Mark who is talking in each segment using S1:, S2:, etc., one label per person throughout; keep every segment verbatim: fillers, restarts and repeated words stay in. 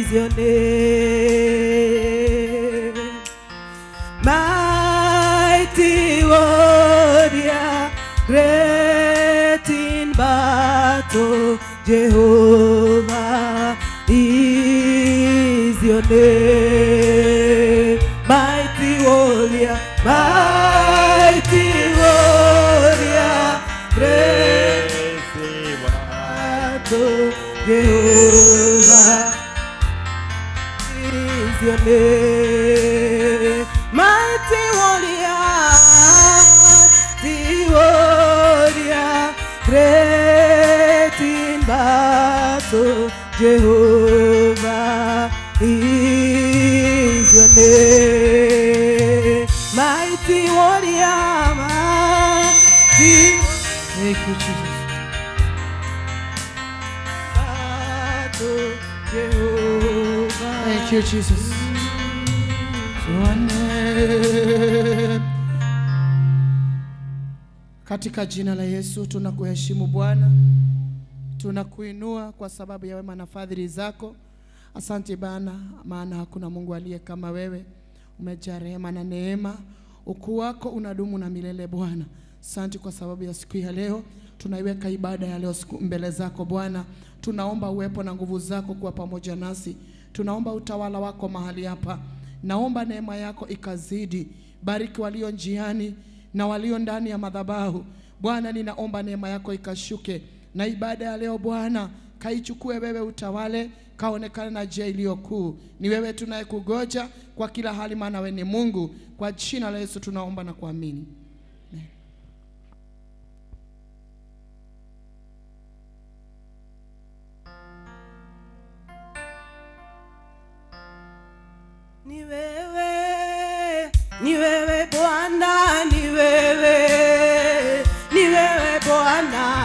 S1: is your name. Mighty warrior, great in battle, Jehovah is your name. Mighty warrior, mighty warrior, great in battle, Jehovah is your name. Mighty warrior, mighty warrior, great in battle, Jehovah is your name. Mighty warrior, mighty. Thank you, Jesus. Battle, Jehovah.
S2: Thank you, Jesus. Your name. Katika jina la Yesu tunakuheshimu Bwana. Tunakuinua kwa sababu ya wema na fadhili zako. Asante Bwana, maana hakuna Mungu aliye kama wewe. Umejaa rehema na neema. Ukuu wako unadumu na milele Bwana. Asante kwa sababu ya siku ya leo. Tunaiweka ibada ya leo siku mbele zako Bwana. Tunaomba uwepo na nguvu zako kuwa pamoja nasi. Tunaomba utawala wako mahali hapa. Naomba neema yako ikazidi. Bariki walio njiani na walio ndani ya madhabahu. Bwana, ninaomba neema yako ikashuke. Na ibada ya leo Bwana, kaichukue wewe utawale, kaonekana na njia iliyo kuu. Ni wewe tunayekugoja kwa kila hali, maana wewe ni Mungu. Kwa jina la Yesu tunaomba na kuamini. Amen.
S1: Ni wewe, ni wewe Bwana, ni wewe, ni wewe Bwana,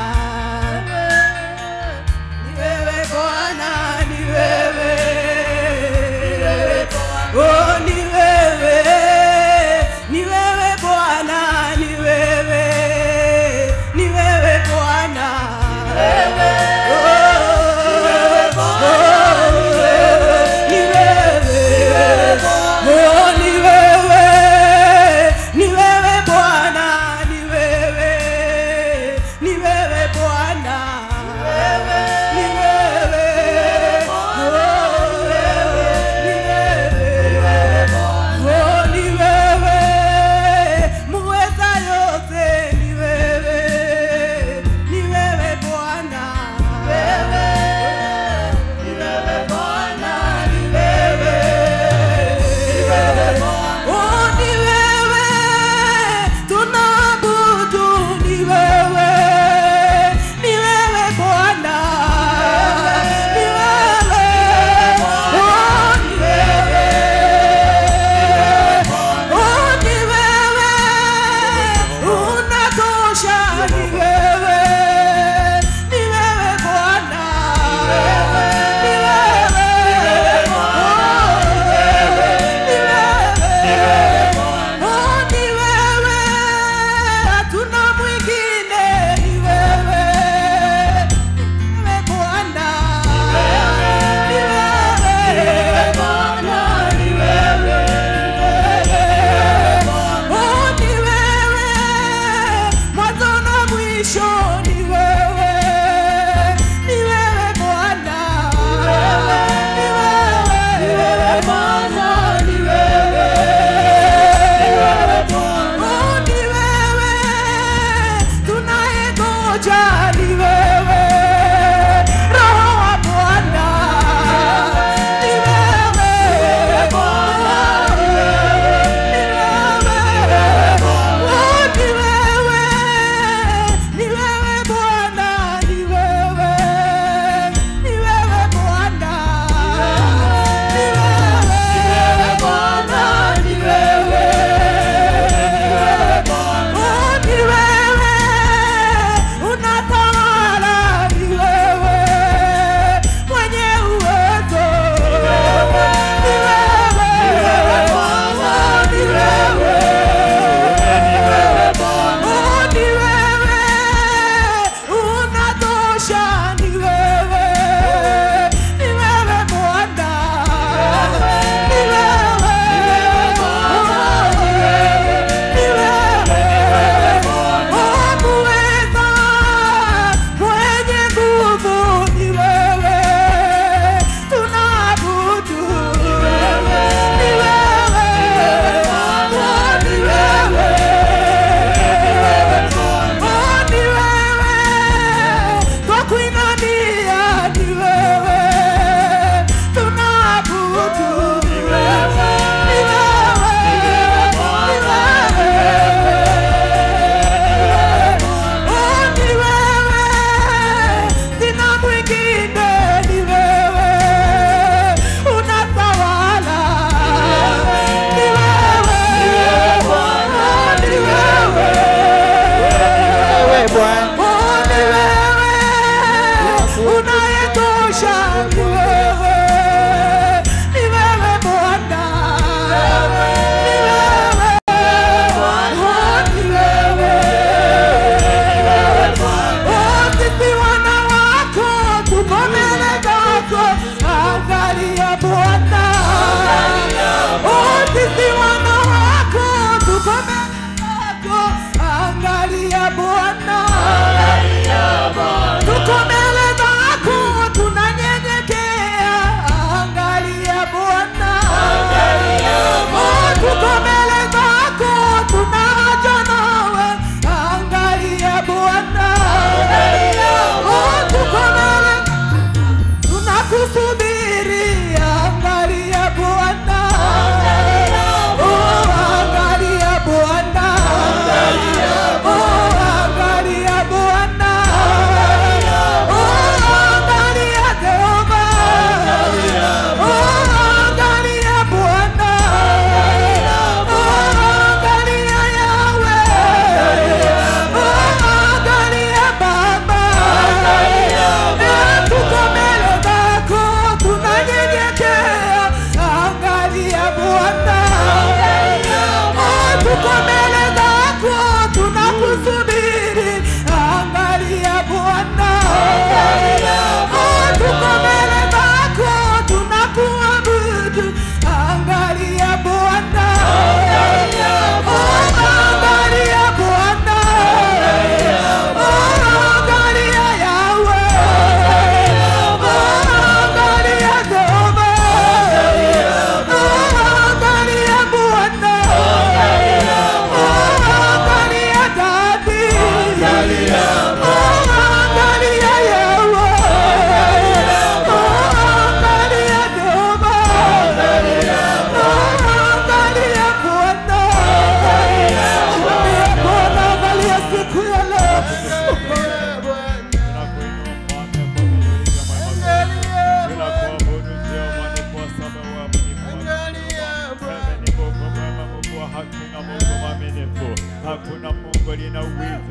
S1: ni wewe Bwana, ni wewe, oh ni wewe, ni wewe Bwana, ni wewe, ni wewe Bwana, ni wewe. Ni wewe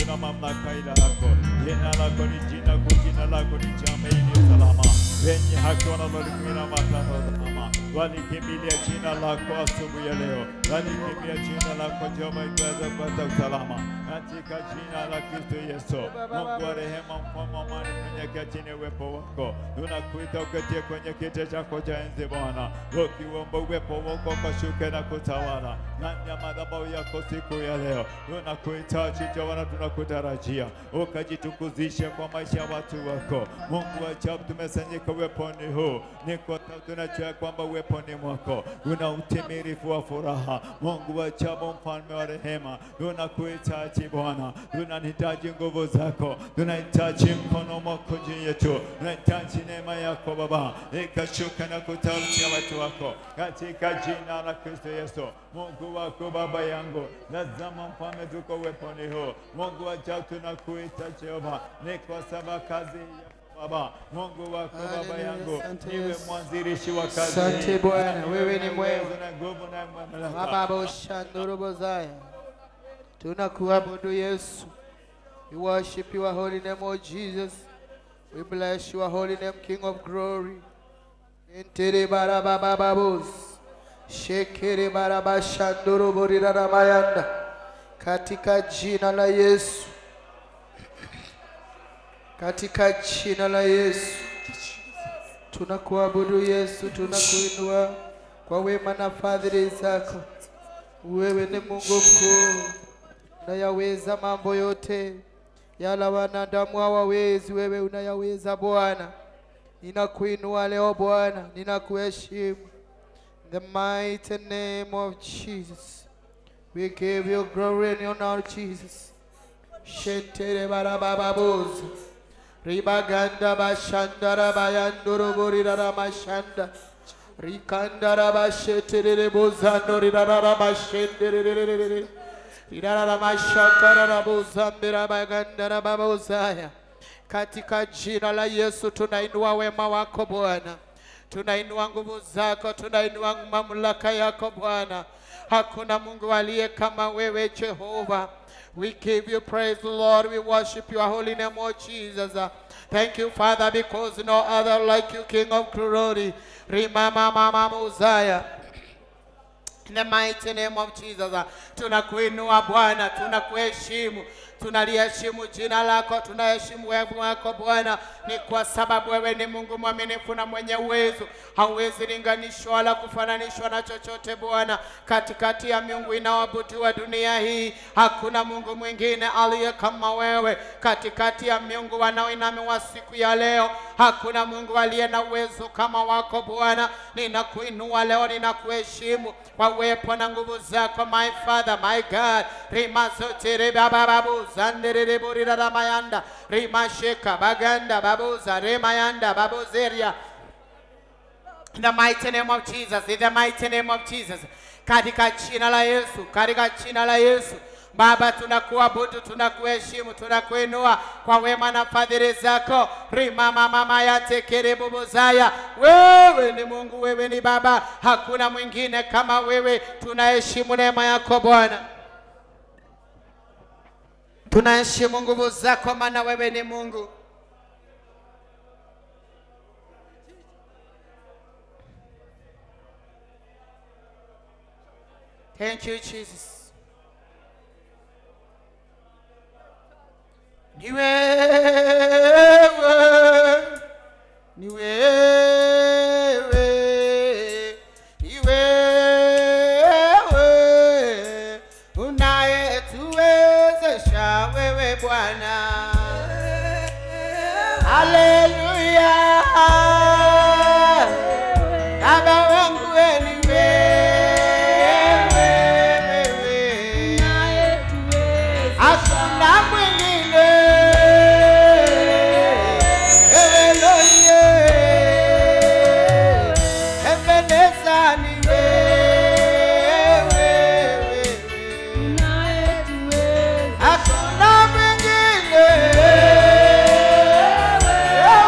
S3: na mamlaka ila lako. Jina lako ni jina kuu, jina lako ni chama iliyo salama. Wenye haki wanalolimina matano salama. Walikimbilia jina lako asubuhi ya leo. Walikimbilia jina lako Jehova iweze kupata usalama. Katika jina la Kristo Yesu. Mungu wa rehema, mfalme wa amani, tunyenyekea chini ya uwepo wako. Tunakuita uketie kwenye kiti chako cha enzi Bwana. Ukiomba uwepo wako ukashuke na kutawala ndani ya madhabahu yako siku ya leo. Tunakuhitaji Bwana, tunakutarajia ukajitukuzishe kwa maisha ya watu wako. Mungu wa ajabu, tumesanyika uweponi huu. Ni kwa sababu tunajua kwamba uweponi mwako una utimilifu wa furaha. Mungu wa ajabu, mfalme wa rehema, tunakuhitaji Bwana. Tunahitaji nguvu zako, tunahitaji mkono wako juu yetu, tunahitaji neema yako Baba ikashuka na kutawala watu wako katika jina la Kristo Yesu. Mungu wako Baba yangu, lazima mfalme tuko uweponi huu. Mungu wa ajabu, tunakuita Jehova, ni kwa sababu kazi Baba, Mungu wako Baba yangu, niwe mwanzilishi wa kazi.
S1: Asante Bwana, wewe ni mwema.
S3: Baba
S1: Ushandurubozaya. Tunakuabudu Yesu. We worship your holy name, O Jesus. We bless your holy name, King of glory. Intere barabababos. Shekere barabashandurubiraramayanda. Katika jina la Yesu. Katika jina la Yesu. Tunakuabudu Yesu, tunakuinua kwa wema na fadhili zako. Wewe ni Mungu mkuu, unayaweza mambo yote, yala wanadamu hawawezi, wewe unayaweza Bwana. Ninakuinua leo Bwana, ninakuheshimu. In the mighty name of Jesus, we give you glory and honor, Jesus. Shentere barabababoza. Ribaganda bashandara bayandoro borirara mashanda. Rikandara basheterere bozando rirara bashenderere. Rirara mashakara bozambira bagandara babozaya. Katika jina la Yesu tunainua wema wako Bwana. Tunainua nguvu zako, tunainua mamlaka yako Bwana. Hakuna Mungu aliye kama wewe Jehova. We give you praise, Lord. We worship your holy name, O Jesus. Thank you, Father, because no other like you, King of glory. Rimama mama Mosiah. In the mighty name of Jesus, tunakuinua Bwana, tunakuheshimu. Tunaliheshimu jina lako, tunaheshimu wewe wako Bwana, ni kwa sababu wewe ni Mungu mwaminifu na mwenye uwezo. Hauwezi linganishwa wala kufananishwa na chochote Bwana. Katikati ya miungu inaoabudiwa dunia hii, hakuna Mungu mwingine aliye kama wewe. Katikati ya miungu wanaoinamiwa siku ya leo, hakuna Mungu aliye na uwezo kama wako Bwana. Ninakuinua leo, ninakuheshimu kwa uwepo na nguvu zako, my Father, my God. Rimazotere babababu zandere borira ramayanda. Rimasheka baganda babuza remayanda babuzeria. In the mighty name of Jesus, in the mighty name of Jesus. Katika jina la Yesu, katika jina la Yesu. Baba, tunakuabudu, tunakuheshimu, tunakuinua kwa wema na fadhili zako. Rimama mama yate kerebubuzaya. Wewe ni Mungu, wewe ni Baba. Hakuna mwingine kama wewe. Tunaheshimu neema yako Bwana. Tunaheshimu nguvu zako, maana wewe ni Mungu. Thank you, Jesus. Ni wewe, ni wewe, ni wewe unayetuwezesha wewe Bwana. Haleluya. Baba wangu wewe ni wewe, hakuna mwingine. Yeah.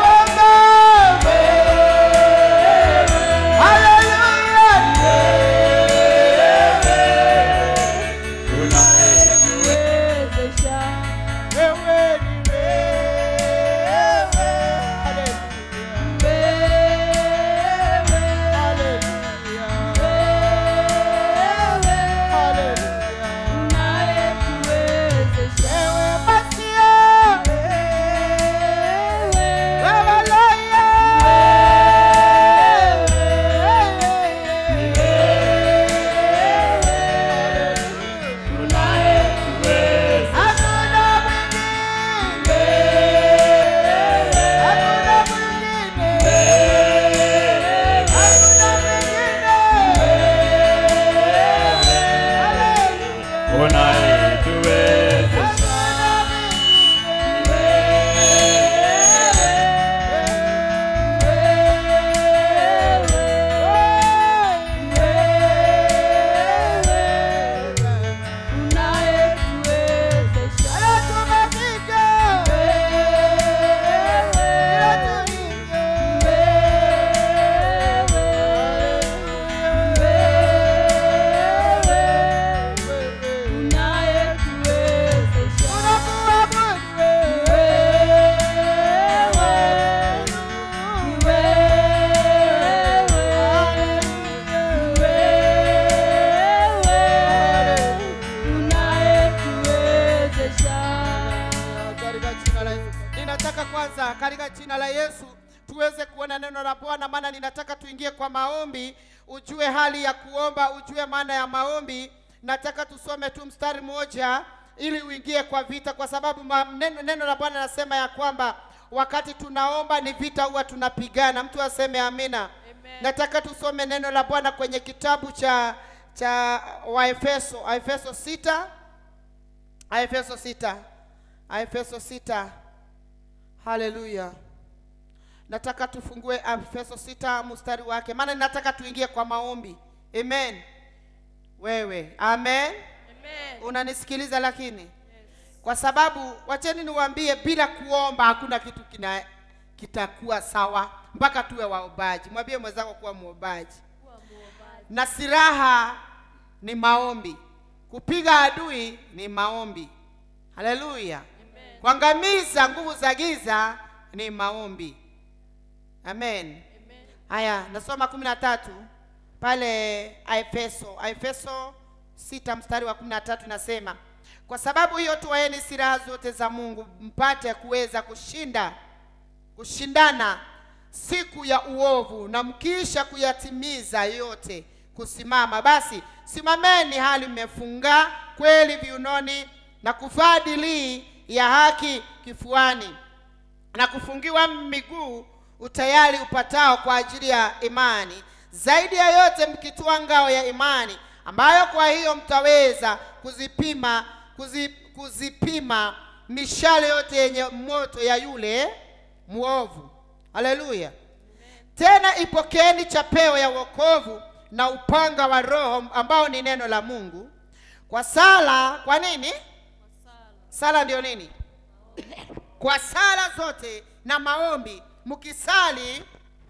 S2: neno la Bwana, maana ninataka tuingie kwa maombi, ujue hali ya kuomba, ujue maana ya maombi. Nataka tusome tu mstari mmoja ili uingie kwa vita, kwa sababu neno, neno la Bwana nasema ya kwamba wakati tunaomba ni vita huwa tunapigana. Mtu aseme amina. Amen. Nataka tusome neno la Bwana kwenye kitabu cha cha Waefeso, Waefeso sita, Waefeso sita, Waefeso sita. Haleluya. Nataka tufungue Waefeso sita mstari wake, maana nataka tuingie kwa maombi. Amen. Wewe, amen. Amen. Unanisikiliza lakini? Yes. Kwa sababu wacheni niwaambie, bila kuomba hakuna kitu kina kitakuwa sawa mpaka tuwe waombaji. Mwambie mwenzako kuwa muombaji. Kuwa muombaji. Na silaha ni maombi. Kupiga adui ni maombi. Haleluya. Kuangamiza nguvu za giza ni maombi. Amen. Amen. Haya, nasoma kumi na tatu pale Efeso, Efeso sita mstari wa kumi na tatu nasema, kwa sababu hiyo twaeni silaha zote za Mungu mpate kuweza kushinda kushindana siku ya uovu, na mkisha kuyatimiza yote kusimama. Basi simameni hali mmefunga kweli viunoni, na kuvaa dirii ya haki kifuani, na kufungiwa miguu utayari upatao kwa ajili ya imani. Zaidi ya yote mkitua ngao ya imani, ambayo kwa hiyo mtaweza kuzipima kuzip, kuzipima mishale yote yenye moto ya yule muovu. Haleluya. Tena ipokeni chapeo ya wokovu na upanga wa Roho, ambao ni neno la Mungu, kwa sala. Kwa nini? Kwa sala. Sala ndio nini? Kwa sala zote na maombi mkisali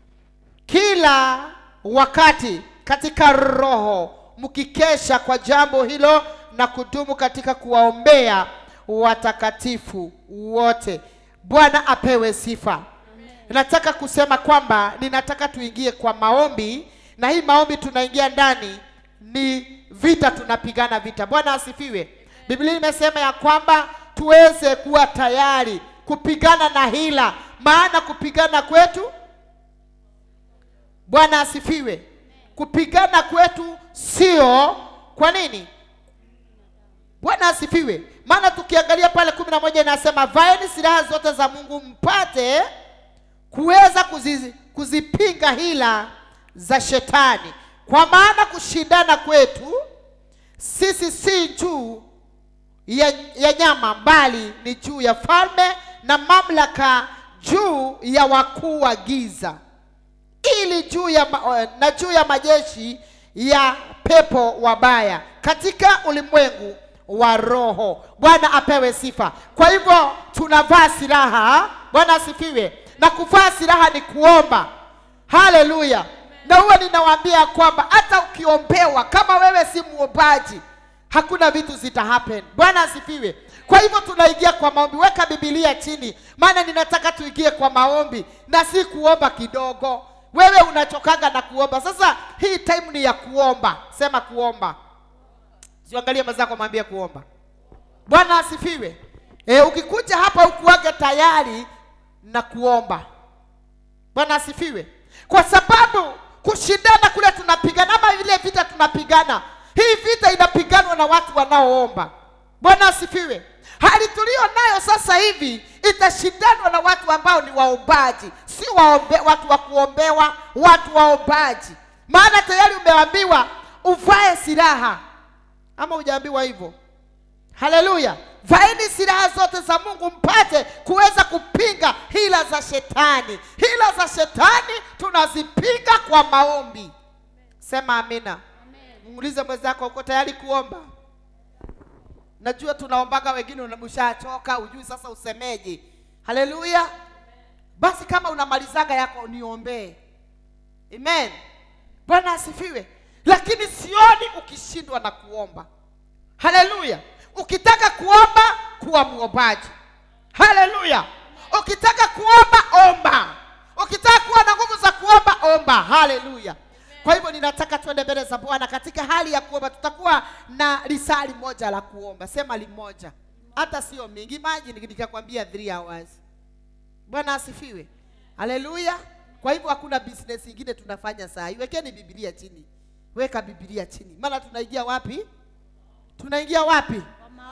S2: kila wakati katika Roho, mkikesha kwa jambo hilo na kudumu katika kuwaombea watakatifu wote. Bwana apewe sifa. Amen. Nataka kusema kwamba ninataka tuingie kwa maombi, na hii maombi tunaingia ndani ni vita, tunapigana vita. Bwana asifiwe. Amen. Biblia imesema ya kwamba tuweze kuwa tayari kupigana na hila, maana kupigana kwetu, Bwana asifiwe, kupigana kwetu sio kwa nini? Bwana asifiwe. Maana tukiangalia pale kumi na moja inasema, vaeni silaha zote za Mungu mpate kuweza kuzizi, kuzipinga hila za shetani, kwa maana kushindana kwetu sisi si juu ya, ya nyama, bali ni juu ya falme na mamlaka, juu ya wakuu wa giza, ili juu ya na juu ya majeshi ya pepo wabaya katika ulimwengu wa roho. Bwana apewe sifa. Kwa hivyo tunavaa silaha. Bwana asifiwe. Na kuvaa silaha ni kuomba. Haleluya. Na huwa ninawaambia kwamba hata ukiombewa, kama wewe si muombaji, hakuna vitu zita happen. Bwana asifiwe. Kwa hivyo tunaingia kwa maombi. Weka Biblia chini, maana ninataka tuingie kwa maombi na si kuomba kidogo. Wewe unachokaga na kuomba. Sasa hii time ni ya kuomba. Sema kuomba. Siangalie mazako, mwambie kuomba. Bwana asifiwe. E, ukikuja hapa ukuage tayari na kuomba. Bwana asifiwe. Kwa sababu kushindana kule tunapigana, ama vile vita tunapigana, hii vita inapiganwa na watu wanaoomba. Bwana asifiwe. Hali tulio nayo sasa hivi itashindanwa na watu ambao ni waombaji, si waombe, watu wa kuombewa, watu waombaji. Maana tayari umeambiwa uvae silaha, ama hujaambiwa hivyo? Haleluya. Vaeni silaha zote za Mungu mpate kuweza kupinga hila za shetani. Hila za shetani tunazipinga kwa maombi. Sema amina. Amen. Muulize mwenzako, uko tayari kuomba? Najua tunaombaga wengine unamshachoka, ujui sasa usemeje. Haleluya. Basi kama unamalizaga yako niombee. Amen. Bwana asifiwe. Lakini sioni ukishindwa na kuomba. Haleluya. Ukitaka kuomba, kuwa muombaji. Haleluya. Ukitaka kuomba, omba. Ukitaka kuwa na nguvu za kuomba, omba. Haleluya. Kwa hivyo ninataka tuende mbele za Bwana katika hali ya kuomba. Tutakuwa na risali moja la kuomba. Sema limoja. Hata sio mingi. Imagine nikikwambia three hours. Bwana asifiwe. Haleluya.
S1: Kwa hivyo hakuna business ingine tunafanya saa hii. Wekeni Biblia chini. Weka Biblia chini. Maana tunaingia wapi? Tunaingia wapi?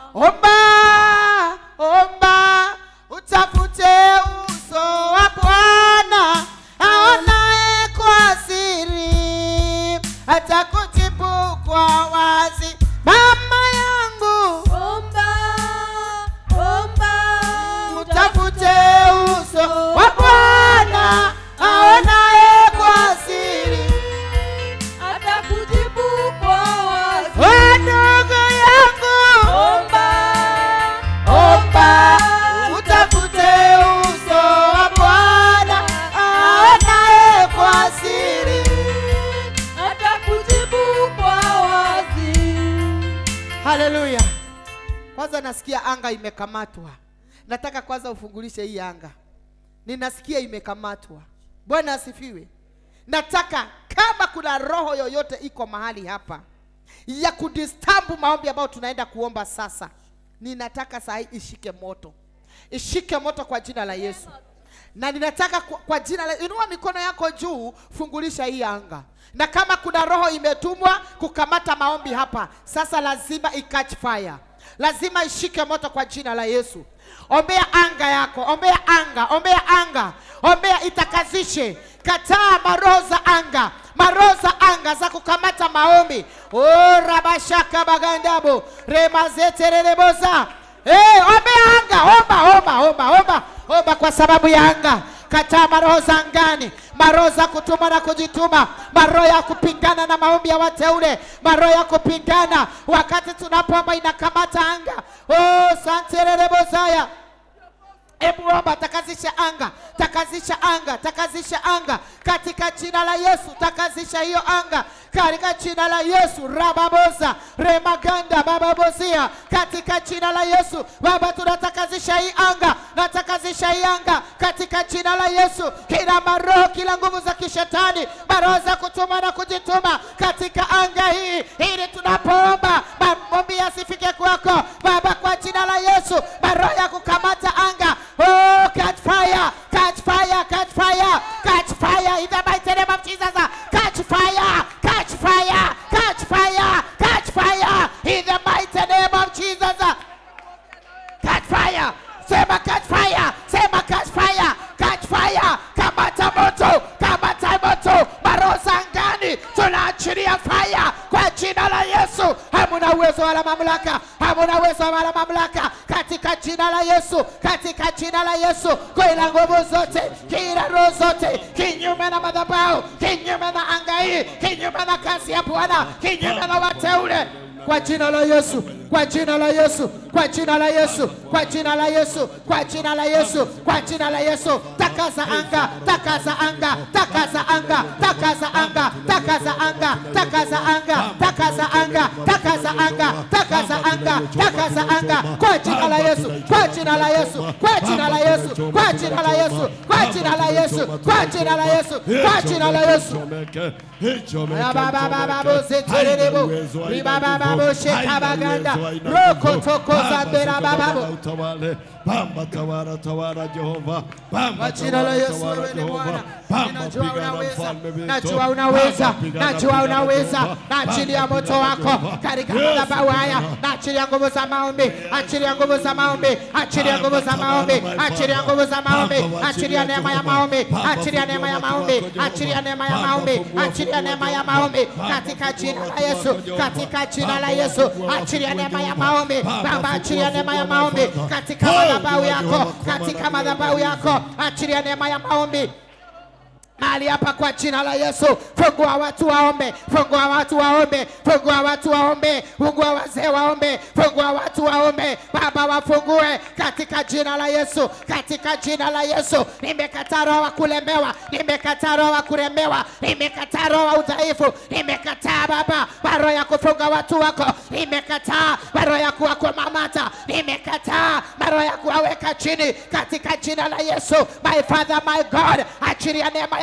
S1: Omba, omba, utafute uso wa Bwana, aonaye kwa siri, atakujibu kwa wazi. Mama yangu,
S4: Omba, omba,
S1: utafute uso wa Bwana, aonaye kwa siri,
S4: atakujibu kwa wazi.
S1: wa ndugu yangu.
S4: Omba,
S1: Omba, utafute uso wa Bwana, aonaye kwa siri.
S4: atakujibu kwa wazi.
S1: Haleluya. Kwanza nasikia anga imekamatwa. Nataka kwanza ufungulishe hii anga. Ninasikia imekamatwa. Bwana asifiwe. Nataka kama kuna roho yoyote iko mahali hapa ya kudisturb maombi ambayo tunaenda kuomba sasa, ninataka saa hii ishike moto. Ishike moto kwa jina la Yesu. Na ninataka kwa, kwa jina la, inua mikono yako juu, fungulisha hii anga. Na kama kuna roho imetumwa kukamata maombi hapa, sasa lazima i-catch fire. Lazima ishike moto kwa jina la Yesu. Ombea anga yako, ombea anga, ombea anga, ombea itakazishe. Kataa maroho za anga, maroho za anga za kukamata maombi. Oh, rabashaka bagandabo, remazetereleboza. Eh, ombea anga, omba, omba, omba, omba, omba kwa sababu ya anga. Kataa maroho za angani, maroho za kutuma na kujituma, maroho ya kupingana na maombi ya wateule, maroho ya kupingana wakati tunapoomba inakamata anga. Oh, santerelebozaya. Ebu omba, takazisha anga, takazisha anga, takazisha anga katika jina la Yesu. Takazisha hiyo anga katika jina la Yesu. Rababoza, remaganda, bababozia katika jina la Yesu. Baba, tunatakazisha hii anga, natakazisha hii anga katika jina la Yesu. Kila maroho, kila nguvu za kishetani, maroho za kutuma na kujituma katika anga hii, ili tunapoomba maombi yasifike kwako Baba, kwa jina la Yesu. Maroho ya kukamata anga, oh, catch fire, catch fire, catch fire, catch fire in the mighty name of Jesus. Catch fire, catch fire, catch fire, catch fire in the mighty name of Jesus. Catch fire, sema catch fire, sema catch fire, catch fire. Kamata moto, kamata moto, maroho za angani tunaachilia fire kwa jina la Yesu. Hamuna uwezo wala mamlaka, hamuna uwezo wala mamlaka katika jina la Yesu, katika jina la Yesu. Kila nguvu zote, kila roho zote kinyume na madhabahu, kinyume na anga hii, kinyume na kazi ya Bwana, kinyume na wateule, kwa jina la Yesu, kwa jina la Yesu, kwa jina la Yesu, kwa jina la Yesu, kwa jina la Yesu, kwa jina la Yesu. Takaza anga, takaza anga, takaza anga, takaza anga, takaza anga, takaza anga, takaza anga, takaza anga, takaza anga, takaza anga, kwa jina la Yesu, kwa jina la Yesu, kwa jina la Yesu, kwa jina la Yesu, kwa jina la Yesu, kwa jina la Yesu, kwa jina la Yesu. Baba baba baba zeterebo, baba baba shekabaganda, roko toko zandera baba.
S5: Bamba tawara tawara Jehova,
S1: Kwa jina la Yesu wewe ni Bwana. Najua unaweza, najua unaweza, najua unaweza. Na ajili ya moto wako katika madhabahu haya, na ajili ya nguvu za maombi, ajili ya nguvu za maombi, ajili ya nguvu za maombi, ajili ya nguvu za maombi, ajili ya neema ya maombi, ajili ya neema ya maombi, ajili ya neema ya maombi, ajili ya neema ya maombi katika jina la Yesu, katika jina la Yesu, ajili ya neema ya maombi. Baba, ajili ya neema ya maombi katika madhabahu yako, katika madhabahu yako, ajili ya neema ya maombi mahali hapa kwa jina la Yesu. Fungua watu waombe, fungua watu waombe, fungua watu waombe, fungua wazee waombe, fungua watu waombe. Baba, wafungue katika jina la Yesu, katika jina la Yesu. Nimekataa roho wa kulemewa, nimekataa roho wa kuremewa, nimekataa roho wa udhaifu, nimekataa Baba roho ya kufunga watu wako, nimekataa roho ya kuwakwamata, nimekataa roho ya kuwaweka chini katika jina la Yesu. My Father, my God, achilia neema ya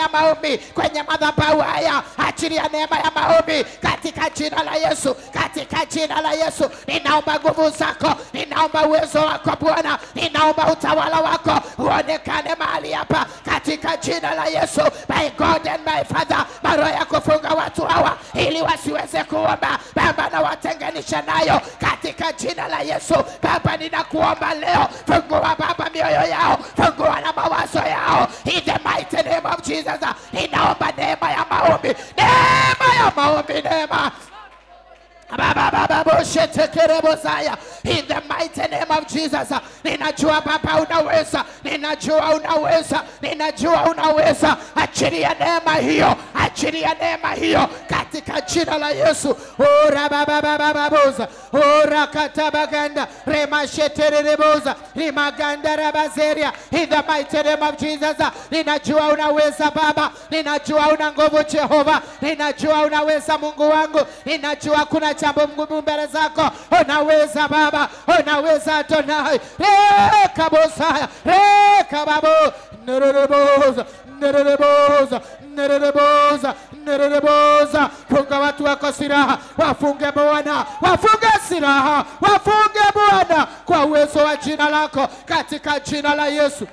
S2: ya maombi kwenye madhabahu haya. Achilia neema ya maombi katika jina la Yesu, katika jina la Yesu. Ninaomba nguvu zako, ninaomba uwezo wako Bwana, ninaomba utawala wako uonekane mahali hapa katika jina la Yesu. My God and my Father, maroho ya kufunga watu hawa ili wasiweze kuomba Baba, na watenganisha nayo katika jina la Yesu. Baba, ninakuomba leo, fungua Baba mioyo yao, fungua na mawazo yao in the mighty name of Jesus. Ninaomba neema ya maombi, neema ya maombi, neema Baba Baba boshete kerebozaya in the mighty name of Jesus. Ninajua Baba unaweza, ninajua unaweza, ninajua unaweza. Achilia neema hiyo, achilia neema hiyo katika jina la Yesu. Ora Baba Baba baboza, ora katabaganda rema shetereboza rimaganda rabazeria in the mighty name of Jesus. Ninajua unaweza Baba, ninajua una nguvu Jehova, ninajua unaweza Mungu wangu, ninajua kuna jambo ngumu mbele zako. Unaweza Baba, unaweza Adonai. Reka bosaya, reka babo, nereboza, nereboza, nereboza, nereboza. Funga watu wako silaha, wafunge Bwana, wafunge silaha, wafunge Bwana kwa uwezo wa jina lako katika jina la Yesu.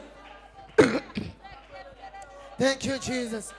S2: Thank you Jesus.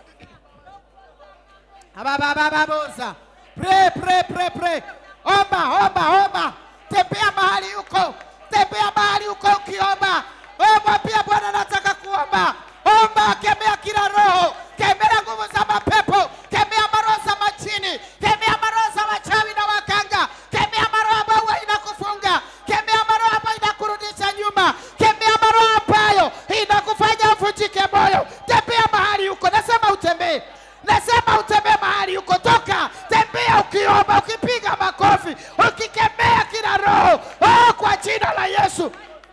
S2: Baba baba boza. Pray, pray, pray, pray. Omba, omba, omba. Tembea mahali huko. Tembea mahali huko ukiomba. Omba pia Bwana nataka kuomba. Omba, kemea kila roho. Kemea nguvu za mapepo. Kemea maroho za majini. Kemea maroho za wachawi na wakanga. Kemea maroho ambayo inakufunga. Kemea maroho ambayo inakurudisha nyuma. Kemea maroho ambayo inakufanya uvunjike moyo. Tembea mahali huko. Nasema utembee. Nasema utembee mahali huko. Toka, tembea ukiomba, ukipiga makofi, ukikemea kila roho. Oh, kwa jina la Yesu.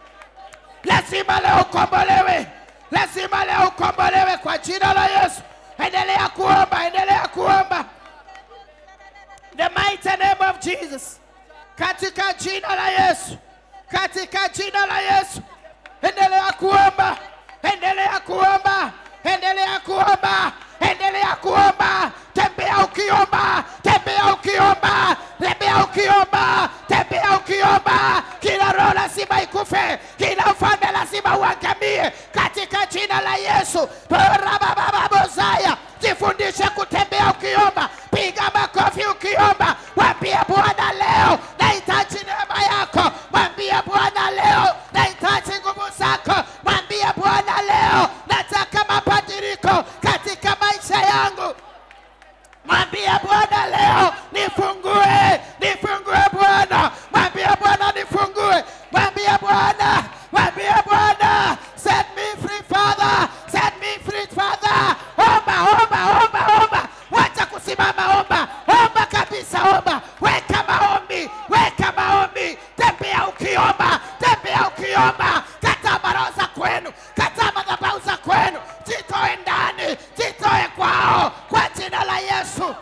S2: Lazima leo ukombolewe. Lazima leo ukombolewe kwa jina la Yesu. Endelea kuomba, endelea kuomba. The mighty name of Jesus. Katika jina la Yesu. Katika jina la Yesu. Endelea kuomba. Endelea kuomba. Endelea kuomba. Endelea kuomba. Tembea ukiomba. Tembea ukiomba. Tembea ukiomba. Tembea ukiomba. Kila roho lazima ikufe. Kila ufalme lazima uangamie katika jina la Yesu. Barabababozaya. Jifundishe kutembea ukiomba. Piga makofi ukiomba. Mwambie Bwana leo nahitaji neema yako. Mwambie Bwana leo nahitaji nguvu zako. Mwambie Bwana leo nataka mabadiliko katika maisha yangu. Mwambie Bwana leo nifungue, nifungue Bwana. Mwambie Bwana nifungue. Mwambie Bwana, mwambie Bwana set me free Father, set me free Father. Omba, omba, omba, omba. Wacha kusimama, omba. Omba kabisa, omba. Weka maombi, weka maombi. Tembea ukiomba, tembea ukiomba. Kata maroho za kwenu, kata madhabahu za kwenu. Jitoe ndani, jitoe kwao kwa jina la Yesu.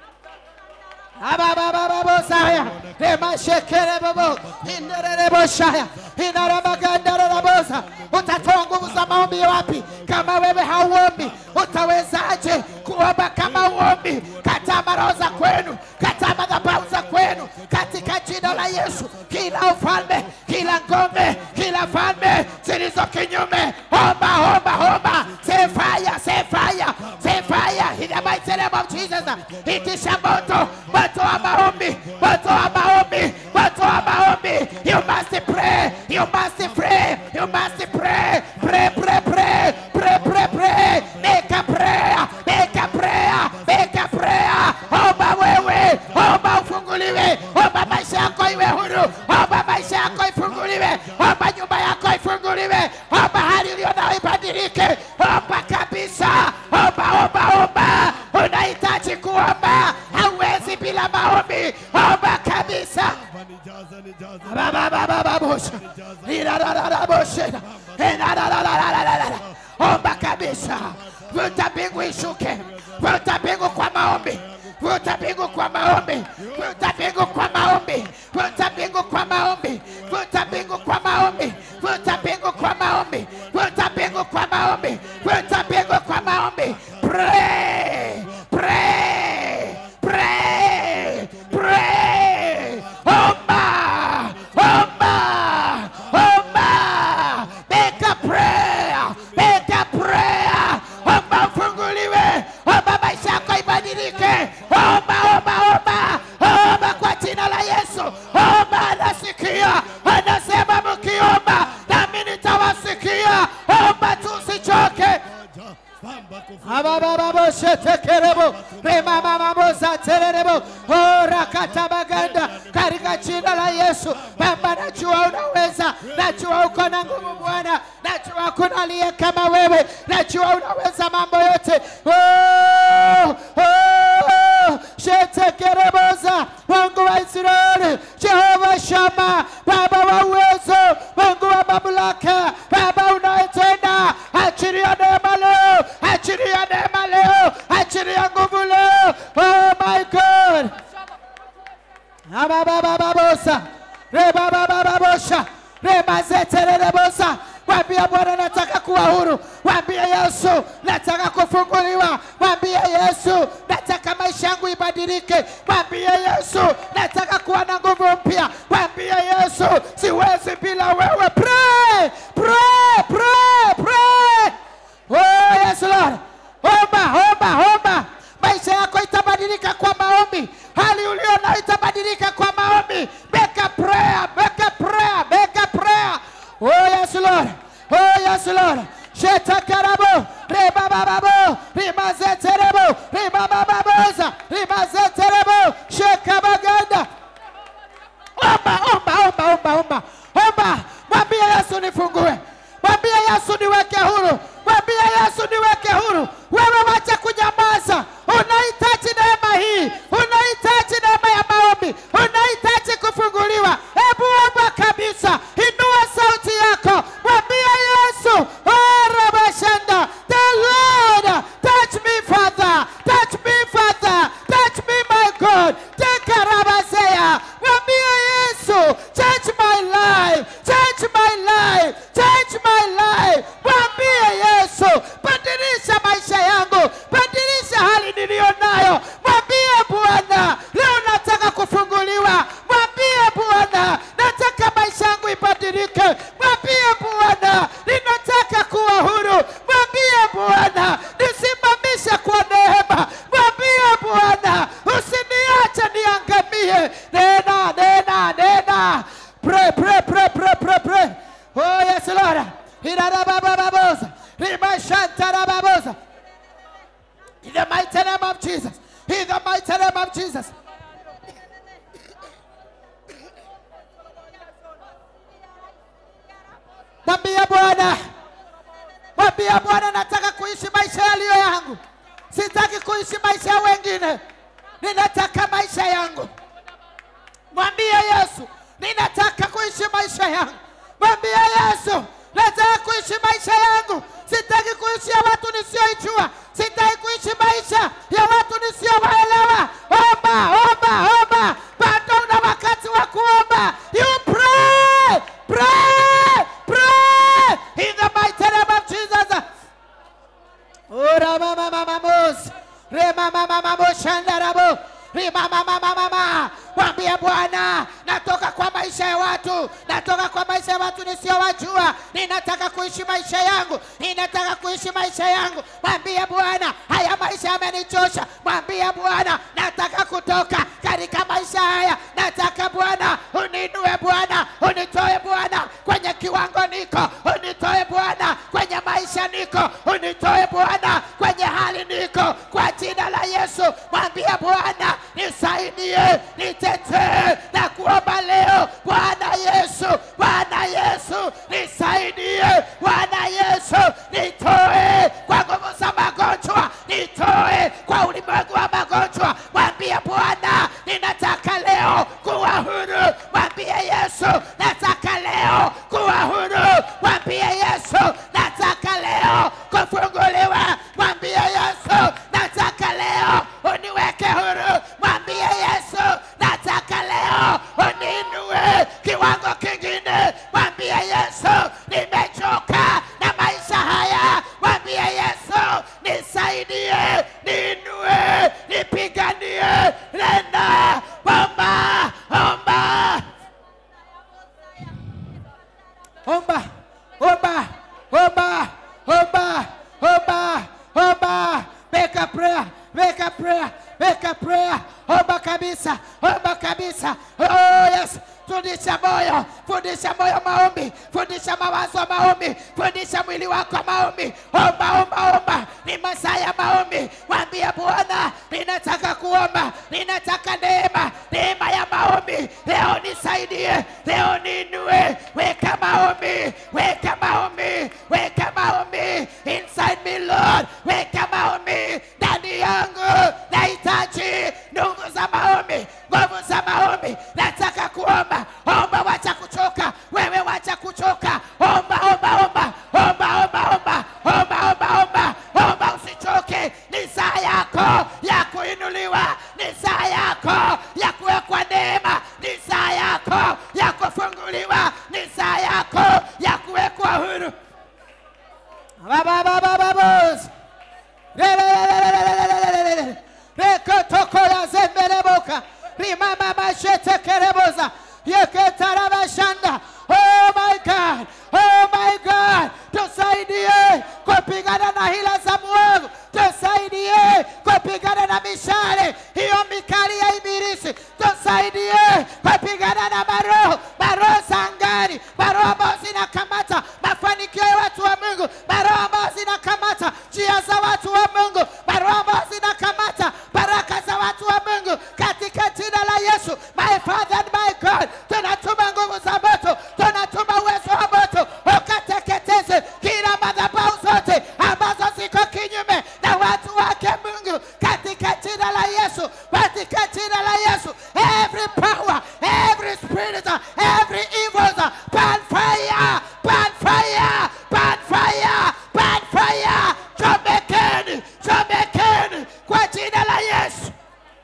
S2: Ababababosaya, remashekere babo, indereboshaya, inarabagandarabosa. Utatoa nguvu za maombi wapi kama wewe hauombi? Utawezaje kuomba kama uombi? Kata maroho za kwenu, kata madhabahu za kwenu katika jina la Yesu. Kila ufalme, kila ngome, kila falme zilizo kinyume, omba, omba, omba. Say fire, say fire, say fire in the mighty name of Jesus. Itisha moto, moto wa maombi, moto wa maombi, moto wa maombi. You must pray, you must pray, you must pray, pray, pray, pray, pray, pray, pray. Make a prayer, make a prayer, make a prayer. Omba wewe, omba ufunguliwe, omba maisha yako iwe huru, omba maisha yako ifunguliwe, omba nyumba yako ifunguliwe, omba hali uliyo nayo ibadilike, omba kabisa, omba, omba, omba. Unahitaji kuomba, hauwezi bila maombi, omba kabisa. Baba baba baba bosha, ila la la la bosha, ila la la la la la la. Omba kabisa, vuta mbingu ishuke, vuta mbingu kwa maombi, vuta mbingu kwa maombi, vuta mbingu kwa maombi, vuta mbingu kwa maombi, vuta mbingu kwa maombi, vuta mbingu kwa maombi, vuta mbingu kwa maombi, vuta mbingu kwa maombi. tererebo. Oh, rakatabaganda. Katika jina la Yesu. Baba, najua unaweza. Najua uko na nguvu Bwana. Najua kuna aliye kama wewe. Najua unaweza mambo yote. Oh, oh, shetekereboza. Mungu wa Israeli. Jehova Shama. Baba wa uwezo. Mungu wa mamlaka. Baba unayetenda. Achilia neema leo. Achilia neema leo. Achilia nguvu leo. Oh my God. Ababababosa. Rebabababosa. Remazeterebosa. Waambie Bwana nataka kuwa huru. Waambie Yesu nataka kufunguliwa. Waambie Yesu nataka maisha yangu ibadilike. Waambie Yesu nataka kuwa na nguvu mpya. Waambie Yesu siwezi bila wewe. Pray, pray, pray, pray. Oh yes Lord. Omba, omba, omba. Maisha yako itabadilika kwa maombi. Hali ulio nayo itabadilika kwa maombi. Make a prayer, make a prayer, make a prayer. Oh yes Lord. Oh yes Lord. Shetakarabo, rebababo, rimazeterebo, ribabababoza, rimazeterebo, shekabaganda. Omba, omba, omba, omba, omba. Omba, mwambie Yesu nifungue. Mwambie Yesu niweke huru. Mwambie Yesu niweke huru. Wewe wacha kunyamaza. Unahitaji neema hii. Unahitaji neema ya maombi. Unahitaji kufunguliwa. Hebu omba kabisa. Inua sauti yako. Mwambie Yesu, oh Rabashanda, the Lord, touch me Father. Touch me Father. Touch me my God. Take a Rabasea. Mwambie Yesu, change my life. Change my life. Change my life. Mwambie Yesu, badilisha maisha yangu. Badilisha hali niliyo nayo. Mwambie Bwana, leo nataka kufunguliwa. Mwambie Bwana, nataka maisha yangu ibadilike. Mwambie Bwana, ninataka kuwa huru. Mwambie Bwana, nisimamishe kwa neema. Mwambie Bwana, usiniache niangamie. Nena, nena, nena. Pray, pray, pray, pray, pray, pray. Oh yes Lord. Hirarabababosa. Rimashantarababosa. In the mighty name of Jesus. In the mighty name of Jesus. Mwambie Bwana. Mwambie Bwana nataka kuishi maisha yaliyo yangu. Sitaki kuishi maisha ya wengine. Ninataka maisha yangu. Mwambie Yesu, ninataka kuishi maisha yangu. Mwambie Yesu, nataka kuishi maisha yangu. Sitaki kuishi ya watu nisioijua. Sitaki kuishi maisha ya watu nisiowaelewa. Omba, omba, omba. Bado una wakati wa kuomba. You pray, pray, pray. In the mighty name of Jesus. Ora mama mama mos. Re mama mama moshandarabo. Re mama mama mama. Mwambie Bwana, natoka kwa maisha ya watu. Natoka kwa maisha ya watu nisiowajua. Ninataka kuishi maisha yangu. Ninataka kuishi maisha yangu. Mwambie Bwana, haya maisha yamenichosha. Mwambie Bwana, nataka kutoka katika maisha haya. Nataka Bwana, uninue Bwana. Unitoe Bwana kwenye kiwango niko. Unitoe Bwana kwenye maisha niko. Unitoe Bwana kwenye hali niko. Kwa jina la Yesu, mwambie Bwana, nisaidie, nitetee na kuomba leo. Bwana Yesu, Bwana Yesu, nisaidie. Bwana Yesu, nitoe kwa nguvu za magonjwa. Nitoe kwa ulimwengu wa magonjwa. Mwambie Bwana, ninataka leo kuwa huru. Mwambie Yesu, nataka leo kuwa huru. Mwambie Yesu, nataka leo kufunguliwa. Mwambie Yesu, nataka leo uniweke huru. Mwambie Yesu, nataka leo uninue kiwango kingine. Mwambie Yesu, nimechoka na maisha haya. Mwambie Yesu, nisaidie, niinue, nipiganie. Nenda, omba, omba. Omba, omba, omba, omba, omba, omba. Make a prayer, make a prayer, make a prayer. Omba kabisa, omba kabisa. Oh yes, fundisha moyo, fundisha moyo maombi, fundisha mawazo maombi, fundisha mwili wako maombi. Omba, omba, omba. Ni masaa ya maombi. Waambie Bwana, ninataka kuomba, ninataka neema, neema ya maombi. Leo nisaidie, leo niinue. Weka maombi, weka maombi, weka maombi inside me Lord. Weka maombi ndani yangu. Nahitaji nguvu za maombi, nguvu za maombi. Nataka kuomba. Omba, wacha kuchoka. Wewe wacha kuchoka. Omba, omba, omba. Omba, omba, omba. Omba, omba, omba. Omba, usichoke. Ni saa yako ya kuinuliwa. Ni saa yako ya kuwekwa neema. Ni saa yako ya kufunguliwa. Ni saa yako ya kuwekwa huru. Baba, baba, baba. Rekotoko ya zembereboka. Rimama mashete kereboza. Yeketarabashanda. Oh my God. Oh my God. Tusaidie kupigana na hila za mwovu. Tusaidie kupigana na mishale hiyo mikali ya ibilisi. Tusaidie kupigana na maroho, maroho za angani, maroho ambazo zinakamata mafanikio ya watu wa Mungu, maroho ambazo zinakamata njia za watu wa Mungu, maroho ambazo zinakamata baraka za watu wa Mungu, katika jina la Yesu. My Father and my God, tunatuma nguvu za moto, tunatuma uwezo wa moto ukateketeze kila madhabahu zote ambazo ziko kinyume na watu wake Mungu, katika jina la Yesu, katika jina la Yesu. Every power, every spirit, every evil, burn fire, burn fire, burn fire, burn fire. Chomekeni, chomekeni kwa jina la Yesu.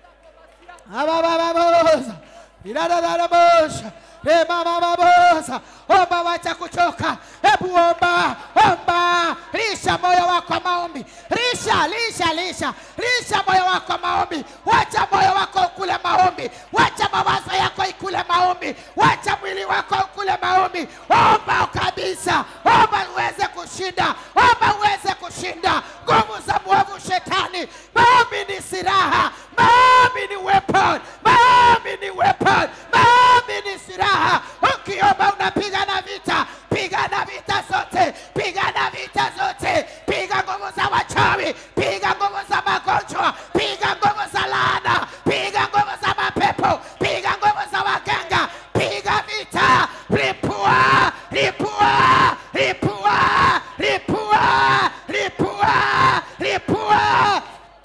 S2: Ababababoza, iradadaraboza, emabababoza. Omba, wacha kuchoka. Hebu omba, omba. Lisha moyo wako maombi. Lisha, lisha, lisha. Lisha moyo wako maombi. Wacha moyo wako ukule maombi. Wacha mawazo yako ikule maombi. Wacha mwili wako ukule maombi. Omba kabisa. Omba uweze kushinda. Omba uweze kushinda nguvu za mwovu shetani. Maombi ni silaha. Maombi ni weapon. Maombi ni weapon. Maombi ni silaha. Ukiomba unapiga na vita. Piga na vita zote. Piga na vita zote. Piga nguvu za wachawi. Piga nguvu za magonjwa. Piga nguvu za laana. Piga nguvu za mapepo. Piga nguvu za waganga. Piga vita. Ripua, ripua, ripua, ripua, ripua, ripua.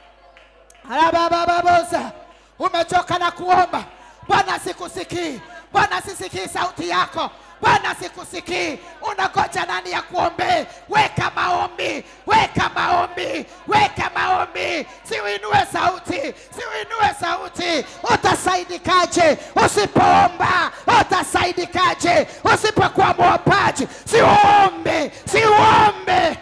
S2: Alabababosa. Umechoka na kuomba. Bwana sikusikii. Bwana sisikii sauti yako. Bwana sikusikii. Unakocha nani ya kuombe? Weka maombi. Weka maombi. Weka maombi. Siuinue sauti. Siuinue sauti. Utasaidikaje usipoomba? Utasaidikaje usipokuwa mwombaji? Siombe. Siombe.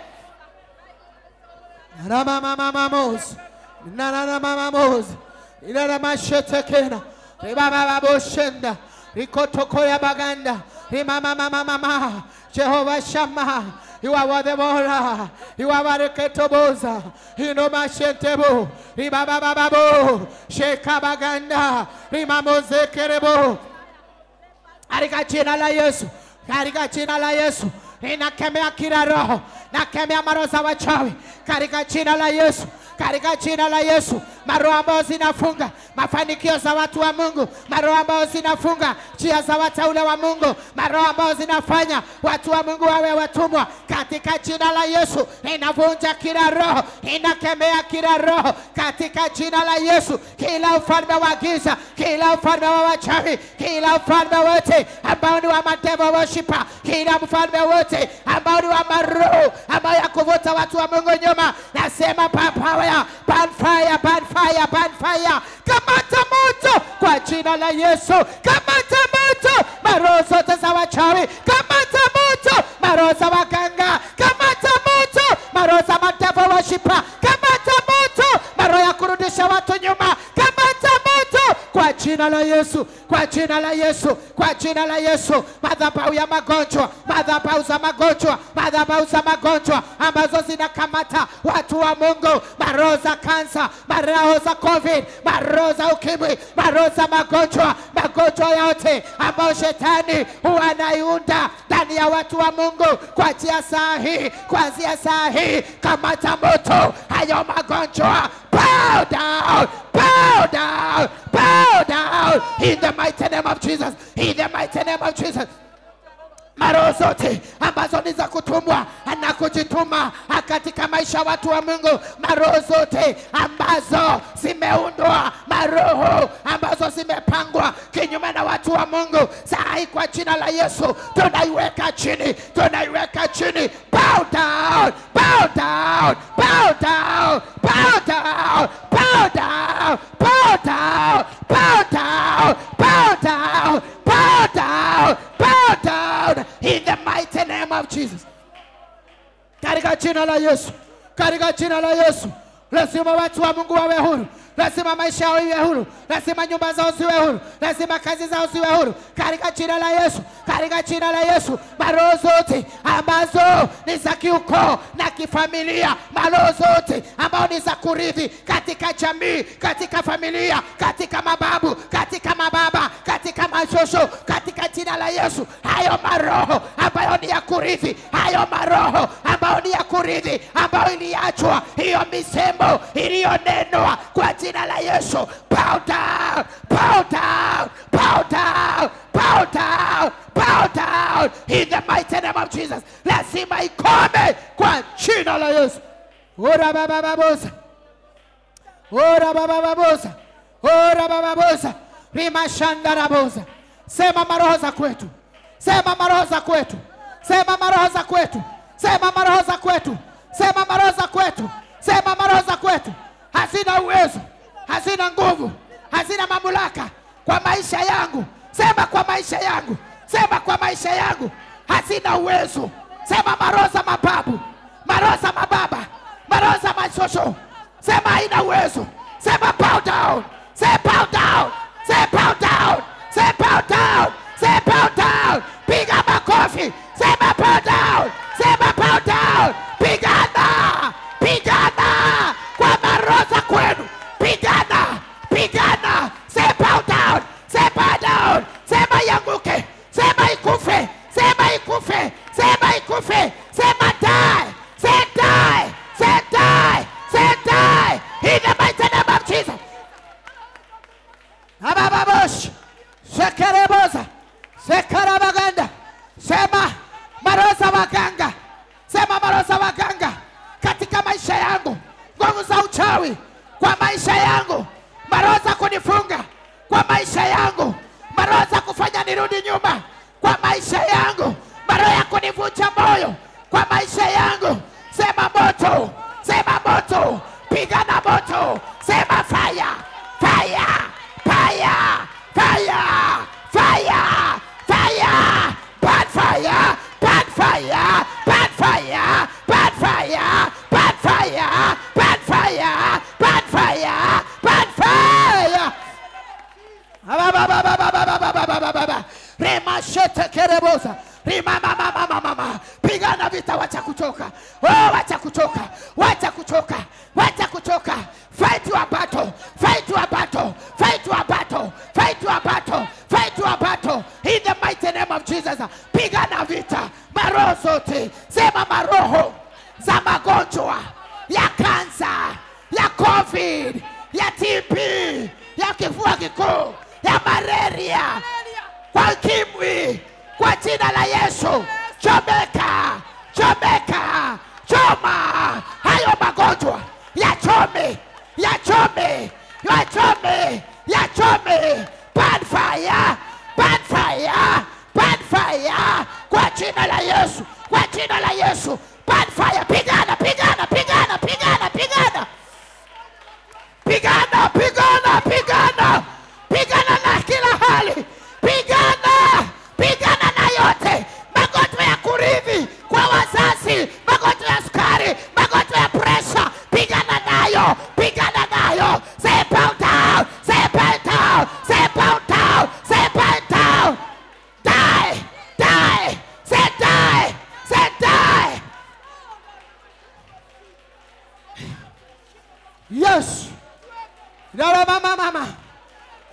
S2: Na mama mama mozi. Na na mama mozi. Ila na mashetekena. Baba baba shenda. Rikotokoya baganda. Mama mama mama. Jehovah Shammah. You are worthy, Lord. You are worthy, Ketoboza. You know my shentebo. Ribaba bababo. Sheka baganda. Rimamoze kerebo. Katika jina la Yesu. Katika jina la Yesu. Ninakemea kila roho. Nakemea maroho za wachawi. Katika jina la Yesu. Katika jina la Yesu. Maroho ambayo zinafunga mafanikio za watu wa Mungu, maroho ambayo zinafunga njia za wateule wa Mungu, maroho ambayo zinafanya watu wa Mungu wawe watumwa, katika jina la Yesu ninavunja kila roho, ninakemea kila roho katika jina la Yesu. Kila ufalme wa giza, kila ufalme wa wachawi, kila ufalme wote ambao ni wa devil worshiper, kila ufalme wote ambao ni wa maroho ambao ya kuvuta watu wa Mungu nyuma, nasema power, burn fire, burn fire, burn fire. Kamata moto kwa jina la Yesu. Kamata moto maroho zote za wachawi. Kamata moto maroho za waganga. Kamata moto maroho za devil worshiper. Kamata moto maroho ya kurudisha watu nyuma. Kamata moto kwa jina la Yesu, kwa jina la Yesu, kwa jina la Yesu. Madhabahu ya magonjwa, madhabahu za magonjwa, madhabahu za magonjwa ambazo zinakamata watu wa Mungu, maroho za kansa, maroho za COVID, maroho za ukimwi, maroho za magonjwa, magonjwa yote ambayo shetani huwa anaiunda ndani ya watu wa Mungu, kwa njia saa hii, kuanzia saa hii, kamata moto hayo magonjwa. Bow down, bow down, bow down in the mighty name of Jesus, in the mighty name of Jesus. Maroho zote ambazo ni za kutumwa na kujituma katika maisha watu wa Mungu, maroho zote ambazo zimeundwa, maroho ambazo zimepangwa kinyume na watu wa Mungu, saa kwa jina la Yesu tunaiweka chini, tunaiweka chini. Bow down, bow down, bow down, bow down, bow down, bow down, bow down, bow down, bow down, bow down in the mighty name of Jesus. Katika jina la Yesu, katika jina la Yesu, lazima watu wa Mungu wawe huru, lazima maisha yao iwe huru, lazima nyumba zao ziwe huru, lazima kazi zao ziwe huru, katika jina la Yesu, katika jina la Yesu. Maroho zote ambazo ni za kiukoo na kifamilia, maroho zote ambao ni za kurithi katika jamii, katika familia, katika mababu, katika mababa, katika mashosho, katika jina la Yesu, hayo maroho ambayo ni ya kurithi, hayo maroho ambayo ni ya kurithi, ambayo iliachwa, hiyo misemo iliyonenwa, kwa jina la Yesu, bow down, bow down, bow down, bow down, bow down in the mighty name of Jesus. Lazima ikome kwa jina la Yesu. Ora baba babosa, ora baba babosa, ora baba babosa, rimashanda rabosa. Sema maroho za kwetu, sema maroho za kwetu, sema maroho za kwetu, sema maroho za kwetu, sema maroho za kwetu, sema maroho za kwetu hazina uwezo, hazina nguvu, hazina mamlaka kwa maisha yangu. Sema kwa maisha yangu, sema kwa maisha yangu hazina uwezo. Sema maroho za mababu, maroho za mababa, maroho za mashosho, sema haina uwezo. Sema bow down, say bow down, say bow down, say bow down, say bow down. Piga makofi, sema bow down, sema bow down. Pigana, pigana kwa maroho za kwenu, pigana, pigana. Say bow down, say bow down, sema yanguke, sema ikufe, sema ikufe, sema ikufe, sema die, say die, say die, say die in the mighty name of Jesus. Abababosh, sekereboza, sekarabaganda. Sema maroho za waganga, sema maroho za waganga katika maisha yangu, nguvu za uchawi kwa maisha yangu, maroho za kunifunga kwa maisha yangu, maroho za kufanya nirudi nyuma kwa maisha yangu, maroho ya kunivunja moyo kwa maisha yangu. Sema moto, sema moto, pigana moto, sema fire, fire, fire, fire, fire, fire, bad fire, bad fire, bad fire, bad fire, bad fire, bad fire, bad fire, bad fire. Rema shete kerebosa, rima mama mama mama. Pigana vita, wacha kuchoka, oh wacha kuchoka, wacha kuchoka, wacha kuchoka. Fight your battle, fight your battle, fight your battle, fight your battle, fight your battle in the mighty name of Jesus. Pigana vita, maroho zote, sema maroho za magonjwa ya kansa, ya COVID, ya T B, ya kifua kikuu, ya malaria, kwa ukimwi, kwa jina la Yesu, chomeka, chomeka, choma hayo magonjwa, ya chome, ya chome, ya chome, ya chome. Bad fire, bad fire, bad fire kwa jina la Yesu, kwa jina la Yesu. Bad fire, pigana, pigana, pigana, pigana, pigana, pigana, pigana, pigana, pigana na kila hali, pigana, pigana na yote magonjwa ya kurithi kwa wazazi, magonjwa ya sukari, magonjwa ya pressure, pigana nayo, pigana nayo. Say bow down, say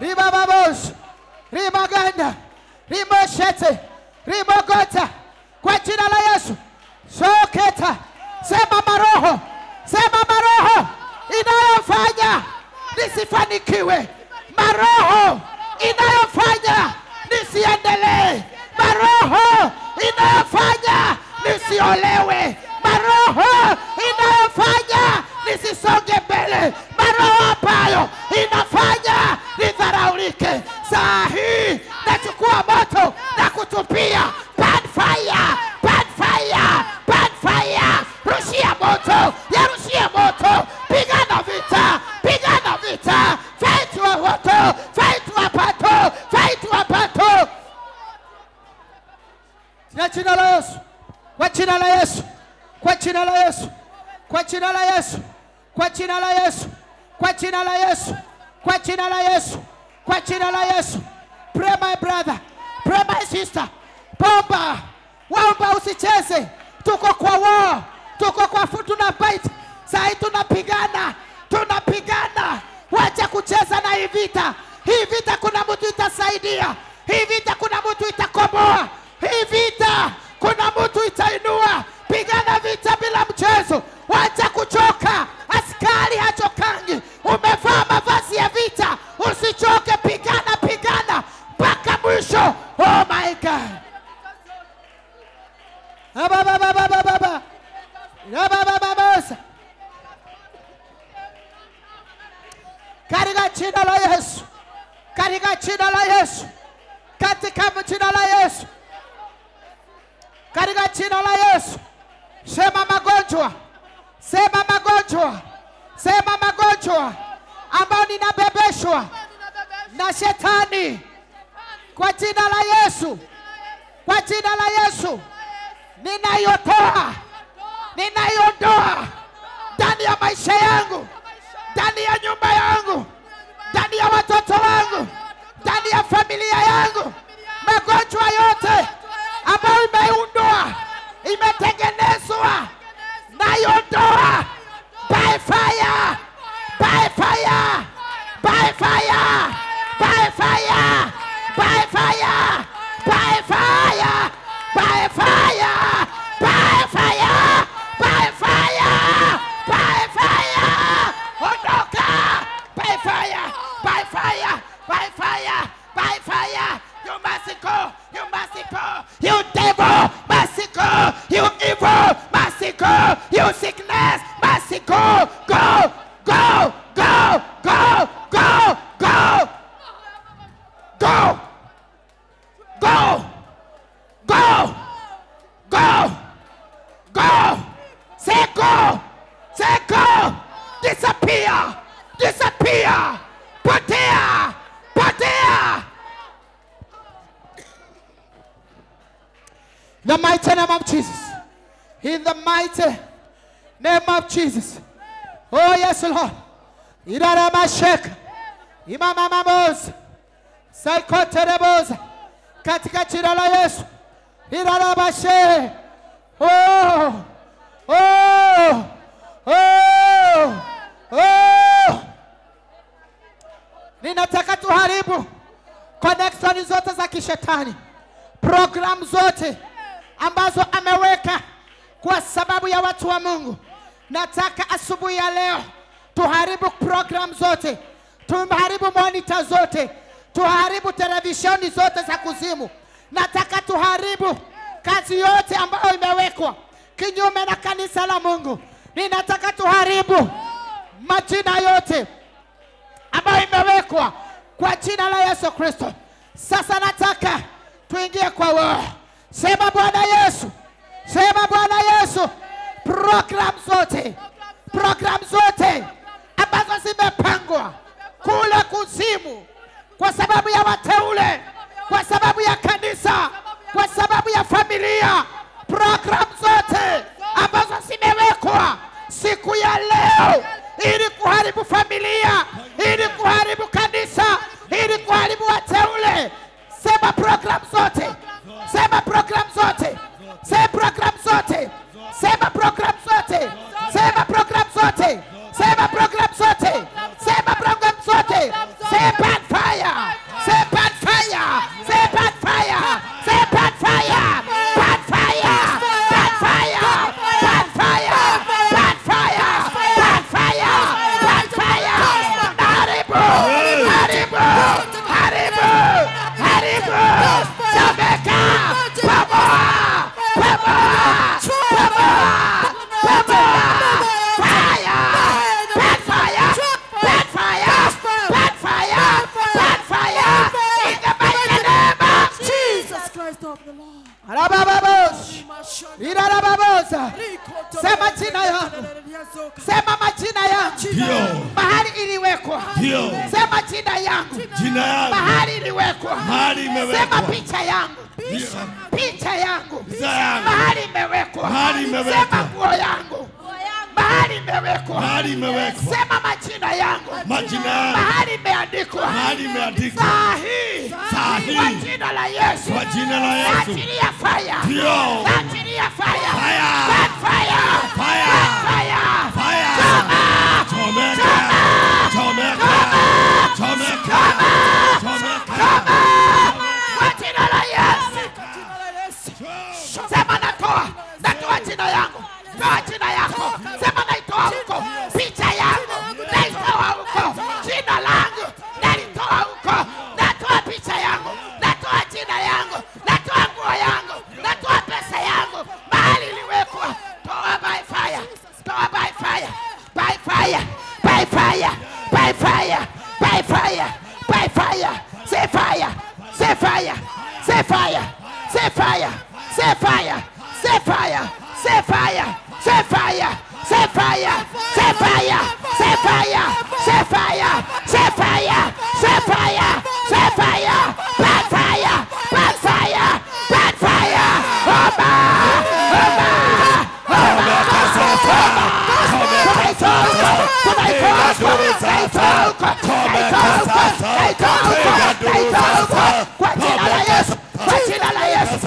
S2: ribababos, ribaganda, riboshete, ribogota. Kwa jina la Yesu. Soketa. Sema maroho. Sema maroho inayofanya nisifanikiwe. Maroho inayofanya nisiendelee. Maroho inayofanya nisiolewe. Maroho inayofanya nisisonge mbele. Maroho ambayo inafanya nidharaulike. Saa hii nachukua moto na kutupia. Burn fire, burn fire, burn fire. Rushia moto, ya rushia moto. Pigana vita, pigana vita. Fight wa moto, fight wa pato, fight wa pato. Kwa jina la Yesu, kwa jina la Yesu, kwa jina la Yesu, kwa jina la Yesu, kwa jina la Yesu, kwa jina la Yesu, kwa jina la Yesu, kwa jina la Yesu. Pray my brother, pray my sister. Bomba, waomba usicheze. Tuko kwa war, tuko kwa futu na fight. Sasa tunapigana, tunapigana. Wacha kucheza na hii vita. Hii vita kuna mtu itasaidia. Hii vita kuna mtu itakomboa. Hii vita kuna mtu itainua. Pigana vita bila mchezo. Wacha kuchoka. Askari hachokangi. Umevaa mavazi ya vita. Usichoke, pigana, pigana mpaka mwisho. Oh my God. Aba baba baba baba. Aba baba baba. Katika jina la Yesu. Katika jina la Yesu. Katika jina la Yesu. Katika jina la Yesu. Sema magonjwa. Sema magonjwa. Sema magonjwa ambao ninabebeshwa na shetani. Kwa jina la Yesu. Kwa jina la Yesu. Ninayotoa. Ninaiondoa ndani ya maisha yangu. Ndani ya nyumba yangu. Ndani ya watoto wangu. Ndani ya familia yangu. Magonjwa yote ambayo imeundwa, imetengenezwa, naiondoa by fire, by fire, by fire, by fire, by fire, by fire, by fire, by fire, by fire, by fire. Ondoka by fire, by fire, by fire, by fire. You must go, you must go. You devil must go. You evil must go. You sickness must go. Go, go, go, go, go, go. Go. Go. Go. Go. Go. Say go. Say go. Disappear. Disappear. Potea. Potea. In the mighty name of Jesus. In the mighty name of Jesus. Oh yes, Lord. Irarabashek. Imamamamos. Saikoterebos. Katika jina la Yesu. Irarabashe. Oh. Oh. Oh. Oh. Ninataka tuharibu connection zote za kishetani. Program zote ambazo ameweka kwa sababu ya watu wa Mungu. Nataka asubuhi ya leo tuharibu program zote. Tuharibu monitor zote. Tuharibu televisheni zote za kuzimu. Nataka tuharibu kazi yote ambayo imewekwa kinyume na kanisa la Mungu. Ninataka tuharibu majina yote ambayo imewekwa kwa jina la Yesu Kristo. Sasa nataka tuingie kwa wao. Sema Bwana Yesu. Sema Bwana Yesu. Program zote. Program zote ambazo zimepangwa kule kuzimu kwa sababu ya wateule, kwa sababu ya kanisa, kwa sababu ya familia. Program zote ambazo zimewekwa siku ya leo ili kuharibu familia, ili kuharibu kanisa, ili kuharibu wateule. Sema program zote. Sema program zote. Sema program zote. Sema program zote. Sema program zote. Sema program zote. Sema program zote. Say bad fire.
S5: yangu.
S2: Mahali iliwekwa.
S5: Mahali imewekwa.
S2: Sema picha yangu. Picha yangu. Mahali imewekwa.
S5: Mahali imewekwa.
S2: Sema nguo yangu. Mahali imewekwa.
S5: Mahali imewekwa.
S2: Sema majina yangu.
S5: Majina yangu.
S2: Mahali imeandikwa.
S5: Mahali imeandikwa.
S2: Saa hii.
S5: Saa hii.
S2: Kwa jina la Yesu.
S5: Kwa jina la Yesu.
S2: Achilia fire.
S5: Ndio.
S2: Achilia fire.
S5: Fire.
S2: Back fire.
S5: Fire.
S2: Back fire.
S5: Fire.
S2: Choma.
S5: Chomeka. Chomeka. Chomeka. Chomeka.
S2: Kwa jina la Yesu. Sema natoa. Natoa jina yangu. Toa jina yako. Sema naitoa huko. Picha yangu. Naitoa huko. Jina langu. Nalitoa huko. Natoa picha yangu. Natoa jina yangu. Natoa nguo yangu. Natoa pesa yangu. Mahali iliwekwa. Toa by fire. Toa by fire. By fire. By fire. By fire. By fire. By fire. Say fire. Say fire. Say fire. Say fire. Say fire. Say fire. Say fire. Say fire. Say fire. Say fire. Say fire. Say fire. Say fire. Say fire. Say fire. Bad fire. Bad fire. Bad fire. Oba. Oba. Kwa jina la Yesu. Kwa jina la Yesu.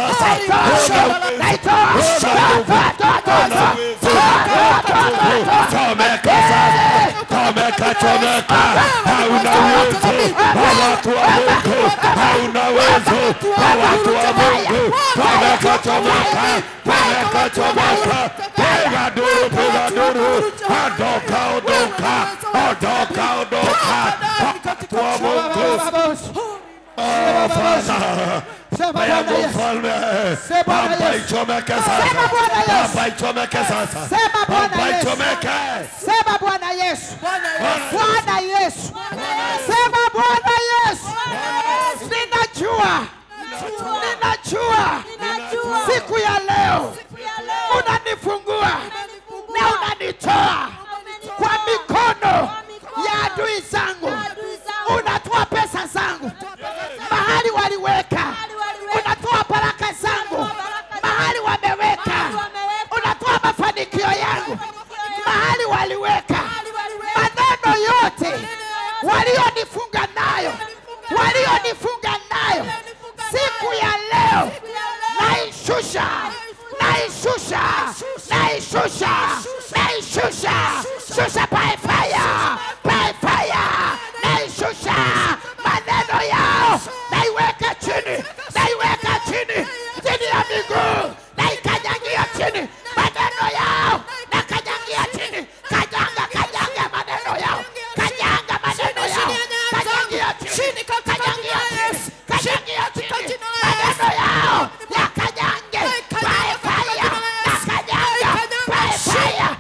S5: Chomeka, chomeka, hauna uwezo, watu wa Mungu, hauna uwezo, watu wa Mungu, chomeka, chomeka, chomeka, chomeka, piga duru, piga duru, ondoka, ondoka, ondoka, ondoka, watu wa Mungu. Oh, Father. Baba mfalme, Baba ichomeke sasa, Baba ichomeke sasa, Baba ichomeke.
S2: Sema Bwana Yesu, Bwana Yesu, sema Bwana Yesu. Ninajua, ninajua siku ya leo unanifungua na unanitoa kwa mikono ya adui zangu. Unatoa pesa zangu mahali waliweka. Unatoa baraka zangu mahali wameweka. Unatoa mafanikio yangu mahali waliweka. Maneno yote walionifunga nayo, walionifunga nayo, siku ya leo naishusha, naishusha, naishusha, naishusha, shusha by fire, by fire, naishusha maneno yao, naiweka chini, naiweka chini, chini ya miguu, naikanyagia chini maneno yao, nakanyagia chini, kanyanga, kanyanga maneno yao, kanyanga maneno yao, kanyagia chini, kanyagia chini, kanyagia chini, maneno yao, ya kanyange, by fire, na kanyanga, by fire.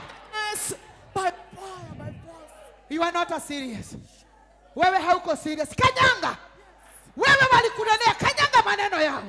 S2: You are not a serious. Wewe hauko serious. Kanyanga. Wewe walikunenea, kanyanga maneno yao.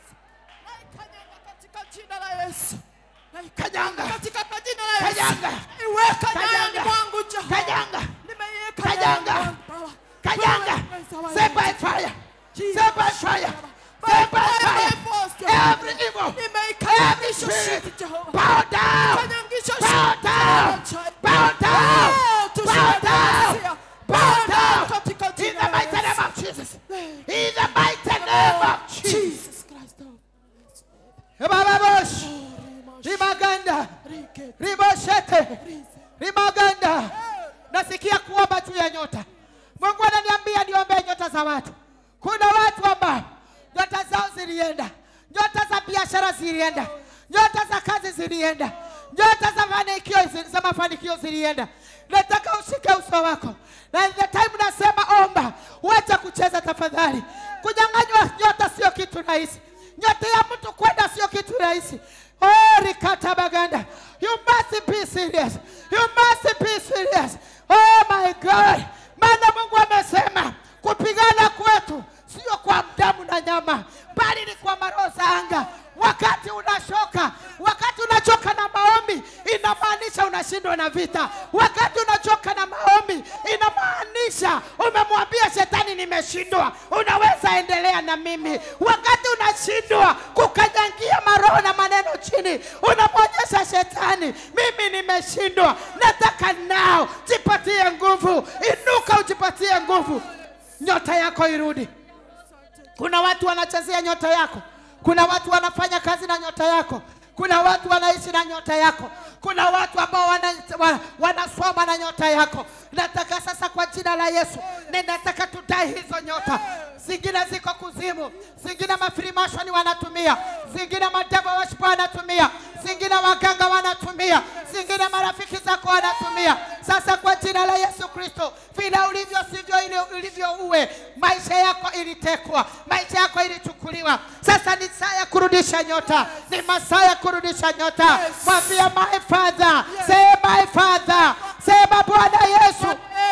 S2: Katika jina la Yesu. Kanyanga. Katika jina la Yesu. Kanyanga. Iweka ndani mwangu Jehova. Kanyanga. Nimeiweka. Kanyanga. Kanyanga. Say by fire. Say by fire. Say by fire. Every evil. Every spirit. Bow down. Bow down. Bow down. Bow down. Bow down. In the mighty name of Jesus. In the mighty name of Jesus Christ. Bababosh. Rimaganda. Riboshete. Rimaganda. Nasikia kuomba juu ya nyota. Mungu ananiambia niombe nyota za watu. Kuna watu ambao nyota zao zilienda. Nyota za biashara zilienda. Nyota za kazi zilienda. Nyota za mafanikio za mafanikio zilienda. Nataka ushike uso wako. Na the time nasema omba, wacha kucheza tafadhali. Kunyang'anywa nyota sio kitu rahisi. Nyota ya mtu kwenda sio kitu rahisi. Oh, rikata baganda. You must be serious. You must be serious. Oh my God. Maana Mungu amesema kupigana kwetu sio kwa damu na nyama, bali ni kwa maroho za anga. Wakati unashoka, wakati unachoka na maombi, inamaanisha unashindwa na vita. Wakati unachoka na maombi, inamaanisha umemwambia shetani nimeshindwa. unaweza endelea na mimi. Wakati unashindwa kukanyangia maroho na maneno chini, unamwonyesha shetani, mimi nimeshindwa, nataka nao. Jipatie nguvu, inuka ujipatie nguvu, nyota yako irudi. Kuna watu wanachezea nyota yako, kuna watu wanafanya kazi na nyota yako, kuna watu wanaishi na nyota yako, kuna watu ambao wanasoma wana, wana na nyota yako. Nataka sasa kwa jina la Yesu, ninataka tudai hizo nyota. Zingine ziko kuzimu, zingine mafirimasho wanatumia, zingine madeva washpa wanatumia, zingine waganga wanatumia, zingine marafiki zako wanatumia. Sasa kwa jina la Yesu Kristo, vile ulivyo sivyo ili ulivyo uwe. Maisha yako ilitekwa, maisha yako ilichukuliwa. Sasa ni saa ya kurudisha nyota, ni masaa ya kurudisha nyota. Mwambie my father, say my father, sema Bwana Yesu,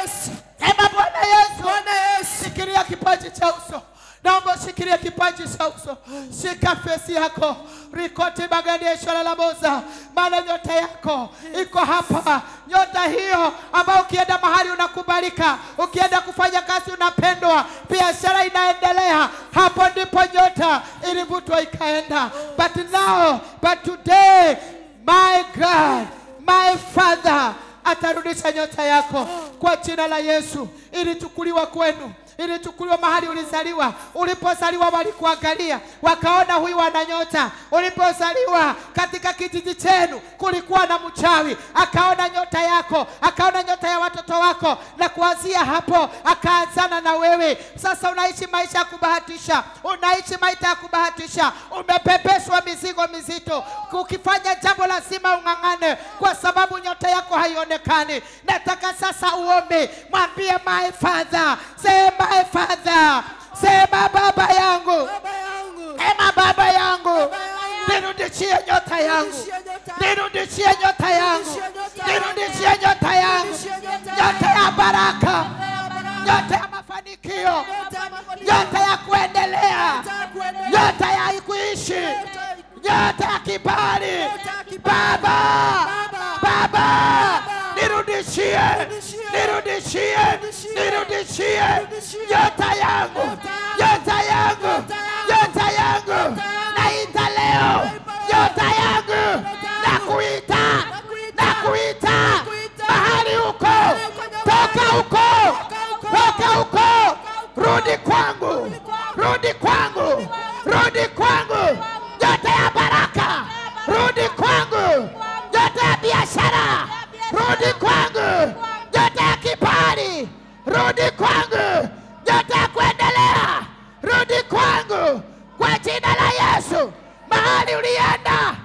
S2: sema Bwana Yesu. Shikilia kipaji cha uso, naomba shikilia kipaji cha uso, shika fesi yako, rikoti bagadesha la laboza, maana nyota yako iko hapa. Nyota hiyo ambayo ukienda mahali unakubalika, ukienda kufanya kazi unapendwa, biashara inaendelea, hapo ndipo nyota ilivutwa ikaenda. But now, but today, my God, my Father atarudisha nyota yako kwa jina la Yesu. Ilichukuliwa kwenu, ilichukuliwa mahali ulizaliwa. Ulipozaliwa walikuangalia, wakaona huyu ana nyota. Ulipozaliwa katika kijiji chenu kulikuwa na mchawi, akaona nyota yako, akaona nyota ya watoto wako, na kuanzia hapo akaanzana na wewe. Sasa unaishi maisha ya kubahatisha, unaishi maisha ya kubahatisha, umepepeshwa mizigo mizito. Ukifanya jambo lazima ungangane kwa sababu nyota yako haionekani. Nataka sasa uombe, mwambie my father, sema my father, sema baba yangu, sema baba yangu, nirudishie nyota yangu, nirudishie nyota yangu, nirudishie nyota yangu, nyota ya baraka, nyota ya mafanikio, nyota ya kuendelea, nyota ya kuishi, nyota ya kibali. Baba, baba, nirudishie, nirudishie, nirudishie nyota yangu, nyota yangu, nyota yangu. Naita leo nyota yangu, nakuita, nakuita mahali huko, toka huko, toka huko, rudi kwangu, rudi kwangu, rudi kwangu. Nyota ya baraka, rudi kwangu. Nyota ya biashara, rudi kwangu. Nyota ya kibali, rudi kwangu. Nyota ya kuendelea, rudi kwangu kwa jina la Yesu. Mahali ulienda,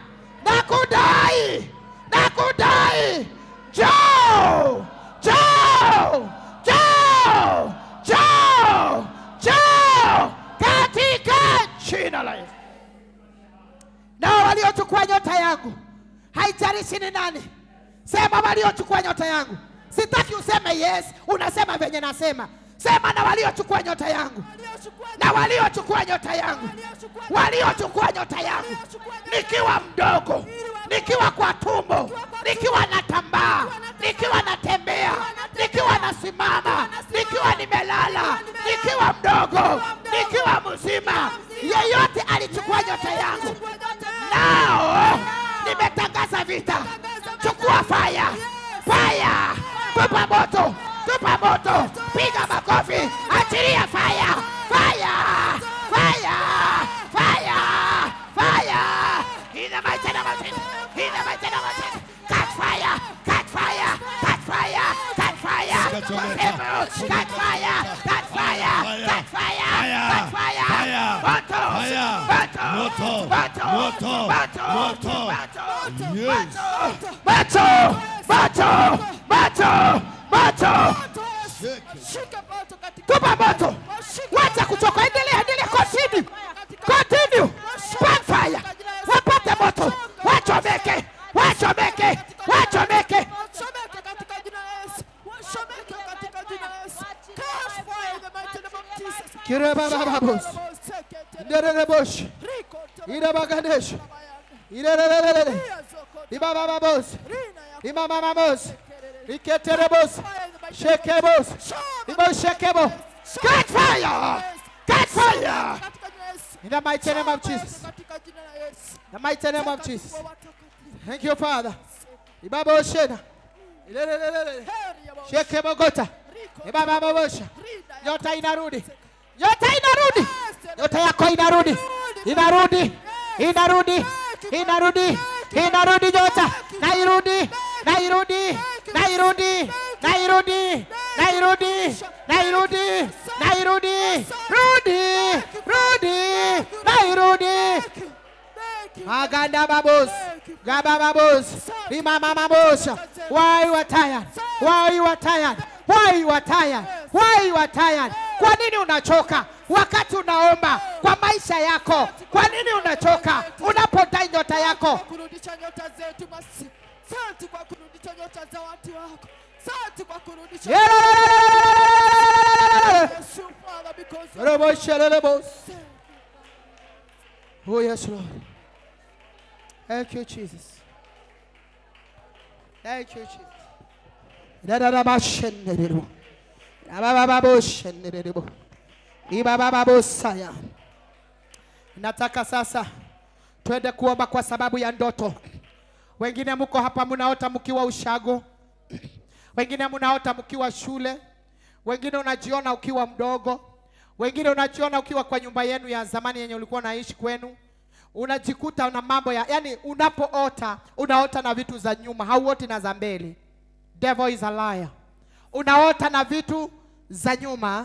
S2: nakudai, nakudai. Njoo, njoo, njoo, njoo, njoo katika jina la Yesu. Na waliochukua nyota yangu, haijalishi ni nani, sema waliochukua nyota yangu. Sitaki useme yes, unasema venye nasema. Sema na waliochukua nyota yangu, na waliochukua nyota yangu, waliochukua nyota yangu. Nikiwa mdogo, nikiwa kwa tumbo, nikiwa natambaa, nikiwa natembea, nikiwa nasimama, nikiwa nimelala, nikiwa mdogo, nikiwa mzima, yeyote alichukua nyota yangu, nao nimetangaza vita. Chukua fire, fire, tupa moto, tupa moto, piga makofi, achilia fire, fire, fire, fire, fire. In the mighty name of Jesus, in the mighty name of Jesus, catch fire, catch fire, catch fire, catch fire, catch fire, catch fire, catch fire, catch fire, moto, moto, moto, moto, moto, moto, moto, tupa moto, wacha kuchoka, endelea, endelea, continue, continue, spark fire, wapate moto, wachomeke, wachomeke, wachomeke. Kireba babos, nderere bosh, ireba ganesh, irere, ibaba babos, imama babos, iketere boss, shake boss, ibo shake boss. Catch fire! In the mighty name of Jesus.
S4: Katika jina la Yesu.
S2: The mighty name of Jesus.
S4: Kwa watakatifu.
S2: Thank you, Father. Ibaba oshena. Ilelelelele. Sheke Bogota. Ibaba babosha. Nyota inarudi. Nyota inarudi. Nyota yako inarudi. Inarudi. Inarudi. Inarudi. Inarudi nyota. Na irudi. Na irudi. Na irudi. Na irudi. Na irudi. Na irudi. Na irudi. Rudi. Rudi. Na irudi. Aganda babos. Gaba babos. Imama babos. Why you are tired? Why you are tired? Why you are tired? Why you are tired? Kwa nini unachoka wakati unaomba kwa maisha yako? Kwa nini unachoka unapodai nyota yako?
S4: Kurudisha nyota zetu basi. Asante kwa kurudisha nyota za watu wako. Asante kwa kurudisha.
S2: Yeah.
S4: Yesu, Father, because
S2: Robo shelelebos. Oh yes, Lord. Thank you, Jesus. Thank you, Jesus. Da da da ba shenderebo. Da ba ba ba bo shenderebo. Iba ba ba bo saya. Nataka sasa twende kuomba kwa sababu ya ndoto. Wengine mko hapa mnaota mkiwa ushago. Wengine mnaota mkiwa shule. Wengine unajiona ukiwa mdogo. Wengine unajiona ukiwa kwa nyumba yenu ya zamani yenye ulikuwa unaishi kwenu. Unajikuta una mambo ya, yani unapoota, unaota na vitu za nyuma, hauoti na za mbele. Devil is a liar. Unaota na vitu za nyuma,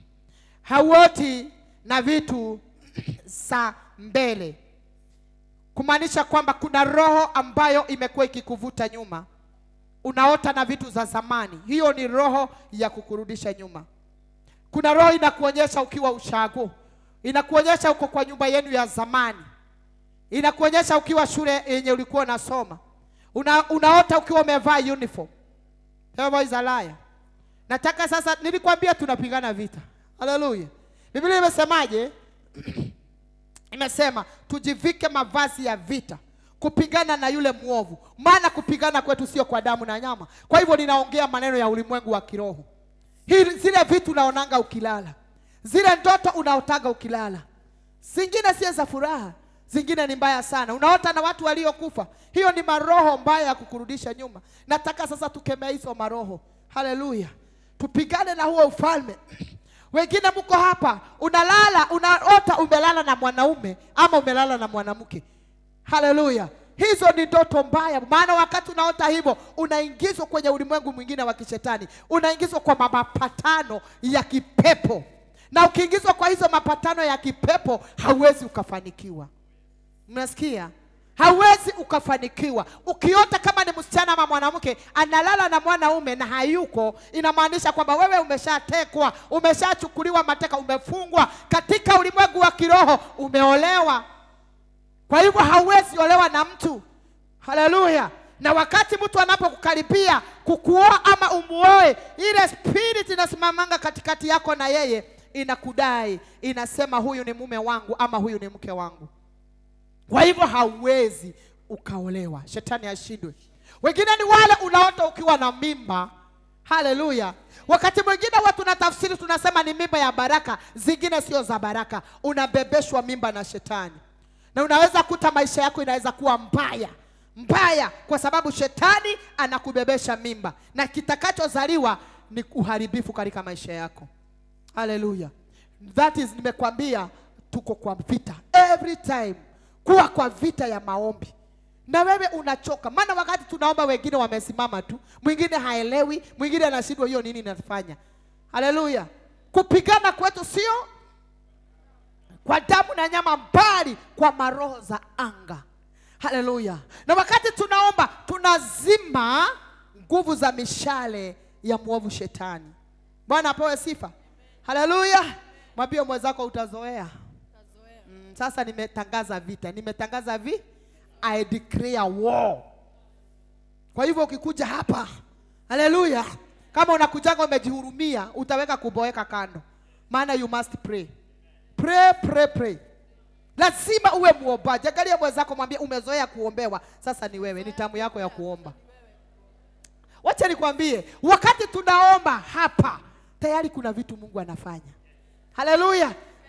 S2: hauoti na vitu za mbele. Kumaanisha kwamba kuna roho ambayo imekuwa ikikuvuta nyuma. Unaota na vitu za zamani. Hiyo ni roho ya kukurudisha nyuma. Kuna roho inakuonyesha ukiwa ushago. Inakuonyesha uko kwa nyumba yenu ya zamani. Inakuonyesha ukiwa shule yenye ulikuwa unasoma. Una, unaota ukiwa umevaa uniform. Devil is a liar. Nataka sasa, nilikwambia tunapigana vita. Hallelujah. Biblia imesemaje? Imesema tujivike mavazi ya vita kupigana na yule muovu. Maana kupigana kwetu sio kwa damu na nyama. Kwa hivyo ninaongea maneno ya ulimwengu wa kiroho. Hili zile vitu unaonanga ukilala. Zile ndoto unaotaga ukilala. Zingine si za furaha, zingine ni mbaya sana. Unaota na watu waliokufa. Hiyo ni maroho mbaya ya kukurudisha nyuma. Nataka sasa tukemee hizo maroho. Hallelujah. Tupigane na huo ufalme. Wengine mko hapa, unalala, unaota umelala na mwanaume ama umelala na mwanamke. Hallelujah. Hizo ni ndoto mbaya. Maana wakati unaota hivyo, unaingizwa kwenye ulimwengu mwingine wa kishetani. Unaingizwa kwa mapatano ya kipepo. Na ukiingizwa kwa hizo mapatano ya kipepo, hauwezi ukafanikiwa. Mnasikia? Hauwezi ukafanikiwa. Ukiota kama ni msichana ama mwanamke analala na mwanaume na hayuko, inamaanisha kwamba wewe umeshatekwa, umeshachukuliwa mateka, umefungwa katika ulimwengu wa kiroho, umeolewa. Kwa hivyo hauwezi olewa na mtu. Hallelujah. Na wakati mtu anapokukaribia kukuoa ama umuoe, ile spirit inasimamanga katikati yako na yeye, inakudai, inasema huyu ni mume wangu ama huyu ni mke wangu. Kwa hivyo hauwezi ukaolewa. Shetani ashindwe. Wengine ni wale unaota ukiwa na mimba. Hallelujah. Wakati mwingine watu na tafsiri tunasema ni mimba ya baraka, zingine sio za baraka. Unabebeshwa mimba na shetani. Na unaweza kuta maisha yako inaweza kuwa mbaya. Mbaya kwa sababu shetani anakubebesha mimba. Na kitakachozaliwa ni uharibifu katika maisha yako. Hallelujah. That is, nimekwambia tuko kwa vita. Every time kuwa kwa vita ya maombi. Na wewe unachoka. Maana wakati tunaomba wengine wamesimama tu. Mwingine haelewi. Mwingine anashindwa hiyo nini inafanya. Hallelujah. Kupigana kwetu sio kwa damu na nyama, mbali kwa maroho za anga. Hallelujah. Na wakati tunaomba, tunazima nguvu za mishale ya mwovu shetani. Bwana apewe sifa. Hallelujah. Mwambie mwenzako utazoea. Mm, sasa nimetangaza vita. Nimetangaza vi I declare war. Kwa hivyo ukikuja hapa, hallelujah, kama unakujanga umejihurumia, utaweka kuboeka kando. Maana you must pray. Pray, pray, pray. Lazima uwe muombaji. Angalia mwenzako mwambie umezoea kuombewa. Sasa ni wewe, ni tamu yako ya kuomba. Wacha nikwambie, wakati tunaomba hapa, tayari kuna vitu Mungu anafanya. Hallelujah. Usione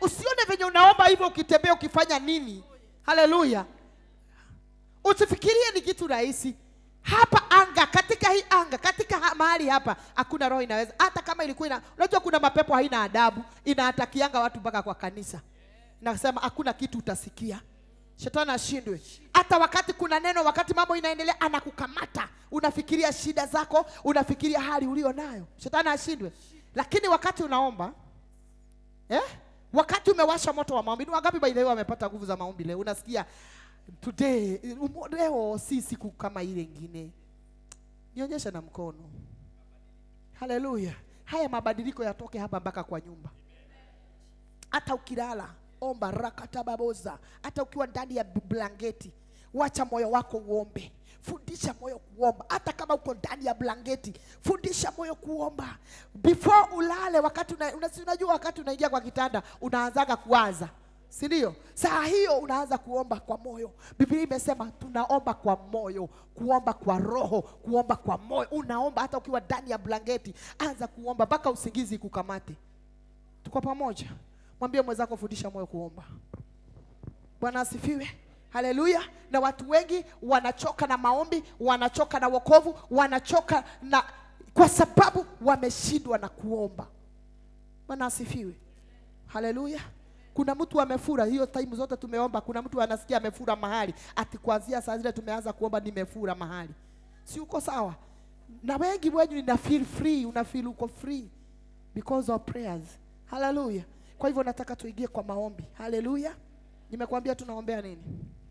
S2: venye unaomba hivyo ukitembea ukifanya nini. Haleluya. Usifikirie ni kitu rahisi. Hapa anga, katika hii anga, katika ha, mahali hapa hakuna roho inaweza. Hata kama ilikuwa ina, unajua kuna mapepo haina adabu, inaatakianga watu mpaka kwa kanisa. Nasema hakuna kitu utasikia. Shetani ashindwe. Hata wakati kuna neno, wakati mambo inaendelea anakukamata. Unafikiria shida zako, unafikiria hali ulio nayo. Shetani ashindwe. Lakini wakati unaomba, eh? Wakati umewasha moto wa maombi, ni wangapi by the way wamepata nguvu za maombi leo? Unasikia today, leo si siku kama ile nyingine. Nionyesha na mkono. Haleluya. Haya mabadiliko yatoke hapa mpaka kwa nyumba. Hata ukilala, omba rakatababoza. Hata ukiwa ndani ya blanketi, wacha moyo wako uombe. Fundisha moyo kuomba. Hata kama uko ndani ya blanketi, fundisha moyo kuomba. Before ulale, wakati una, unajua wakati unaingia kwa kitanda, unaanzaga kuwaza. Si ndio? Saa hiyo unaanza kuomba kwa moyo. Biblia imesema tunaomba kwa moyo, kuomba kwa roho, kuomba kwa moyo. Unaomba hata ukiwa ndani ya blanketi, anza kuomba mpaka usingizi kukamate. Tuko pamoja? Mwambie mwenzako fundisha moyo kuomba. Bwana asifiwe. Haleluya. Na watu wengi wanachoka na maombi, wanachoka na wokovu, wanachoka na kwa sababu wameshindwa na kuomba. Bwana asifiwe. Haleluya. Kuna mtu amefura hiyo time zote tumeomba, kuna mtu anasikia amefura mahali. Ati kuanzia saa zile tumeanza kuomba nimefura mahali. Si uko sawa? Na wengi wenyu nina feel free, una feel uko free because of prayers. Haleluya. Kwa hivyo nataka tuingie kwa maombi. Haleluya. Nimekuambia tunaombea nini?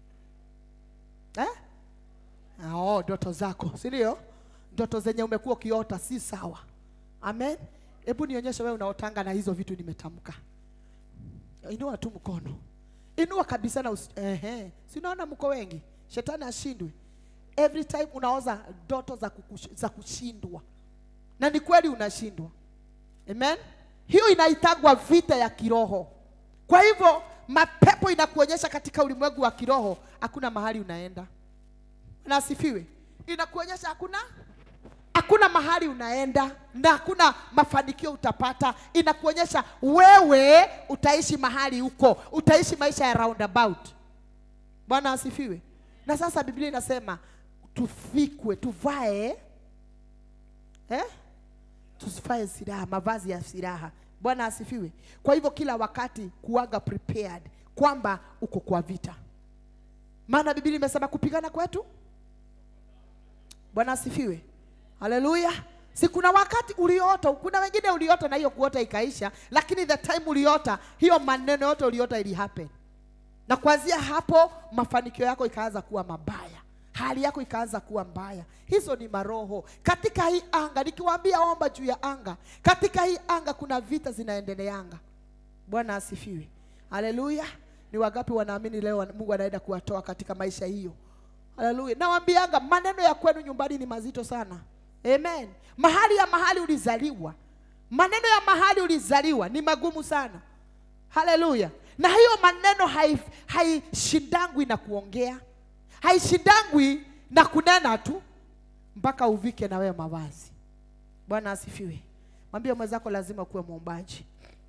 S2: Eh? Oh, ndoto zako, si ndio? Ndoto zenye umekuwa ukiota si sawa. Amen. Hebu nionyeshe wewe unaotanga na hizo vitu nimetamka. Inua tu mkono. Inua kabisa na ehe. Si unaona mko wengi? Shetani ashindwe. Every time unaoza ndoto za kukush, za kushindwa. Na ni kweli unashindwa. Amen. Hiyo inaitagwa vita ya kiroho. Kwa hivyo mapepo inakuonyesha katika ulimwengu wa kiroho hakuna mahali unaenda. Na asifiwe. Inakuonyesha hakuna hakuna mahali unaenda na hakuna mafanikio utapata. Inakuonyesha wewe utaishi mahali huko, utaishi maisha ya roundabout. Bwana asifiwe. Na sasa Biblia inasema tufikwe, tuvae eh? Tusifae silaha, mavazi ya silaha. Bwana asifiwe. Kwa hivyo kila wakati kuaga prepared kwamba uko kwa vita. Maana Biblia imesema kupigana kwetu. Bwana asifiwe. Haleluya. Si kuna wakati uliota, kuna wengine uliota na hiyo kuota ikaisha, lakini the time uliota, hiyo maneno yote uliota ili happen. Na kuanzia hapo mafanikio yako ikaanza kuwa mabaya. Hali yako ikaanza kuwa mbaya. Hizo ni maroho. Katika hii anga, nikiwaambia omba juu ya anga, katika hii anga kuna vita zinaendeleanga. Bwana asifiwe. Haleluya. Ni wangapi wanaamini leo Mungu anaenda kuwatoa katika maisha hiyo? Haleluya. Nawaambianga maneno ya kwenu nyumbani ni mazito sana. Amen. Mahali ya mahali ulizaliwa, maneno ya mahali ulizaliwa ni magumu sana. Haleluya. Na hiyo maneno haishindangwi hai na kuongea, haishindangwi na kunena tu, mpaka uvike na wewe mavazi. Bwana asifiwe. Mwambie mwenzako lazima kuwe muombaji.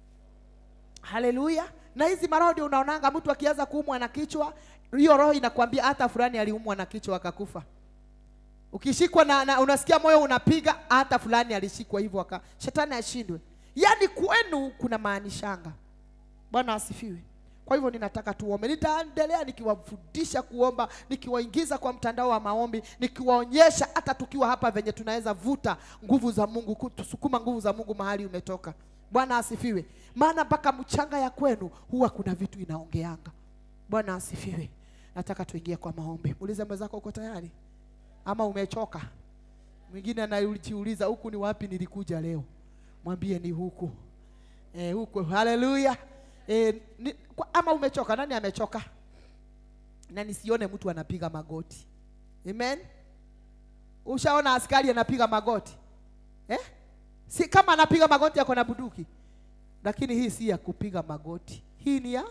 S2: Haleluya. Na hizi maroho ndio unaonanga mtu akianza kuumwa na kichwa, hiyo roho inakwambia hata fulani aliumwa na kichwa akakufa. Ukishikwa na, na unasikia moyo unapiga, hata fulani alishikwa hivyo aka. Shetani ashindwe. Yaani kwenu kuna maanishanga. Bwana asifiwe. Kwa hivyo ninataka tuombe. Nitaendelea nikiwafundisha kuomba, nikiwaingiza kwa mtandao wa maombi, nikiwaonyesha hata tukiwa hapa venye tunaweza vuta nguvu za Mungu, tusukuma nguvu za Mungu mahali umetoka. Bwana asifiwe. Maana mpaka mchanga ya kwenu huwa kuna vitu inaongeanga. Bwana asifiwe. Nataka tuingie kwa maombi. Muulize mwenzako uko tayari? Ama umechoka? Mwingine anajiuliza huku ni wapi nilikuja leo? Mwambie ni huku. Eh, huku. Haleluya. Eh, ni, kwa, ama umechoka? Nani amechoka? Na nisione mtu anapiga magoti. Amen. Ushaona askari anapiga magoti? Eh? Si kama anapiga magoti yako na bunduki. Lakini hii si ya kupiga magoti. Hii ni ya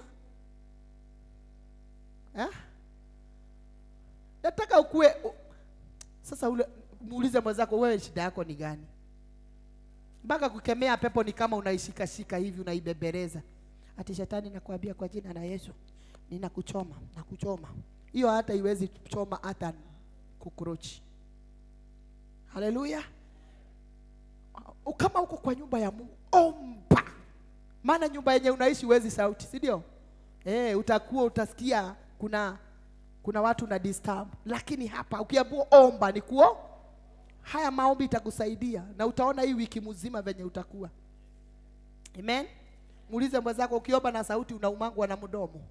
S2: eh? Nataka ukue u... Sasa ule muulize mwenzako wewe shida yako ni gani? Mpaka kukemea pepo ni kama unaishika shika hivi unaibebereza. ati shetani nakuambia kwa jina la Yesu ninakuchoma, nakuchoma. Hiyo hata iwezi kuchoma hata kukurochi. Haleluya. Kama uko kwa nyumba ya Mungu, omba. Maana nyumba yenye unaishi huwezi sauti, si ndio? Eh, utakuwa utasikia kuna kuna watu na disturb. Lakini hapa ukiambiwa omba ni kuo, haya maombi itakusaidia na utaona hii wiki mzima venye utakuwa. Amen. Muulize mwenzako, ukiomba na sauti unaumangwa na mdomo.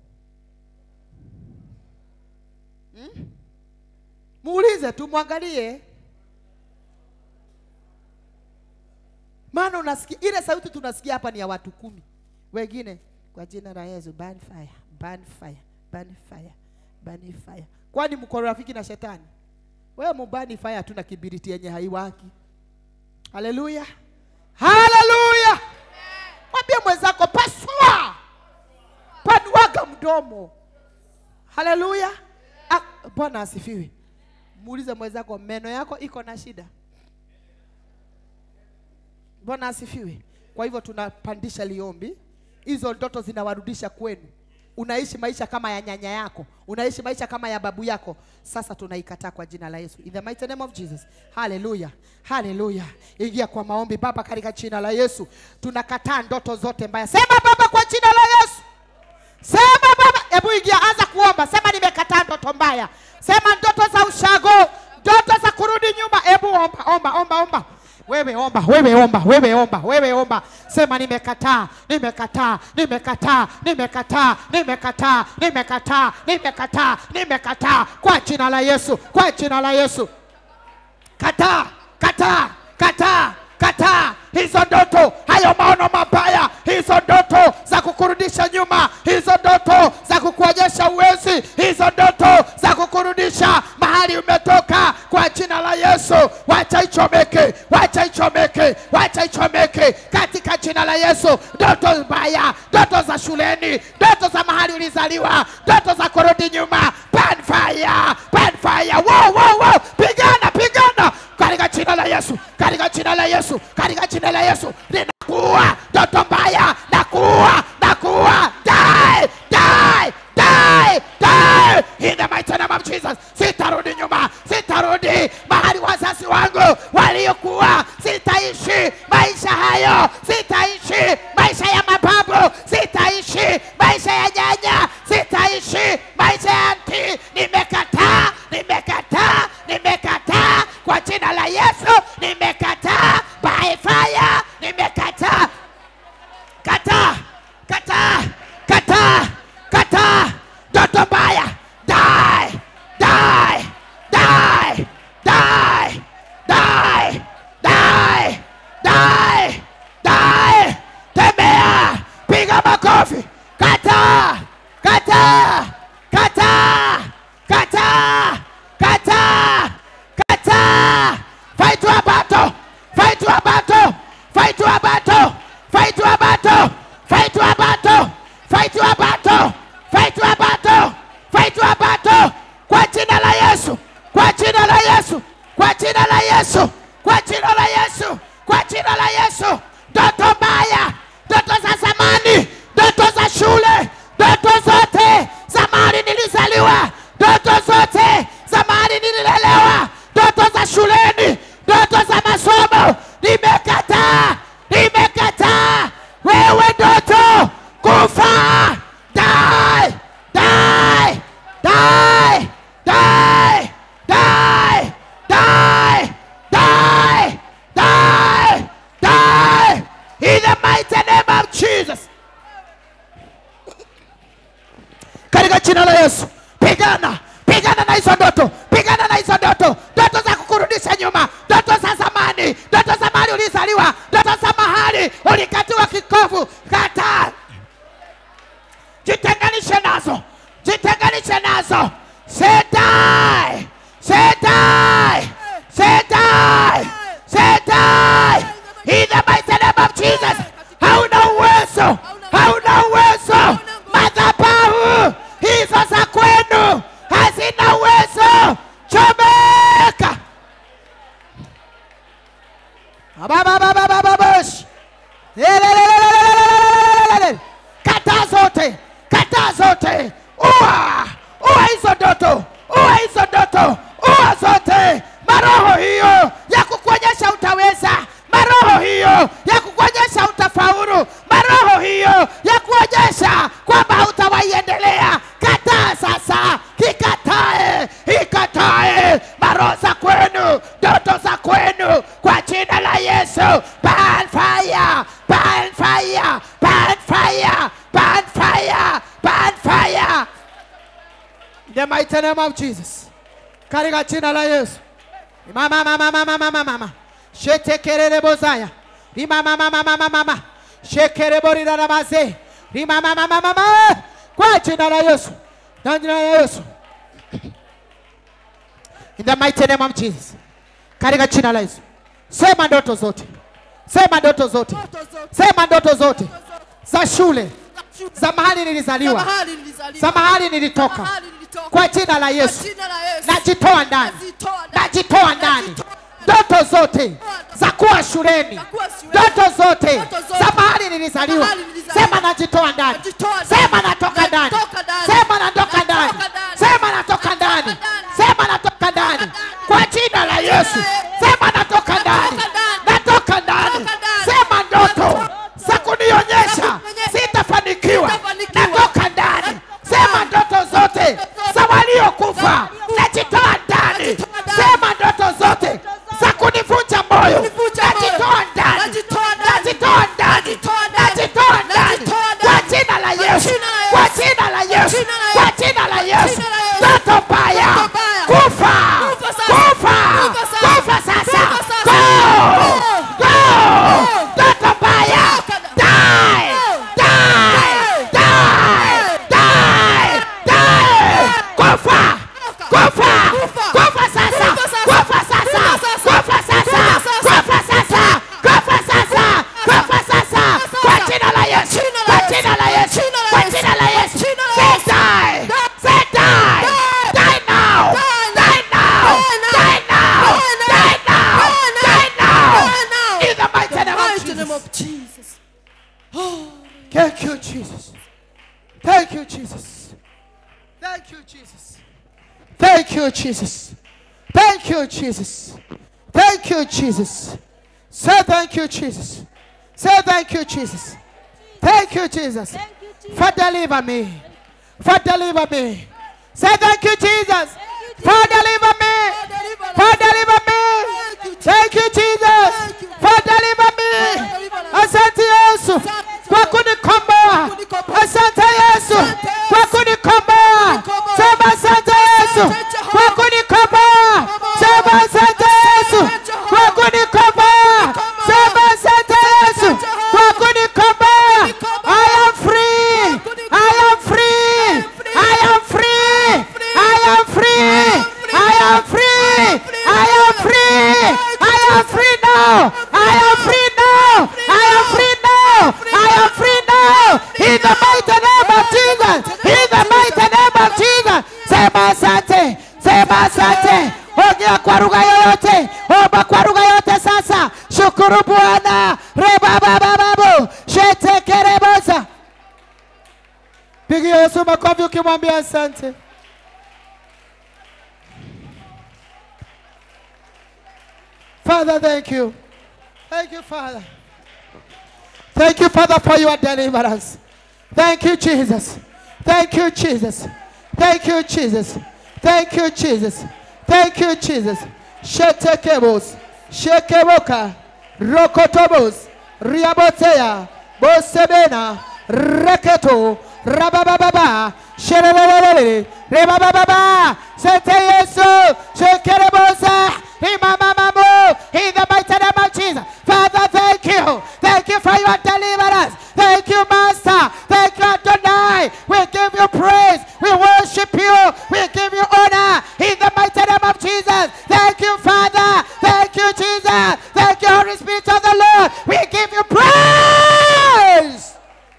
S2: Hmm? Muulize tu, mwangalie. Maana unasikia ile sauti tunasikia hapa ni ya watu kumi. Wengine kwa jina la Yesu burn fire, burn fire, burn fire, burn fire. Kwani mko rafiki na shetani? Wewe mbani fire tu na kibiriti yenye haiwaki. Haleluya. Haleluya. Mwambie mwenzako pasua. Panuaga mdomo. Haleluya. Ah, Bwana asifiwe. Muulize mwenzako, meno yako iko na shida? Bwana asifiwe. Kwa hivyo tunapandisha liombi. Hizo ndoto zinawarudisha kwenu. Unaishi maisha kama ya nyanya yako, unaishi maisha kama ya babu yako. Sasa tunaikataa kwa jina la Yesu. In the mighty name of Jesus. Hallelujah. Hallelujah. Ingia kwa maombi. Baba, katika jina la Yesu tunakataa ndoto zote mbaya. Sema Baba, kwa jina la Yesu. Sema Baba, hebu ingia, anza kuomba. Sema nimekataa ndoto mbaya. Sema ndoto za ushago, ndoto za kurudi nyuma. Hebu omba, omba, omba, omba. Wewe omba, wewe omba, wewe omba, wewe omba. Sema nimekataa, nimekataa, nimekataa, nimekataa, nimekataa, nimekataa, nimekataa, nimekataa kwa jina la Yesu, kwa jina la Yesu. Kataa, kataa, kataa, kataa hizo ndoto, hayo maono mabaya, hizo ndoto za kukurudisha nyuma, hizo ndoto za kukuonyesha uwezi, hizo ndoto za kukurudisha mahali umetoka kwa jina la Yesu. Wacha ichomeke, wacha ichomeke, wacha ichomeke katika jina la Yesu. Ndoto mbaya, ndoto za shuleni, ndoto za mahali ulizaliwa, ndoto za kurudi nyuma, burn fire, burn fire. Wow, wow, wow. Pigana, pigana katika jina la Yesu, katika jina la Yesu, katika jina la Yesu. Ninakuua ndoto mbaya, nakuua, nakuua. Die, die, die, die in the mighty name of Jesus. Sitarudi nyuma, sitarudi mahali wazazi wangu waliokuwa. Sitaishi maisha hayo, sitaishi maisha ya mababu, sitaishi maisha ya nyanya, sitaishi maisha ya aunti. Nimekataa, nimekataa, nimekataa kwa jina la Yesu. Nimekataa by fire, nimekataa. Kataa, kataa, kataa, kataa ndoto mbaya. Die, die, die, die, die, die, die, die. Tembea, piga makofi. Kataa, kataa, kataa, kataa, kataa, kataa. Fight your battle, fight your battle, fight your battle, fight your battle, fight your battle, fight your battle, fight your battle, fight your battle kwa jina la Yesu, kwa jina la Yesu, kwa jina la Yesu, kwa jina la Yesu, kwa jina la Yesu. Ndoto mbaya, ndoto za zamani, ndoto za shule, ndoto zote za mahali nilizaliwa, ndoto zote za mahali nililelewa, ndoto za shuleni, ndoto za masomo, nimekataa, nimekataa. Wewe ndoto, kufa. Die, die, die, die, die, die, die, die, die in the mighty name of Jesus. Katika jina la Yesu, pigana, pigana na hizo ndoto, pigana na hizo ndoto, ndoto za kukurudisha nyuma, ndoto za zamani, ndoto za mahali ulizaliwa, ndoto za mahali ulikatiwa kikovu. Kataa. Jitenganishe nazo, jitenganishe nazo. Say die, say die, say die, say die in the mighty name of Jesus. Hauna uwezo, hauna uwezo. Madhabahu hizo za kwenu hazina uwezo. Chomeka. Kata kataa zote, ua, ua hizo ndoto, ua hizo ndoto, ua zote. Maroho hiyo ya kukuonyesha utaweza, maroho hiyo ya kukuonyesha utafaulu, maroho hiyo ya kuonyesha kwamba hutawaiendelea, kataa sasa, kikatae, ikatae maroho za kwenu, ndoto za kwenu kwa jina la Yesu. Burn fire, burn fire, burn fire, burn fire, burn fire. In the mighty name of Jesus. Katika jina la Yesu. Mama mama mama mama mama. Shetekerere bozaya. Rima mama mama mama mama. Shekere borira ramaze. Rima mama mama mama. Kwa jina la Yesu. Kwa jina la Yesu. In the mighty name of Jesus. Katika jina la Yesu. Sema ndoto zote. Sema ndoto zote. Sema ndoto zote. Za shule. Za mahali nilizaliwa. Za mahali nilitoka. Kwa jina la Yesu. Najitoa ndani. Najitoa ndani. Ndoto zote za kuwa shuleni. Ndoto zote za mahali nilizaliwa. Sema najitoa ndani. Sema natoka ndani. Sema natoka ndani. Sema natoka ndani. Sema natoka ndani. Kwa jina la Yesu. Sema natoka ndani. Natoka ndani. Sema ndoto za kunionyesha sitafanikiwa. Natoka ndani. Sema ndoto zote za waliokufa. Najitoa ndani. Sema ndoto zote za kunivunja moyo. Najitoa ndani. Najitoa ndani. Najitoa ndani. Kwa jina la Yesu. Kwa jina la Yesu. Kwa jina la Yesu. Ndoto mbaya. Kufa. Kufa. Kufa sasa. Go. Go. Ndoto mbaya. Die. Die. Die. Die. Die. Kufa. Kufa. Kufa sasa. Kufa sasa. Kufa sasa. Kufa sasa. Kufa sasa. Kufa sasa. Kwa jina la Yesu. Kwa jina la Yesu. Kwa jina la Yesu. Say die. Say die. Die now. Die now. Die now. Die now. Die now. In the mighty name of Jesus. Thank you, Jesus. Thank you, Jesus. Thank you, Jesus. Thank you, Jesus. Thank you, Jesus. Thank you, Jesus. Say thank you, Jesus. Say thank you, Jesus. Thank you, Jesus. For deliver me. For deliver me. Say thank you, Jesus. For deliver me. For deliver me. Thank you, Jesus. For deliver me. Asante Yesu. Kwa kunikomboa. Asante Yesu. Kwa kunikomboa. Sema asante Yesu. Kwa kunikomboa. Sema asante Yesu. Kwa kunikomboa. Sema asante Yesu. Kwa kunikomboa. I am free. I am free. I am free. I am free. I am free. I am free. I am free now. I am free now. I am free now. I am free now. In the mighty name of Jesus. In the mighty name of Jesus. Sema asante. Sema asante. Ongea kwa lugha yoyote. Omba kwa lugha yoyote sasa. Shukuru Bwana. Reba baba babu. Shete kereboza. Pigia Yesu makofi ukimwambia asante. Father, thank you. Thank you, Father. Thank you, Father, for your deliverance. Thank you, Jesus. Thank you, Jesus. Thank you, Jesus. Thank you, Jesus. Thank you, Jesus. Shetekebos, Shekeboka, Rokotobos, Riabotea, Bosebena, Reketo, Rabababa, Sherelele, Rebababa, Sete Yesu, Shekerebosa, Imamamamu, in the mighty name of Jesus. Father, thank you. Thank you for your deliverance. Thank you, Master. Thank you, Adonai. We give you praise. We worship you. We give you honor in the mighty name of Jesus. Thank you, Father. Thank you, Jesus. Thank you, Holy Spirit of the Lord. We give you praise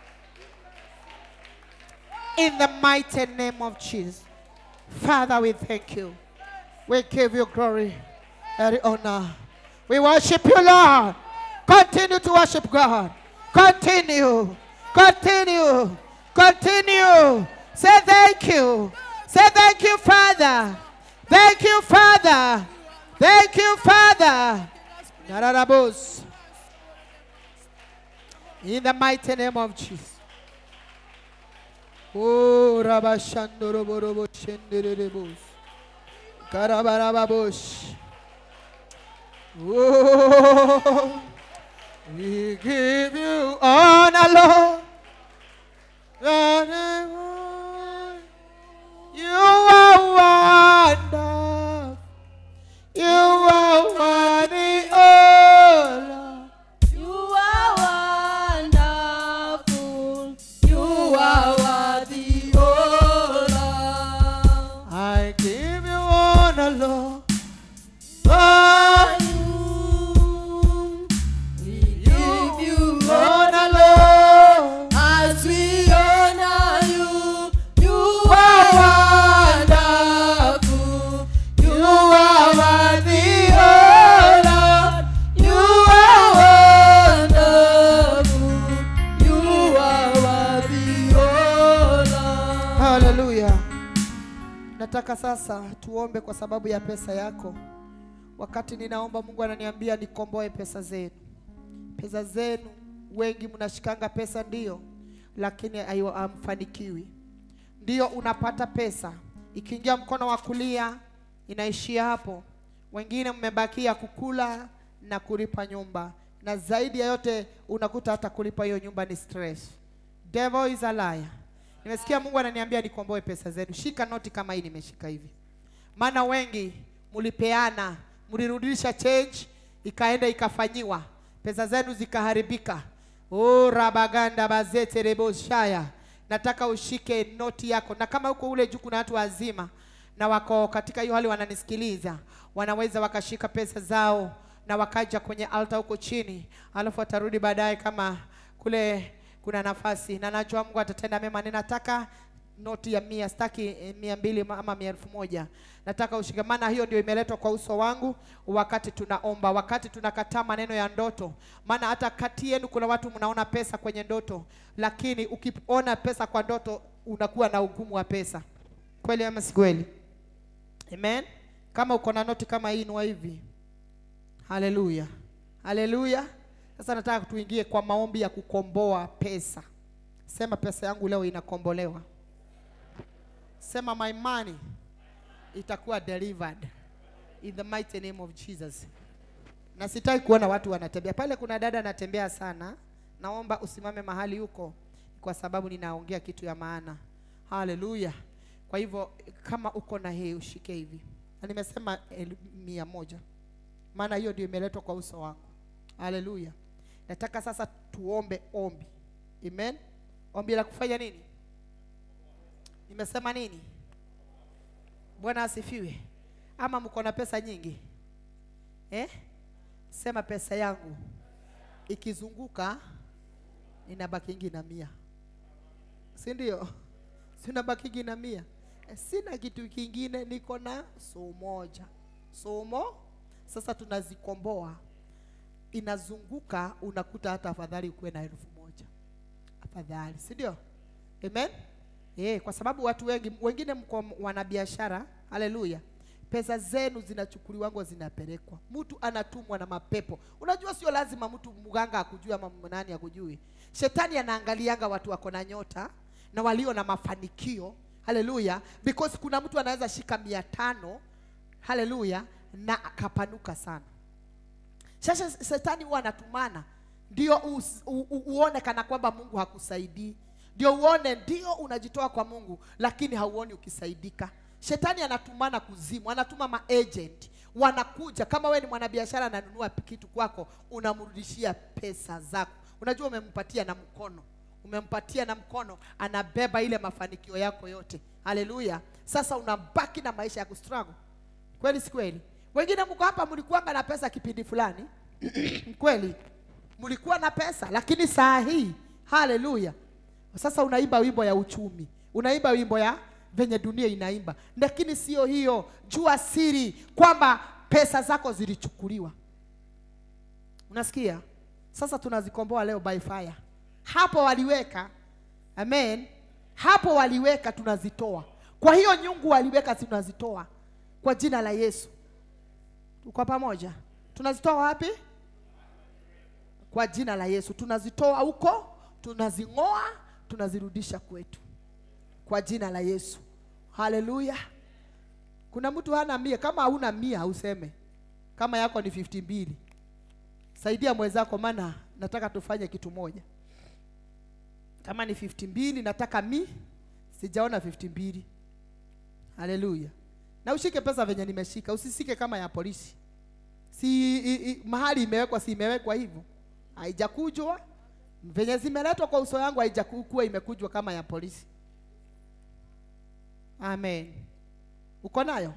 S2: in the mighty name of Jesus. Father, we thank you. We give you glory and honor. We worship you, Lord. Continue to worship God. Continue. Continue.
S1: Continue. Say thank you. Say thank you, Father. Thank you, Father. Thank you, Father. Nararabos. In the mighty name of Jesus. Oh, Rabashandorobo Shenderebos. Karabarababosh. Oh, we give you honor, Lord. You are wonderful. You are worthy, oh Lord.
S4: You are wonderful. You are worthy, oh Lord.
S1: I give you honor, Lord. Oh,
S4: We give you
S1: honor, Lord.
S4: as we honor you. You
S1: Oh,
S4: are wonderful. You are worthy, oh Lord. You are wonderful. You are worthy, oh Lord.
S1: Hallelujah. Nataka sasa tuombe kwa sababu ya pesa yako. Wakati ninaomba Mungu ananiambia nikomboe pesa zenu. Pesa zenu wengi mnashikanga pesa ndio, lakini hamfanikiwi. Ndio unapata pesa, ikiingia mkono wa kulia inaishia hapo. Wengine mmebakia kukula na kulipa nyumba, na zaidi ya yote unakuta hata kulipa hiyo nyumba ni stress. Devil is a liar. Nimesikia Mungu ananiambia nikomboe pesa zenu. Shika noti kama hii nimeshika hivi. Maana wengi mulipeana, mulirudisha change, ikaenda ikafanyiwa, pesa zenu zikaharibika. Oh, rabaganda bazete reboshaya. Nataka ushike noti yako, na kama uko ule juu kuna watu wazima na wako katika hiyo hali wananisikiliza, wanaweza wakashika pesa zao na wakaja kwenye altar huko chini, alafu watarudi baadaye kama kule kuna nafasi, na najua Mungu atatenda mema. Ninataka noti ya mia, sitaki eh, mia mbili ama mia elfu moja. Nataka ushikamana, hiyo ndio imeletwa kwa uso wangu wakati tunaomba, wakati tunakataa maneno ya ndoto. Maana hata kati yenu kuna watu mnaona pesa kwenye ndoto, lakini ukiona pesa kwa ndoto unakuwa na ugumu wa pesa. Kweli ama si kweli? Amen. Kama uko na noti kama hii inua hivi. Haleluya. Haleluya. Sasa nataka tuingie kwa maombi ya kukomboa pesa. Sema pesa yangu leo inakombolewa. Sema my money itakuwa delivered in the mighty name of Jesus. Na sitaki kuona watu wanatembea. Pale kuna dada anatembea sana. Naomba usimame mahali huko kwa sababu ninaongea kitu ya maana. Haleluya. Kwa hivyo kama uko na hii ushike hivi. Na nimesema el, mia moja. Maana hiyo ndio imeletwa kwa uso wangu. Haleluya. Nataka sasa tuombe ombi. Amen. Ombi la kufanya nini? Nimesema nini? Bwana asifiwe. Ama mko na pesa nyingi? Eh? Sema pesa yangu ikizunguka inabaki na mia. Si ndio? Sina baki na mia. E, sina kitu kingine, niko na so moja. Somo sasa tunazikomboa. Inazunguka, unakuta hata afadhali ukuwe na elfu moja. Afadhali, si ndio? Amen. Eh, kwa sababu watu wengi wengine mko wanabiashara, haleluya. Pesa zenu zinachukuliwa zinapelekwa. Mtu anatumwa na mapepo. Unajua sio lazima mtu mganga akujue ama nani akujue. Shetani anaangalianga watu wako na nyota na walio na mafanikio. Haleluya. Because kuna mtu anaweza shika mia tano, haleluya, na akapanuka sana. Sasa shetani huwa anatumana ndio u, u, u, uone kana kwamba Mungu hakusaidii. Ndio uone ndio unajitoa kwa Mungu lakini hauoni ukisaidika. Shetani anatumana kuzimu, anatuma maagent, wanakuja kama wewe ni mwanabiashara ananunua kitu kwako, unamrudishia pesa zako. Unajua umempatia na mkono. Umempatia na mkono, anabeba ile mafanikio yako yote. Haleluya. Sasa unabaki na maisha ya kustruggle. Kweli si kweli? Wengine mko hapa mlikuwa na pesa kipindi fulani. Kweli? Mlikuwa na pesa lakini saa hii, haleluya, sasa unaimba wimbo ya uchumi. Unaimba wimbo ya venye dunia inaimba. Lakini sio hiyo. Jua siri kwamba pesa zako zilichukuliwa. Unasikia? Sasa tunazikomboa leo by fire. Hapo waliweka, amen,
S2: hapo waliweka tunazitoa. Kwa hiyo nyungu waliweka tunazitoa kwa jina la Yesu. Tuko pamoja? Tunazitoa wapi? Kwa jina la Yesu. Tunazitoa huko, tunazing'oa, tunazirudisha kwetu kwa jina la Yesu. Haleluya. Kuna mtu hana mia. Kama hauna mia useme. Kama yako ni fifty mbili. Saidia mwenzako, maana nataka tufanye kitu moja. Kama ni fifty mbili nataka mi, sijaona fifty mbili. Haleluya. Na ushike pesa venye nimeshika, usisike kama ya polisi. Si i, i, mahali imewekwa si imewekwa hivyo. Haijakujwa. Venye zimeletwa kwa uso yangu haijakuwa imekujwa kama ya polisi. Amen. Uko nayo?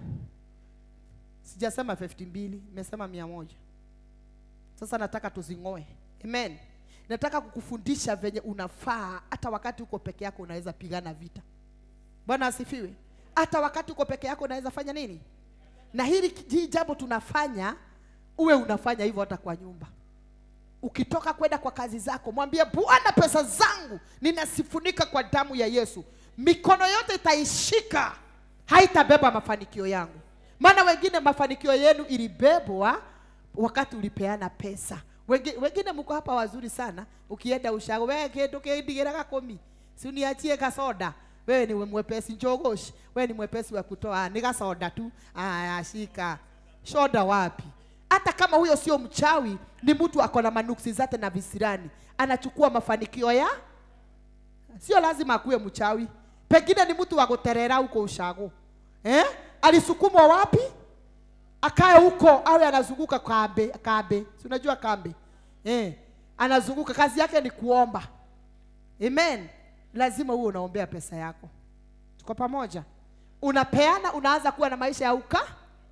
S2: Sijasema fifty mbili, nimesema mia moja. Sasa nataka tuzing'oe. Amen. Nataka kukufundisha venye unafaa hata wakati uko peke yako unaweza pigana vita. Bwana asifiwe. Hata wakati uko peke yako unaweza fanya nini? Na hili hii jambo tunafanya uwe unafanya hivyo hata kwa nyumba. Ukitoka kwenda kwa kazi zako, mwambie Bwana, pesa zangu ninasifunika kwa damu ya Yesu. Mikono yote itaishika, haitabeba mafanikio yangu. Maana wengine mafanikio yenu ilibebwa wakati ulipeana pesa. Wengine, wengine mko hapa wazuri sana. Ukienda ushago, wewe kitu kidigera komi. Si uniachie kasoda. Wewe ni mwepesi njogoshi. Wewe ni mwepesi wa kutoa. Ni kasoda tu. Ah, shika. Shoda wapi? Hata kama huyo sio mchawi, ni mtu akona manuksi zake na visirani. Anachukua mafanikio ya. Sio lazima akuwe mchawi. Pengine ni mtu wa kuterera huko ushago. Eh? Alisukumwa wapi? Akae huko, awe anazunguka kambe, kambe. Si unajua kambe? Eh, anazunguka, kazi yake ni kuomba. Amen. Lazima uwe unaombea pesa yako. Tuko pamoja? Unapeana, unaanza kuwa na maisha ya uka.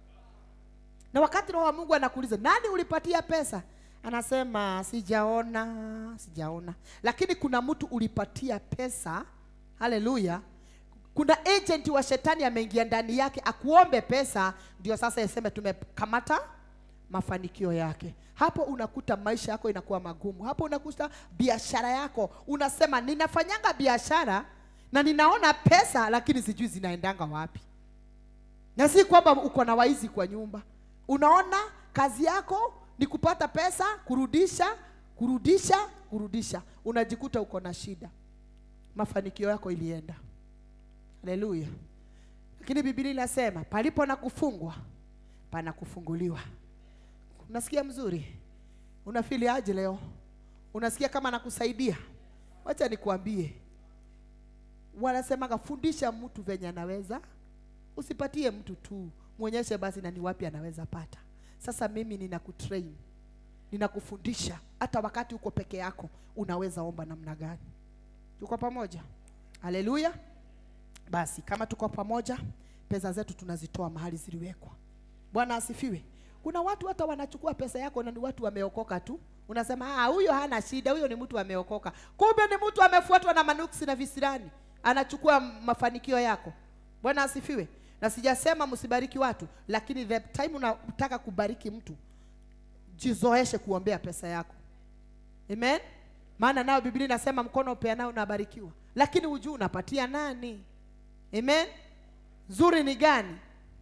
S2: Na wakati Roho wa Mungu anakuuliza, "Nani ulipatia pesa?" Anasema, "Sijaona, sijaona." Lakini kuna mtu ulipatia pesa. Haleluya. Kuna agent wa shetani ameingia ndani yake akuombe pesa, ndio sasa yaseme tumekamata mafanikio yake. Hapo unakuta maisha yako inakuwa magumu. Hapo unakuta biashara yako, unasema ninafanyanga biashara na ninaona pesa lakini sijui zinaendanga wapi. Na si kwamba uko na waizi kwa nyumba. Unaona kazi yako ni kupata pesa, kurudisha, kurudisha, kurudisha. Unajikuta uko na shida. Mafanikio yako ilienda. Haleluya. Lakini Biblia inasema palipo na kufungwa pana kufunguliwa. Unasikia mzuri? Unafili aje leo? Unasikia kama nakusaidia? Wacha nikuambie. Wanasema kafundisha mtu venye anaweza. Usipatie mtu tu. Muonyeshe basi na ni wapi anaweza pata. Sasa mimi ninakutrain. Ninakufundisha hata wakati uko peke yako unaweza omba namna gani. Tuko pamoja? Haleluya. Basi kama tuko pamoja, pesa zetu tunazitoa mahali ziliwekwa. Bwana asifiwe. Kuna watu hata wanachukua pesa yako na ni watu wameokoka tu. Unasema, "Ah, huyo hana shida, huyo ni mtu ameokoka." Kumbe ni mtu amefuatwa na manuksi na visirani. Anachukua mafanikio yako. Bwana asifiwe. Na sijasema msibariki watu, lakini the time unataka kubariki mtu, jizoeshe kuombea pesa yako. Amen. Maana nao Biblia inasema mkono upeanao unabarikiwa. Lakini hujui unapatia nani? Amen. Zuri ni gani?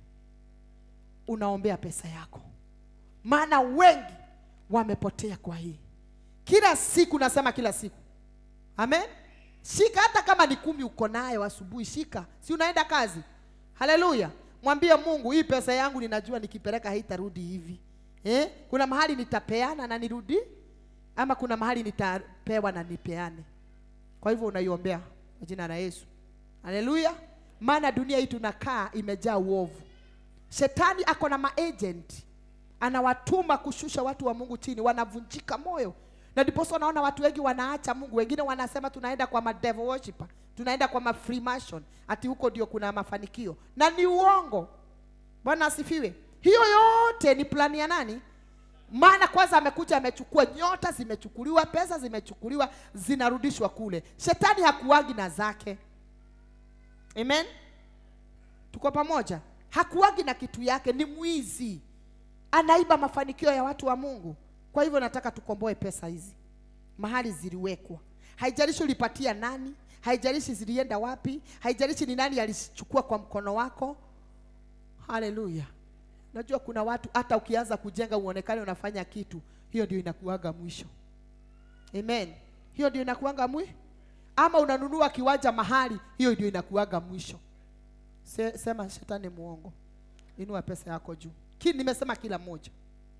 S2: Unaombea pesa yako. Maana wengi wamepotea kwa hii. Kila siku nasema kila siku. Amen. Shika hata kama ni kumi uko nayo asubuhi, shika. Si unaenda kazi? Haleluya. Mwambie Mungu, hii pesa yangu ninajua nikipeleka haitarudi hivi. Eh? Kuna mahali nitapeana na nirudi, ama kuna mahali nitapewa na nipeane. Kwa hivyo unaiombea kwa jina la Yesu. Haleluya. Maana dunia hii tunakaa imejaa uovu. Shetani ako na maagent. Anawatuma kushusha watu wa Mungu chini, wanavunjika moyo. Na ndipo unaona watu wengi wanaacha Mungu. Wengine wanasema tunaenda kwa ma devil worshiper, tunaenda kwa ma Freemason, ati huko ndio kuna mafanikio. Na ni uongo. Bwana asifiwe. Hiyo yote ni plani ya nani? Maana kwanza amekuja amechukua, nyota zimechukuliwa, pesa zimechukuliwa, zinarudishwa kule. Shetani hakuagi na zake. Amen. Tuko pamoja? Hakuagi na kitu yake, ni mwizi. Anaiba mafanikio ya watu wa Mungu. Kwa hivyo nataka tukomboe pesa hizi mahali ziliwekwa. Haijalishi ulipatia nani, haijalishi zilienda wapi, haijalishi ni nani alichukua kwa mkono wako. Haleluya. Najua kuna watu hata ukianza kujenga uonekane unafanya kitu, hiyo ndio inakuaga mwisho. Amen. Hiyo ndio inakuaga mwisho. Ama unanunua kiwanja mahali, hiyo ndio inakuaga mwisho. Se, sema shetani muongo. Inua pesa yako juu. Ki, nimesema kila moja.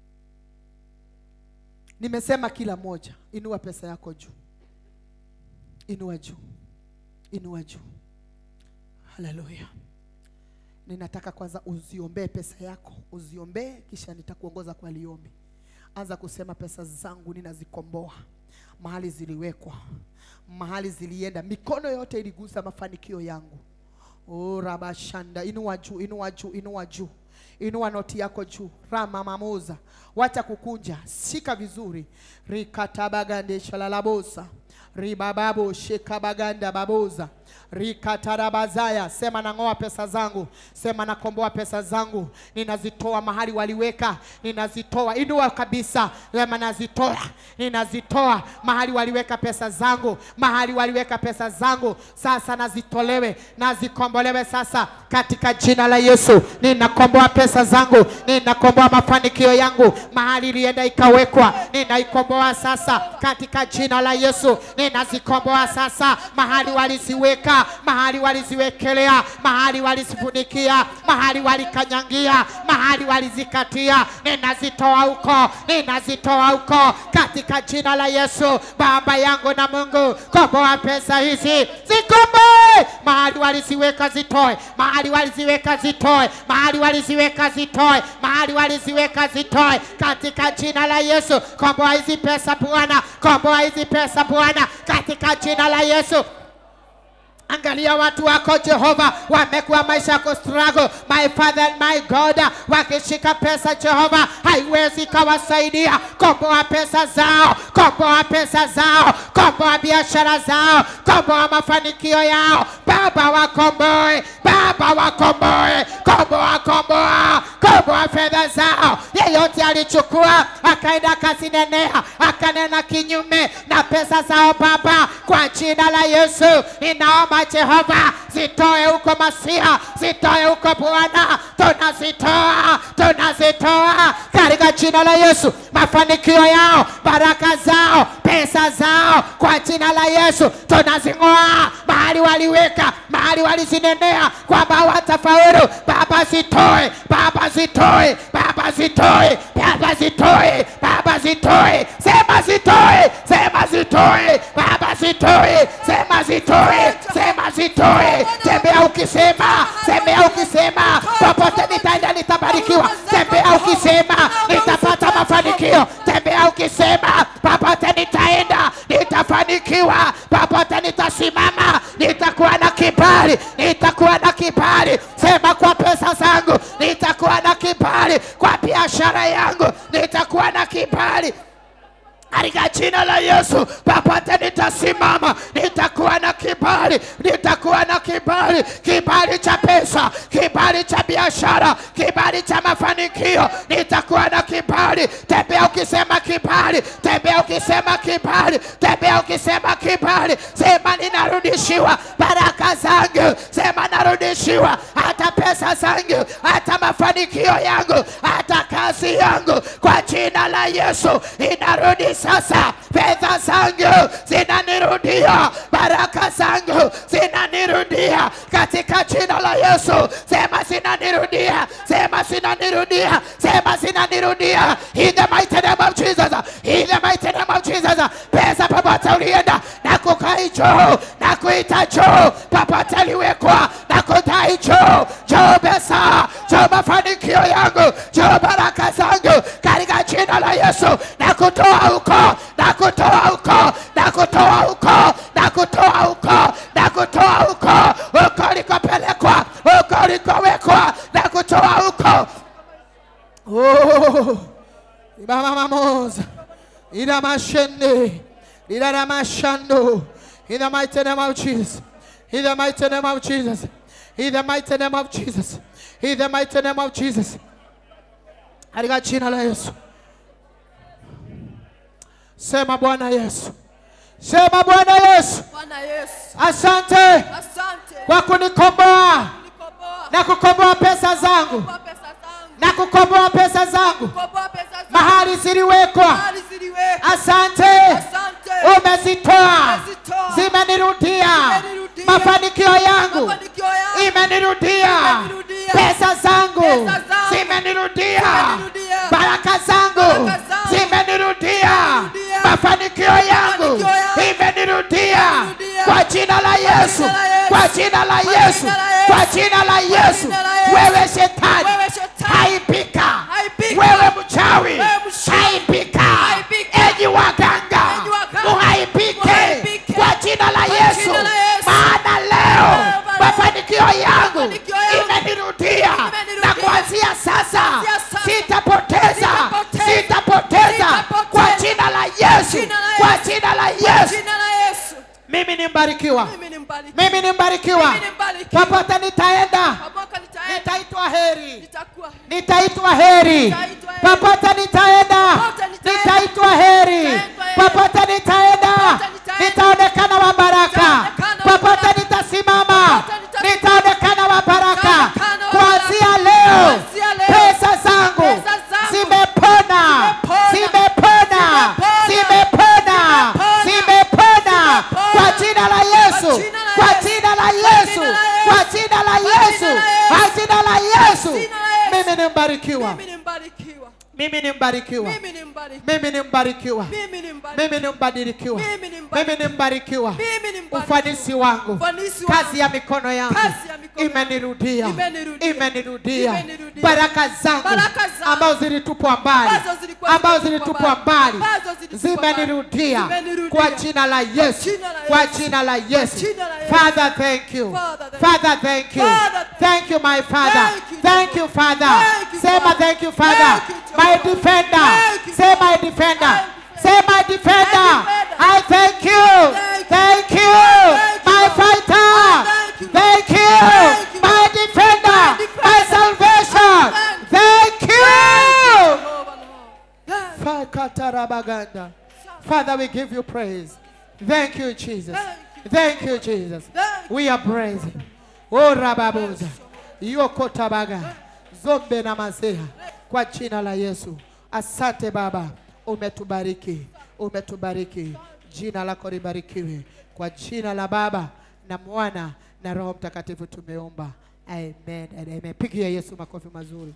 S2: Nimesema kila moja. Inua pesa yako juu. Inua juu. Inua juu. Haleluya. Ninataka kwanza uziombee pesa yako. Uziombee kisha nitakuongoza kwa liombi. Anza kusema pesa zangu ninazikomboa. Mahali ziliwekwa, mahali zilienda, mikono yote iligusa mafanikio yangu. Oh rabashanda, inua juu, inua juu, inua juu. Inua noti yako juu. Rama mamoza. Wacha kukunja. Shika vizuri. Rikatabagande shalalabosa. Ribababo shekabaganda baboza. Rikatarabazaya. Sema nangoa pesa zangu. Sema nakomboa pesa zangu. Ninazitoa mahali waliweka. Ninazitoa. Inua kabisa. Sema nazitoa. Ninazitoa mahali waliweka pesa zangu. Mahali waliweka pesa zangu. Sasa nazitolewe. Nazikombolewe sasa. Katika jina la Yesu. Ninakomboa pesa zangu. Ninakomboa mafanikio yangu. Mahali ilienda ikawekwa. Ninaikomboa sasa. Katika jina la Yesu. Ninazikomboa sasa. Mahali waliziweka. Mahali waliziwekelea, mahali walizifunikia, mahali walikanyangia, mahali walizikatia, ninazitoa huko, ninazitoa huko katika jina la Yesu. Baba yangu na Mungu, komboa pesa hizi, zikomboe. Mahali waliziweka zitoe, mahali waliziweka zitoe, mahali waliziweka zitoe, mahali waliziweka zitoe katika jina la Yesu. Komboa hizi pesa Bwana, komboa hizi pesa Bwana katika jina la Yesu. Angalia watu wako Jehova, wamekuwa maisha yako struggle. My Father and my God, wakishika pesa Jehova, haiwezi kawasaidia. Komboa pesa zao, komboa pesa zao, komboa biashara zao, komboa mafanikio yao. Baba wakomboe, Baba wakomboe, komboa, komboa, komboa fedha zao. Yeyote alichukua, akaenda kazinenea, akanena kinyume na pesa zao Baba, kwa jina la Yesu, ninaomba Jehova, zitoe huko Masia, zitoe huko Bwana, tunazitoa, tunazitoa katika jina la Yesu. Mafanikio yao, baraka zao, pesa zao, kwa jina la Yesu tunazing'oa. Mahali waliweka, mahali walizinenea kwamba watafaulu, Baba zitoe, Baba zitoe, Baba zitoe, Baba zitoe, Baba zitoe, sema zitoe, sema zitoe, Baba zitoe, sema zitoe, sema zitoe. Tembea ukisema, tembea ukisema, popote nitaenda nitabarikiwa. Tembea ukisema, nitapata mafanikio. Tembea ukisema, popote nitaenda nitafanikiwa. Popote nitasimama nitakuwa na kibali, nitakuwa na kibali. Sema kwa pesa zangu nitakuwa na kibali, kwa biashara yangu nitakuwa na kibali. Katika jina la Yesu, popote nitasimama nitakuwa na kibali, nitakuwa na kibali, kibali cha pesa, kibali cha biashara, kibali cha mafanikio, nitakuwa na kibali. Tembea ukisema kibali, tembea ukisema kibali, tembea ukisema kibali. Sema ninarudishiwa baraka zangu, sema narudishiwa hata pesa zangu, hata mafanikio yangu, hata kazi yangu, kwa jina la Yesu inarudi sasa. Fedha zangu zinanirudia, baraka zangu zinanirudia katika jina la Yesu. Sema zinanirudia, sema zinanirudia, sema zinanirudia. In the mighty name of Jesus, in the mighty name of Jesus. Pesa popote ulienda na kukai juu, na kuita juu, popote liwekwa na kutai juu, juu pesa, juu mafanikio yangu, juu baraka zangu katika jina la Yesu. Na kutoa huko, na kutoa huko, na kutoa huko, na kutoa huko, na kutoa huko, huko likopelekwa, huko likowekwa, na kutoa huko.
S1: Oh, Ibama mamoza, ida mashende, ida na mashando. In the mighty name of Jesus, in the mighty name of Jesus, in the mighty name of Jesus, in the mighty name of Jesus. Katika jina la Yesu. Sema Bwana Yesu, Sema Bwana Yesu,
S4: Bwana Yesu,
S1: asante
S4: asante
S1: kwa kunikomboa
S4: kunikoboa
S1: na kukomboa pesa zangu
S4: kwa pesa zangu,
S1: na kukomboa pesa zangu
S4: kukomboa pesa zangu
S1: mahali ziliwekwa.
S4: mahali ziliwekwa.
S1: Asante,
S4: Asante,
S1: umezitoa,
S4: umezitoa,
S1: zimenirudia.
S4: zimenirudia.
S1: Mafanikio yangu
S4: mafanikio yangu
S1: imenirudia,
S4: imenirudia.
S1: pesa zangu
S4: Pesa zangu
S1: zimenirudia,
S4: zimenirudia.
S1: baraka zangu
S4: Baraka zangu
S1: zimenirudia,
S4: zimenirudia.
S1: mafanikio yangu
S4: Mafanikio yangu
S1: imenirudia.
S4: imenirudia.
S1: Kwa jina la Yesu,
S4: jina la Yesu.
S1: kwa jina la
S4: Kwa
S1: Yesu,
S4: jina la Yesu.
S1: kwa jina la Yesu.
S4: jina la Yesu.
S1: Wewe shetani,
S4: Wewe shetani,
S1: haipika.
S4: haipika.
S1: Wewe mchawi,
S4: Wewe mchawi,
S1: haipika.
S4: haipika.
S1: Enyi waganga,
S4: Enyi waganga,
S1: muhaipike
S4: muhaipike.
S1: kwa jina la
S4: Kwa
S1: Yesu.
S4: jina la Yesu.
S1: Maana leo
S4: Leo,
S1: mafanikio yangu
S4: mafanikio yangu
S1: imenirudia,
S4: imenirudia.
S1: na kuanzia sasa
S4: Kuanzia sasa
S1: sitapoteza,
S4: sitapoteza,
S1: sitapoteza
S4: sitapoteza.
S1: kwa jina la Yesu,
S4: Jina la
S1: kwa
S4: Yesu.
S1: jina la
S4: Kwa
S1: Yesu.
S4: jina la Yesu.
S1: Mimi ni mbarikiwa,
S4: Mimi ni mbarikiwa.
S1: mimi ni mbarikiwa.
S4: Mimi ni mbarikiwa.
S1: Popote nitaenda
S4: Pamoja nitaenda.
S1: nitaitwa heri,
S4: Nitakuwa
S1: nitaitwa heri.
S4: Nitaitwa heri.
S1: Popote nitaenda
S4: Popote nitaenda.
S1: nitaitwa heri.
S4: Nitaitwa heri.
S1: Popote nitaenda
S4: Popote nitaenda.
S1: nitaonekana wa baraka.
S4: Nitaonekana wa
S1: Popote
S4: baraka.
S1: nitasimama
S4: Popote nitasimama.
S1: nitaonekana wa baraka.
S4: Nitaonekana wa
S1: Kuanzia
S4: baraka.
S1: leo
S4: Kuanzia leo.
S1: pesa zangu
S4: Pesa zangu
S1: zimepona,
S4: zimepona.
S1: zimepona, zimepona,
S4: Zimepona.
S1: zimepona kwa jina la Yesu,
S4: Kwa
S1: kwa
S4: jina
S1: jina la
S4: Kwa
S1: Yesu,
S4: jina la Yesu.
S1: kwa jina la
S4: Kwa
S1: Yesu,
S4: jina la Yesu.
S1: kwa jina la Yesu.
S4: Jina la Yesu.
S1: Mimi ni mbarikiwa,
S4: Mimi ni mbarikiwa.
S1: mimi ni mbarikiwa,
S4: Mimi ni mbarikiwa.
S1: mimi ni mbarikiwa,
S4: Mimi ni mbarikiwa.
S1: mimi ni mbarikiwa,
S4: Mimi ni
S1: mimi
S4: mbarikiwa.
S1: ni mbarikiwa.
S4: Mimi ni mbarikiwa.
S1: Ufanisi wangu,
S4: Ufanisi wangu.
S1: kazi ya mikono yangu
S4: Kazi ya mikono yangu.
S1: imenirudia,
S4: Imenirudia.
S1: imenirudia.
S4: Imenirudia.
S1: Baraka zangu
S4: Baraka zangu.
S1: ambazo zilitupwa mbali,
S4: Ambazo zilikuwa
S1: ambazo
S4: zimetupwa
S1: zilitupwa mbali
S4: Ambazo zilitupwa mbali.
S1: zimenirudia
S4: Zimenirudia.
S1: kwa jina la Yesu,
S4: jina la
S1: kwa
S4: Yesu.
S1: jina la Yesu.
S4: jina la Yesu.
S1: Father, thank you.
S4: Father, thank
S1: Father, thank you.
S4: Father,
S1: Thank you, my Father.
S4: Thank you,
S1: Thank you,
S4: Jehovah.
S1: Father.
S4: Thank you,
S1: Say my
S4: Father.
S1: thank you, Father.
S4: Thank you,
S1: My
S4: Jehovah.
S1: defender.
S4: Thank you,
S1: Say my
S4: Jehovah.
S1: defender.
S4: Thank you,
S1: Say my defender.
S4: defender.
S1: I thank you.
S4: Thank you.
S1: Thank you,
S4: Thank you,
S1: my
S4: Lord.
S1: fighter.
S4: Thank you,
S1: Thank you,
S4: Thank you,
S1: my
S4: Lord.
S1: defender,
S4: My defender.
S1: my salvation.
S4: Thank
S1: Thank you.
S4: Jehovah, Lord.
S1: Fakatarabaganda. Father, we give you praise. Thank you, Jesus.
S4: Thank you.
S1: Thank you, Jesus.
S4: Thank you.
S1: We are praising. Oh, Rababuza. Yoko tabaga. Zombe na mazeha. Kwa jina la Yesu. Asante Baba. Umetubariki. Umetubariki. Jina lako libarikiwe. Kwa jina la Baba na Mwana na Roho Mtakatifu tumeomba. Amen and amen. Pigia Yesu makofi mazuri.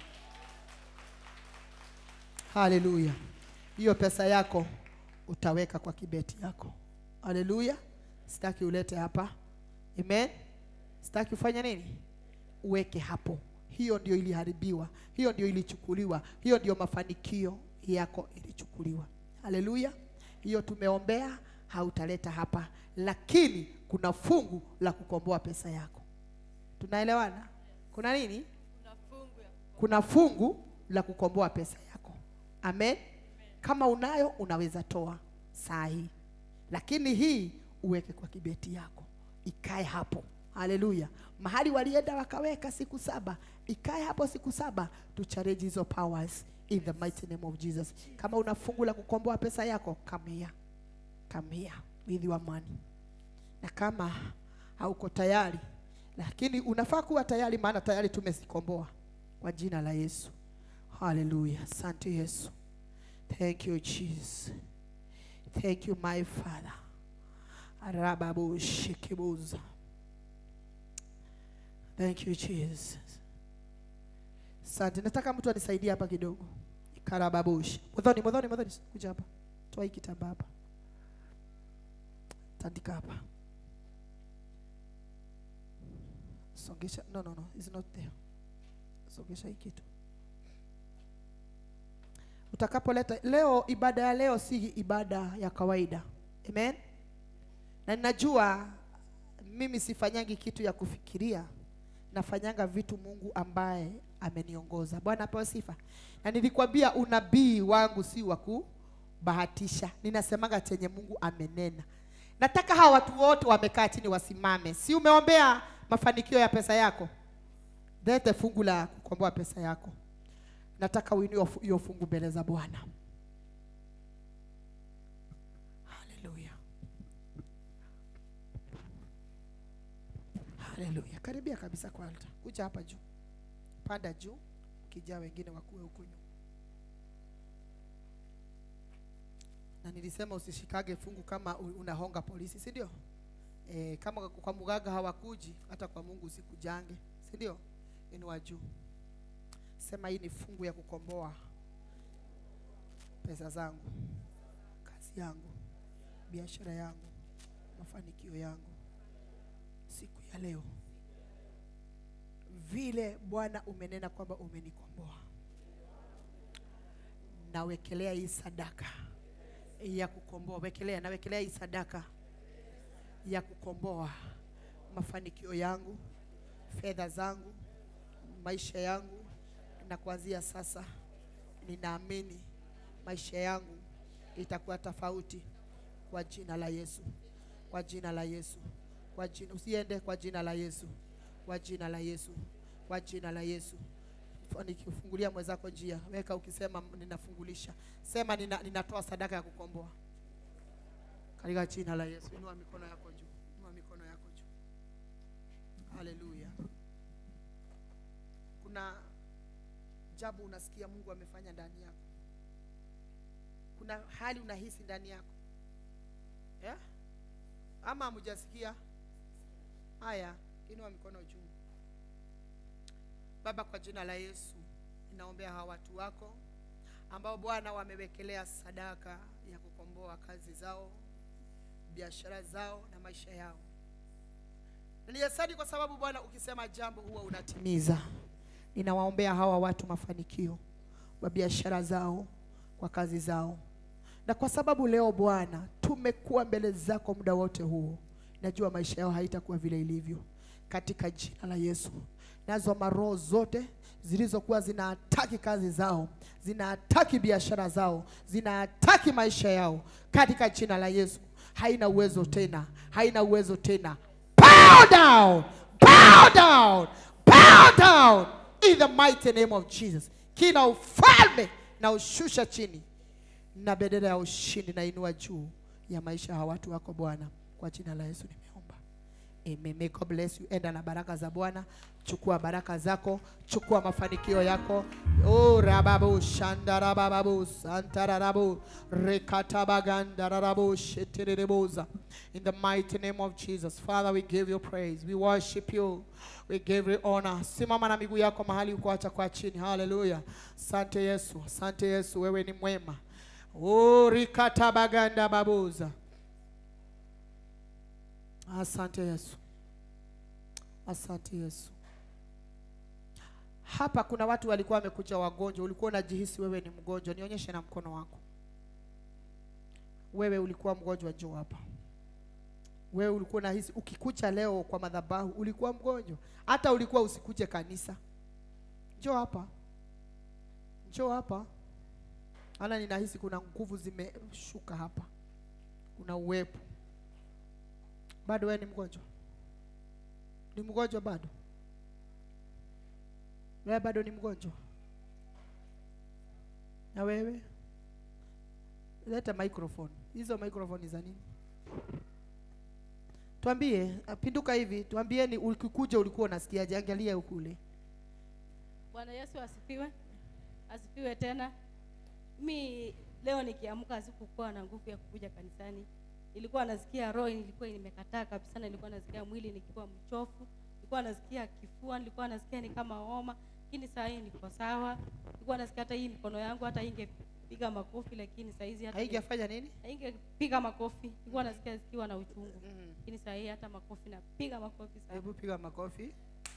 S1: Hallelujah. Hiyo pesa yako utaweka kwa kibeti yako. Hallelujah. Sitaki ulete hapa. Amen. Sitaki ufanye nini? Uweke hapo. Hiyo ndio iliharibiwa. Hiyo ndio ilichukuliwa. Hiyo ndio mafanikio yako ilichukuliwa. Hallelujah. Hiyo tumeombea, hautaleta hapa. Lakini kuna fungu la kukomboa pesa yako. Tunaelewana? Kuna nini? Kuna fungu la kukomboa pesa yako. Amen. Kama unayo unaweza toa saa hii. Lakini hii uweke kwa kibeti yako. Ikae hapo. Haleluya. Mahali walienda wakaweka siku saba. Ikae hapo siku saba. Tucharge hizo powers in the mighty name of Jesus. Kama una fungu la kukomboa pesa yako, come here. Come here with your money. Na kama hauko tayari, lakini unafaa kuwa tayari, maana tayari tumezikomboa kwa jina la Yesu. Hallelujah. Asante Yesu. Thank you Jesus. Thank you my Father. Arababu shikibuza. Thank you Jesus. Asante. Nataka mtu anisaidie hapa kidogo. Karababushi. Mwadhoni, mwadhoni, mwadhoni. Kuja hapa. Toa hii kitambaa hapa. Tandika hapa. Songesha. No, no, no. It's not there. Songesha hii kitu. Utakapoleta leo, ibada ya leo si ibada ya kawaida. Amen. Na ninajua mimi sifanyangi kitu ya kufikiria, nafanyanga vitu Mungu ambaye ameniongoza. Bwana apewe sifa. Na nilikwambia unabii wangu si wa kubahatisha. Ninasemanga chenye Mungu amenena. Nataka hawa watu wote wamekaa chini wasimame. Si umeombea mafanikio ya pesa yako? Lete fungu la kukomboa pesa yako. Nataka uinue hiyo fungu mbele za Bwana. Hallelujah.
S2: Haleluya. Karibia kabisa kwa altar. Kuja hapa juu. Panda juu. Kijaa wengine wakuwe huko nyuma. Na nilisema usishikage fungu kama unahonga polisi, si ndio? Eh, kama kwa mganga hawakuji, hata kwa Mungu usikujange, si ndio? Inua juu. Sema hii ni fungu ya kukomboa pesa zangu, kazi yangu, biashara yangu, mafanikio yangu siku ya leo. Vile Bwana umenena kwamba umenikomboa, nawekelea hii sadaka ya kukomboa. Wekelea, nawekelea hii sadaka ya kukomboa mafanikio yangu, fedha zangu, maisha yangu. Na kuanzia sasa ninaamini maisha yangu itakuwa tofauti kwa jina la Yesu. Kwa jina la Yesu. Kwa jina, usiende, kwa jina la Yesu. Kwa jina la Yesu. Kwa jina la Yesu. Nikifungulia mwenzako njia, weka ukisema ninafungulisha. Sema nina, ninatoa sadaka ya kukomboa. Katika jina la Yesu. Inua mikono yako juu. Inua mikono yako juu. Haleluya. Kuna jambo unasikia Mungu amefanya ndani yako. Kuna hali unahisi ndani yako. Yeah? Ama hamjasikia? Haya, inua mikono juu. Baba, kwa jina la Yesu, ninaombea hawa watu wako ambao Bwana wamewekelea sadaka ya kukomboa kazi zao, biashara zao na maisha yao. Na niasante kwa sababu Bwana ukisema jambo huwa unatimiza. Ninawaombea hawa watu mafanikio kwa biashara zao, kwa kazi zao. Na kwa sababu leo Bwana tumekuwa mbele zako muda wote huo, najua maisha yao haitakuwa vile ilivyo. Katika jina la Yesu, nazo maroho zote zilizokuwa zinaataki kazi zao, zinaataki biashara zao, zinaataki maisha yao, katika jina la Yesu, haina uwezo tena, haina uwezo tena. Bow down, bow down, bow down in the mighty name of Jesus. Kila ufalme na ushusha chini, na bendera ya ushindi na inua juu ya maisha ya watu wako Bwana, kwa jina la Yesu nimeomba. Amen. May God bless you. Enda na baraka za Bwana. Chukua baraka zako, chukua mafanikio yako. Oh rababu shandara bababu santarabu rekatabaganda rababu shetereboza. In the mighty name of Jesus, Father, we give you praise. We worship you. We give you honor. Simama na miguu yako mahali uko, acha kwa chini. Hallelujah. Asante Yesu. Asante Yesu, wewe ni mwema. Oh rekatabaganda babuza. Asante Yesu. Asante Yesu. Hapa kuna watu walikuwa wamekuja wagonjwa. Ulikuwa unajihisi wewe ni mgonjwa, nionyeshe na mkono wako. Wewe ulikuwa mgonjwa, njoo hapa. Wewe ulikuwa unahisi ukikuja leo kwa madhabahu ulikuwa mgonjwa. Hata ulikuwa usikuje kanisa. Njoo hapa. Njoo hapa. Ana ninahisi kuna nguvu zimeshuka hapa. Kuna uwepo. Bado wewe ni mgonjwa? Ni mgonjwa bado? Wewe bado ni mgonjwa? Na wewe? Leta microphone. Hizo microphone za nini? Tuambie, pinduka hivi, tuambieni ukikuja ulikuwa unasikiaje? Angalia ukule.
S6: Bwana Yesu asifiwe. Asifiwe tena. Mi leo nikiamka sikukuwa na nguvu ya kukuja kanisani. Nilikuwa nasikia roho ilikuwa imekataa kabisa, na nilikuwa nasikia mwili nikiwa mchofu, nilikuwa nasikia kifua, nilikuwa nasikia ni kama homa, lakini sasa hii niko sawa. Nilikuwa nasikia hata hii mikono yangu hata ingepiga makofi, lakini sasa hizi hata
S2: haingefanya nini?
S6: Haingepiga makofi. Nilikuwa nasikia zikiwa na uchungu. Lakini sasa hii hata makofi na piga makofi sana.
S2: Hebu piga makofi.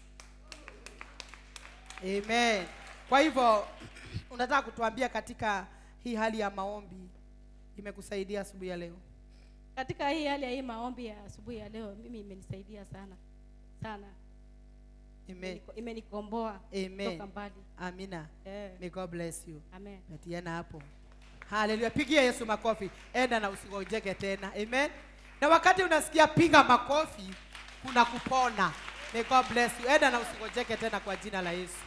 S2: Amen. Kwa hivyo unataka kutuambia katika hii hali ya maombi imekusaidia asubuhi ya leo?
S6: Katika hii hali ya hii maombi ya asubuhi ya leo mimi imenisaidia sana sana.
S2: Amen.
S6: Imenikomboa kutoka mbali.
S2: Amina.
S6: Eh.
S2: May God bless you.
S6: Amen.
S2: Natiana hapo. Hallelujah. Pigia Yesu makofi. Enda na usigojeke tena. Amen. Na wakati unasikia piga makofi, kuna kupona. May God bless you. Enda na usigojeke tena kwa jina la Yesu.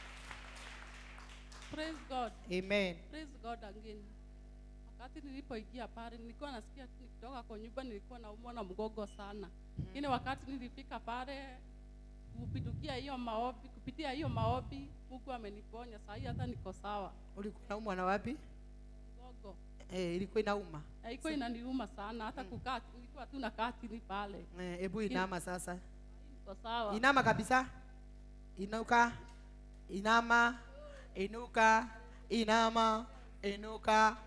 S7: Praise God.
S2: Amen.
S7: Praise God again. Wakati nilipoingia pale nilikuwa nasikia nikitoka kwa nyumba nilikuwa naumwa na mgongo sana. Lakini wakati nilifika pale kupitukia hiyo maombi, kupitia hiyo maombi Mungu ameniponya. Sasa hii hata niko sawa.
S2: Ulikuwa unaumwa na wapi?
S7: Gogo.
S2: Eh, ilikuwa inauma.
S7: Eh, ilikuwa inaniuma sana hata kukaa ilikuwa tu nakaa chini pale.
S2: Eh, hebu inama sasa.
S7: Niko sawa.
S2: Inama kabisa. Inuka. Inama. Inuka. Inama. Inuka.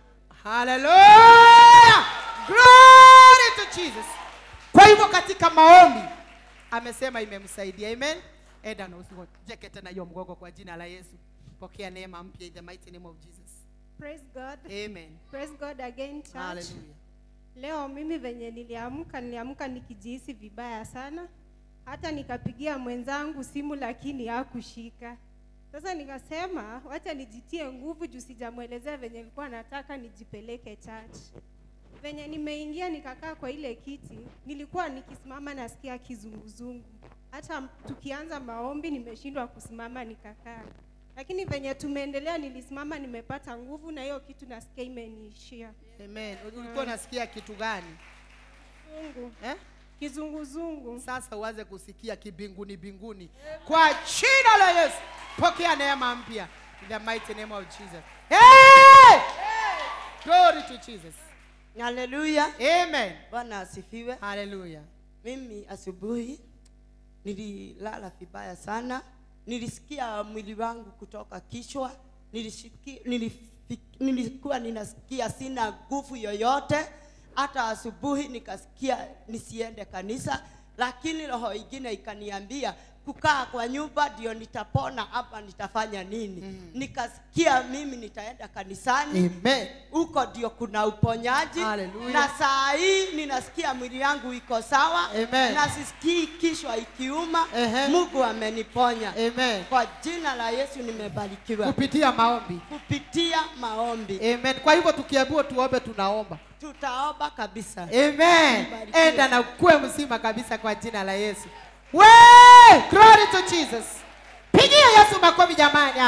S2: Hallelujah! Glory to Jesus. Kwa hivyo katika maombi amesema imemsaidia. Amen. Eda na usijeke tena hiyo mgogo kwa jina la Yesu. Pokea neema mpya in the mighty name of Jesus.
S8: Praise God.
S2: Amen.
S8: Praise God again, church.
S2: Hallelujah.
S8: Leo mimi venye niliamka niliamka nikijihisi vibaya sana. Hata nikapigia mwenzangu simu lakini hakushika. Sasa nikasema wacha nijitie nguvu juu sijamuelezea venye nilikuwa nataka nijipeleke church. Venye nimeingia nikakaa kwa ile kiti, nilikuwa nikisimama nasikia kizunguzungu. Hata tukianza maombi nimeshindwa kusimama nikakaa. Lakini venye tumeendelea nilisimama nimepata nguvu na hiyo kitu nasikia imeniishia.
S2: Amen. Ulikuwa unasikia kitu gani?
S8: Mungu.
S2: Eh?
S8: Kizunguzungu.
S2: Sasa uanze kusikia kibinguni binguni. Kwa jina la Yesu. Pokea neema mpya in the mighty name of Jesus. Hey! Glory to Jesus.
S9: Hallelujah.
S2: Amen.
S9: Bwana asifiwe.
S2: Hallelujah.
S9: Mimi asubuhi nililala vibaya sana. Nilisikia mwili wangu kutoka kichwa. Nilisikia nilifik, nilikuwa ninasikia sina nguvu yoyote. Hata asubuhi nikasikia nisiende kanisa, lakini roho ingine ikaniambia kukaa kwa nyumba ndio nitapona, hapa nitafanya nini? Mm. Nikasikia mimi nitaenda kanisani.
S2: Amen.
S9: Huko ndio kuna uponyaji.
S2: Hallelujah.
S9: Na saa hii ninasikia mwili yangu iko sawa.
S2: Amen.
S9: Na sisikii kichwa ikiuma.
S2: Uh-huh.
S9: Mungu ameniponya.
S2: Amen.
S9: Kwa jina la Yesu nimebarikiwa.
S2: Kupitia maombi.
S9: Kupitia maombi.
S2: Amen. Kwa hivyo tukiambiwa tuombe tunaomba.
S9: Tutaomba kabisa.
S2: Amen. Enda na kuwe mzima kabisa kwa jina la Yesu. Way! Glory to Jesus. Pigia Yesu makofi jamani.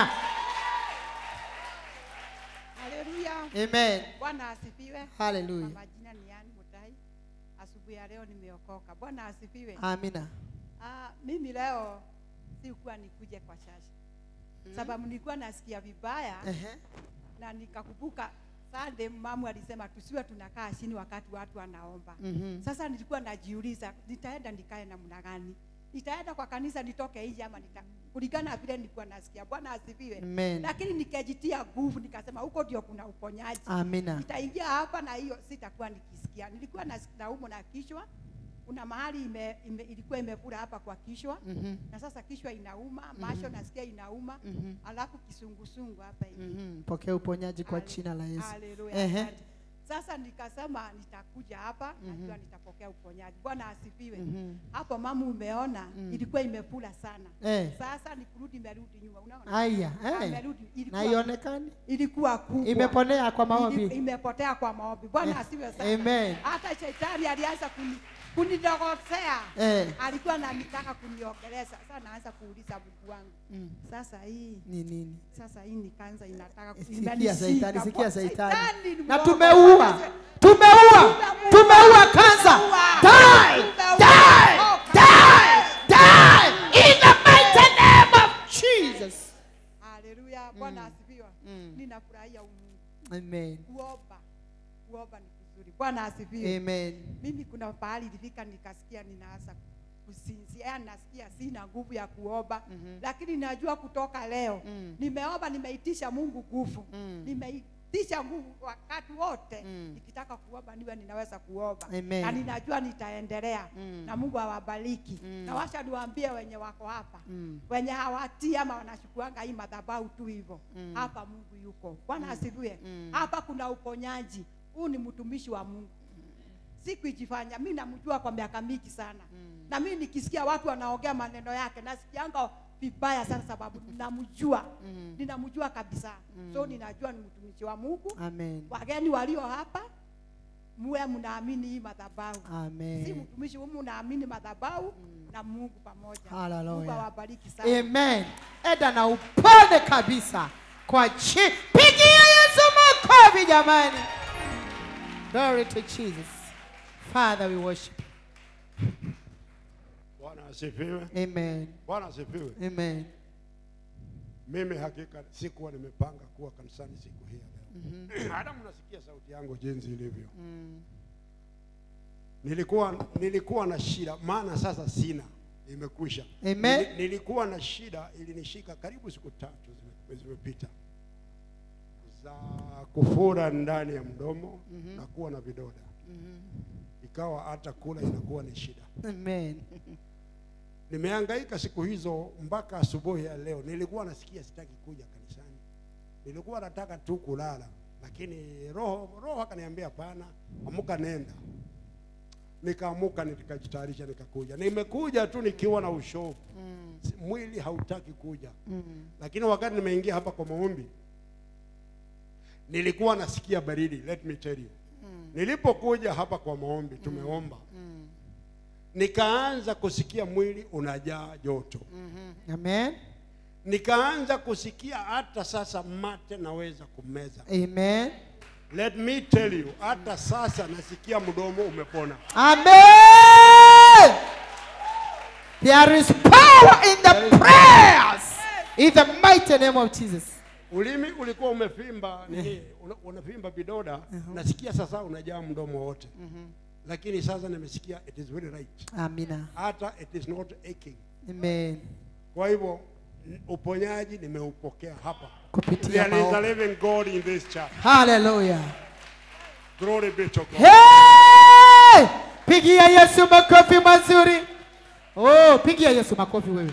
S10: Haleluya.
S2: Amen.
S10: Bwana asifiwe.
S2: Hallelujah.
S10: Majina ni Ann Mutai. Asubuhi ya leo nimeokoka. Bwana asifiwe.
S2: Amina.
S10: Ah, mimi leo sikuwa nikuje kwa shashi. Mm. Sababu nilikuwa nasikia vibaya. Uh-huh. Na nikakumbuka Sunday mamu alisema tusiwe tunakaa chini wakati watu wanaomba. Mm-hmm. Sasa nilikuwa najiuliza nitaenda nikae namna gani? Nitaenda kwa kanisa nitoke nje ama nita kulingana vile nilikuwa nasikia. Bwana asifiwe.
S2: Amen.
S10: Lakini nikajitia nguvu nikasema huko ndio kuna uponyaji.
S2: Amina.
S10: Nitaingia hapa na hiyo sitakuwa nikisikia. Nilikuwa naumwa na kichwa. Kuna mahali ime, ime, ilikuwa imefura hapa kwa kichwa. Mm-hmm. Na sasa kichwa inauma, macho mm-hmm. nasikia inauma. Mm-hmm. Alafu kisungusungu hapa hivi.
S2: Mm-hmm. Pokea uponyaji kwa jina la Yesu.
S10: Haleluya. Uh-huh. Sasa nikasema nitakuja hapa, mm-hmm. najua nitapokea uponyaji. Bwana asifiwe. Mm-hmm. Hapo mama umeona mm. ilikuwa imefura sana. Eh. Sasa nikurudi merudi nyuma. Unaona?
S2: Aya, eh.
S10: Merudi ilikuwa.
S2: Na ionekani?
S10: Ilikuwa kubwa.
S2: Imeponea kwa maombi.
S10: Ili, imepotea kwa maombi. Bwana asifiwe sana.
S2: Amen.
S10: Hata shetani alianza kuni kunidogosea. Eh. Alikuwa anataka kuniongeleza. Sasa naanza kuuliza Mungu wangu. Mm. Sasa hii
S2: ni nini?
S10: Sasa hii nikaanza inataka
S2: kusikia Shetani, sikia Shetani.
S10: Na
S2: tumeua. Tumeua. Tumeua kansa. Die. Die. Die. Die. In the mighty name of Jesus.
S10: Hallelujah. Bwana asifiwe. Ninafurahia Mungu.
S2: Amen.
S10: Kuomba. Kuomba ni kuzuri. Bwana asifiwe.
S2: Amen.
S10: Mimi kuna pahali nilifika nikasikia ninaanza kusinzia, yaani nasikia sina nguvu ya kuomba. Mm-hmm. Lakini najua kutoka leo mm. nimeomba, nimeitisha Mungu nguvu. Mm. Nimeitisha nguvu wakati wote. Mm. Nikitaka kuomba niwe ninaweza kuomba. Amen. Na ninajua nitaendelea. Mm. Na Mungu awabariki. Mm. Na washa niwaambie wenye wako hapa. Mm. Wenye hawatii ama wanashukuanga hii madhabahu tu hivyo. Mm. Hapa Mungu yuko. Bwana mm. asifiwe. Mm. Hapa kuna uponyaji. Huu ni mtumishi wa Mungu. Sikujifanya, mimi namjua kwa miaka mingi sana. Mm. Na mimi nikisikia watu wanaongea maneno yake nasikianga vibaya sana sababu ninamjua. Mm. Ninamjua kabisa. Mm. So ninajua ni mtumishi wa Mungu. Amen. Wageni walio hapa muwe mnaamini hii madhabahu. Amen. Si mtumishi humu naamini madhabahu mm. na Mungu pamoja.
S2: Hallelujah.
S10: Mungu awabariki sana.
S2: Amen. Eda na upone kabisa kwa chi. Pigia Yesu makofi jamani. Glory to Jesus. Father, we worship you.
S11: Bwana asifiwe.
S2: Amen.
S11: Bwana asifiwe.
S2: Amen.
S11: Mimi hakika sikuwa nimepanga kuwa kanisani siku hii leo.
S2: Mhm.
S11: Hata mnasikia sauti yangu jinsi ilivyo.
S2: Mm.
S11: Nilikuwa nilikuwa na shida, maana sasa sina, imekwisha.
S2: Amen.
S11: Nil, nilikuwa na shida ilinishika karibu siku tatu zimepita. Za kufura ndani ya mdomo
S2: Mhm.
S11: na kuwa na vidoda.
S2: Mhm.
S11: Ikawa hata kula inakuwa ni shida.
S2: Amen.
S11: Nimehangaika siku hizo mpaka asubuhi ya leo. Nilikuwa nasikia sitaki kuja kanisani. Nilikuwa nataka tu kulala, lakini roho roho akaniambia hapana, amuka nenda. Nikaamuka nikajitayarisha nikakuja. Nimekuja tu nikiwa na ushovu.
S2: Mm.
S11: Mwili hautaki kuja.
S2: Mm.
S11: Lakini wakati nimeingia hapa kwa maombi, nilikuwa nasikia baridi, let me tell you.
S2: Mm.
S11: Nilipokuja hapa kwa maombi tumeomba.
S2: Mm.
S11: Nikaanza kusikia mwili unajaa joto.
S2: Mhm. Amen.
S11: Nikaanza kusikia hata sasa mate naweza kumeza.
S2: Amen.
S11: Let me tell you, hata sasa nasikia mdomo umepona.
S2: Amen. There is power in the prayers. In the mighty name of Jesus.
S11: Ulimi ulikuwa umefimba, nini, una, unafimba bidoda,
S2: Uh-huh.
S11: nasikia sasa unajaa mdomo wote.
S2: Mhm.
S11: Lakini sasa nimesikia it is very right.
S2: Amina.
S11: Hata it is not aching.
S2: Amen.
S11: Kwa hivyo uponyaji nimeupokea hapa.
S2: Kupitia
S11: There is a
S2: maombi.
S11: living God in this church.
S2: Hallelujah.
S11: Glory be to God.
S2: Hey! Pigia Yesu makofi mazuri. Oh, pigia Yesu makofi wewe.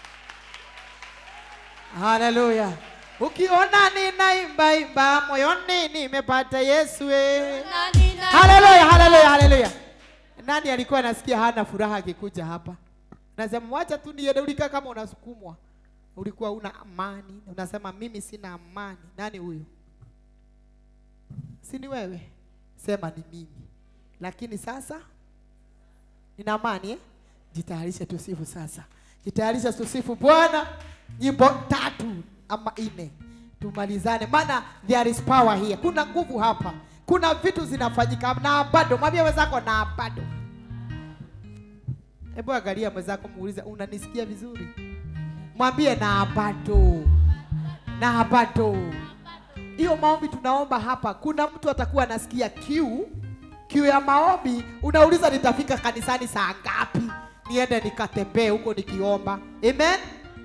S2: Hallelujah. Ukiona ninaimba imba moyoni nimepata Yesu we. Hallelujah, hallelujah, hallelujah. Nani alikuwa anasikia hana furaha akikuja hapa? Nasema wacha tu niende, ulikaa kama unasukumwa. Ulikuwa una amani. Unasema mimi sina amani. Nani huyo? Si ni wewe? Sema ni mimi. Lakini sasa nina amani eh? Jitayarishe tusifu sasa. Jitayarishe tusifu Bwana. Nyimbo tatu ama nne. Tumalizane. Maana there is power here. Kuna nguvu hapa. Kuna vitu zinafanyika na bado. Mwambie wenzako na bado. Hebu angalia mwenzako muulize unanisikia vizuri? Mwambie na bado. Na bado. Hiyo maombi tunaomba hapa, kuna mtu atakuwa anasikia kiu, kiu ya maombi, unauliza nitafika kanisani saa ngapi? Niende nikatembee huko nikiomba. Amen.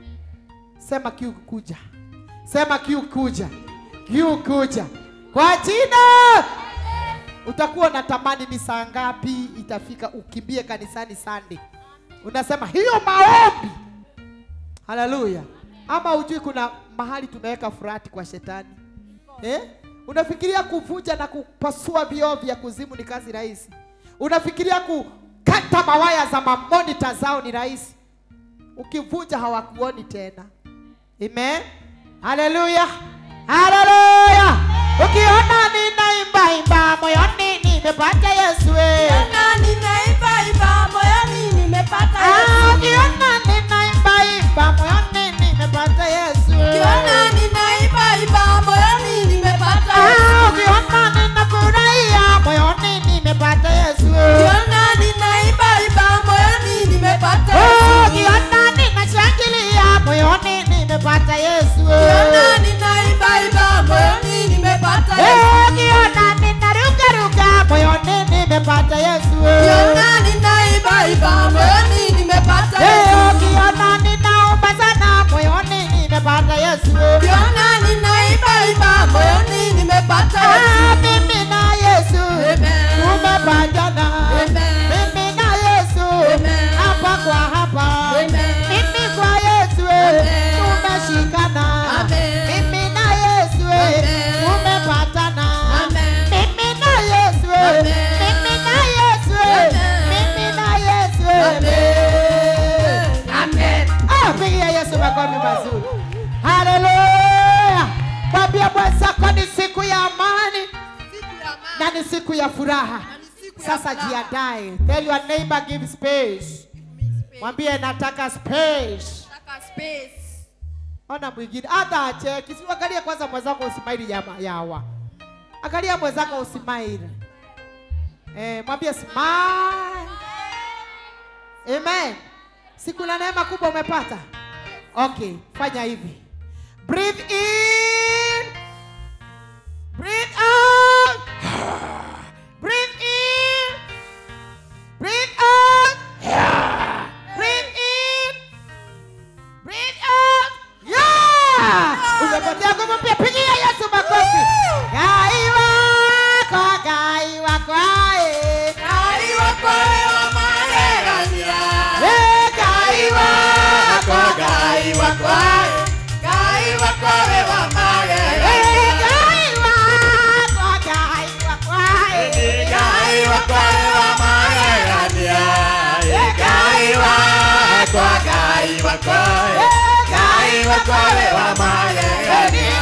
S2: Sema kiu kuja. Sema kiu kuja. Kiu kuja. Kwa jina. Utakuwa unatamani ni saa ngapi itafika ukimbie kanisani Sunday. Unasema hiyo maombi. Hallelujah. Ama ujui kuna mahali tumeweka furati kwa shetani. Eh? Unafikiria kuvunja na kupasua vioo vya kuzimu ni kazi rahisi? Unafikiria kukata mawaya za mamonita zao ni rahisi? Ukivunja hawakuoni tena. Amen. Hallelujah. Hallelujah. Ukiona ninaimba imba moyoni nimepata Yesu. Ukiona ninaimba imba moyoni nimepata Yesu. Ukiona ninaimba imba moyoni nimepata Yesu. Ukiona ninaimba imba moyoni nimepata Yesu. Ukiona ninafurahia moyoni nimepata Yesu. Ukiona ninaimba imba moyoni nimepata Yesu. Ukiona ninashangilia moyoni nimepata Yesu. Ukiona ninaimba imba moyoni nimepata Yesu. Ukiona ninaruka ruka moyoni nimepata Yesu. Ukiona ninaimba imba moyoni nimepata Yesu. Ukiona ninaomba sana moyoni nimepata Yesu. Ukiona ninaimba imba moyoni nimepata Yesu. Mimi na Yesu tumepatana. Mimi na Yesu hapa kwa hapa. Mimi kwa Yesu tumeshikana. Mimi na Yesu tumepatana. Mimi na Yesu, mimi na Yesu, mimi na Yesu. Amen. Ah, pigia Yesu makofi mazuri. Hallelujah. Mwambie mwenzako ni siku ya amani na ni siku ya furaha. Sasa jiandae. Tell your neighbor give space. Mwambie nataka space.
S4: Nataka space.
S2: Ona mwingine hata acheki. Siangalie kwanza mwenzako usimaili jamaa yawa. Angalia mwenzako usimaili. Eh, mwambie smile. Amen. Si kuna neema kubwa umepata? Okay, fanya hivi. Breathe in. Breathe out. Breathe in. Breathe out. Breathe in. Breathe out. Yeah! Umepatia nguvu pia, pigia Yesu makofi. Gai wako, gai wako, ae. Gai wako wa magegania. Eh, gai wako, gai wako, ae. Gai wako wa magegania. Eh, gai wako, gai wako, ae. Gai wako wa magegania. Eh, gai wako, gai wako, ae. Gai wako wa magegania.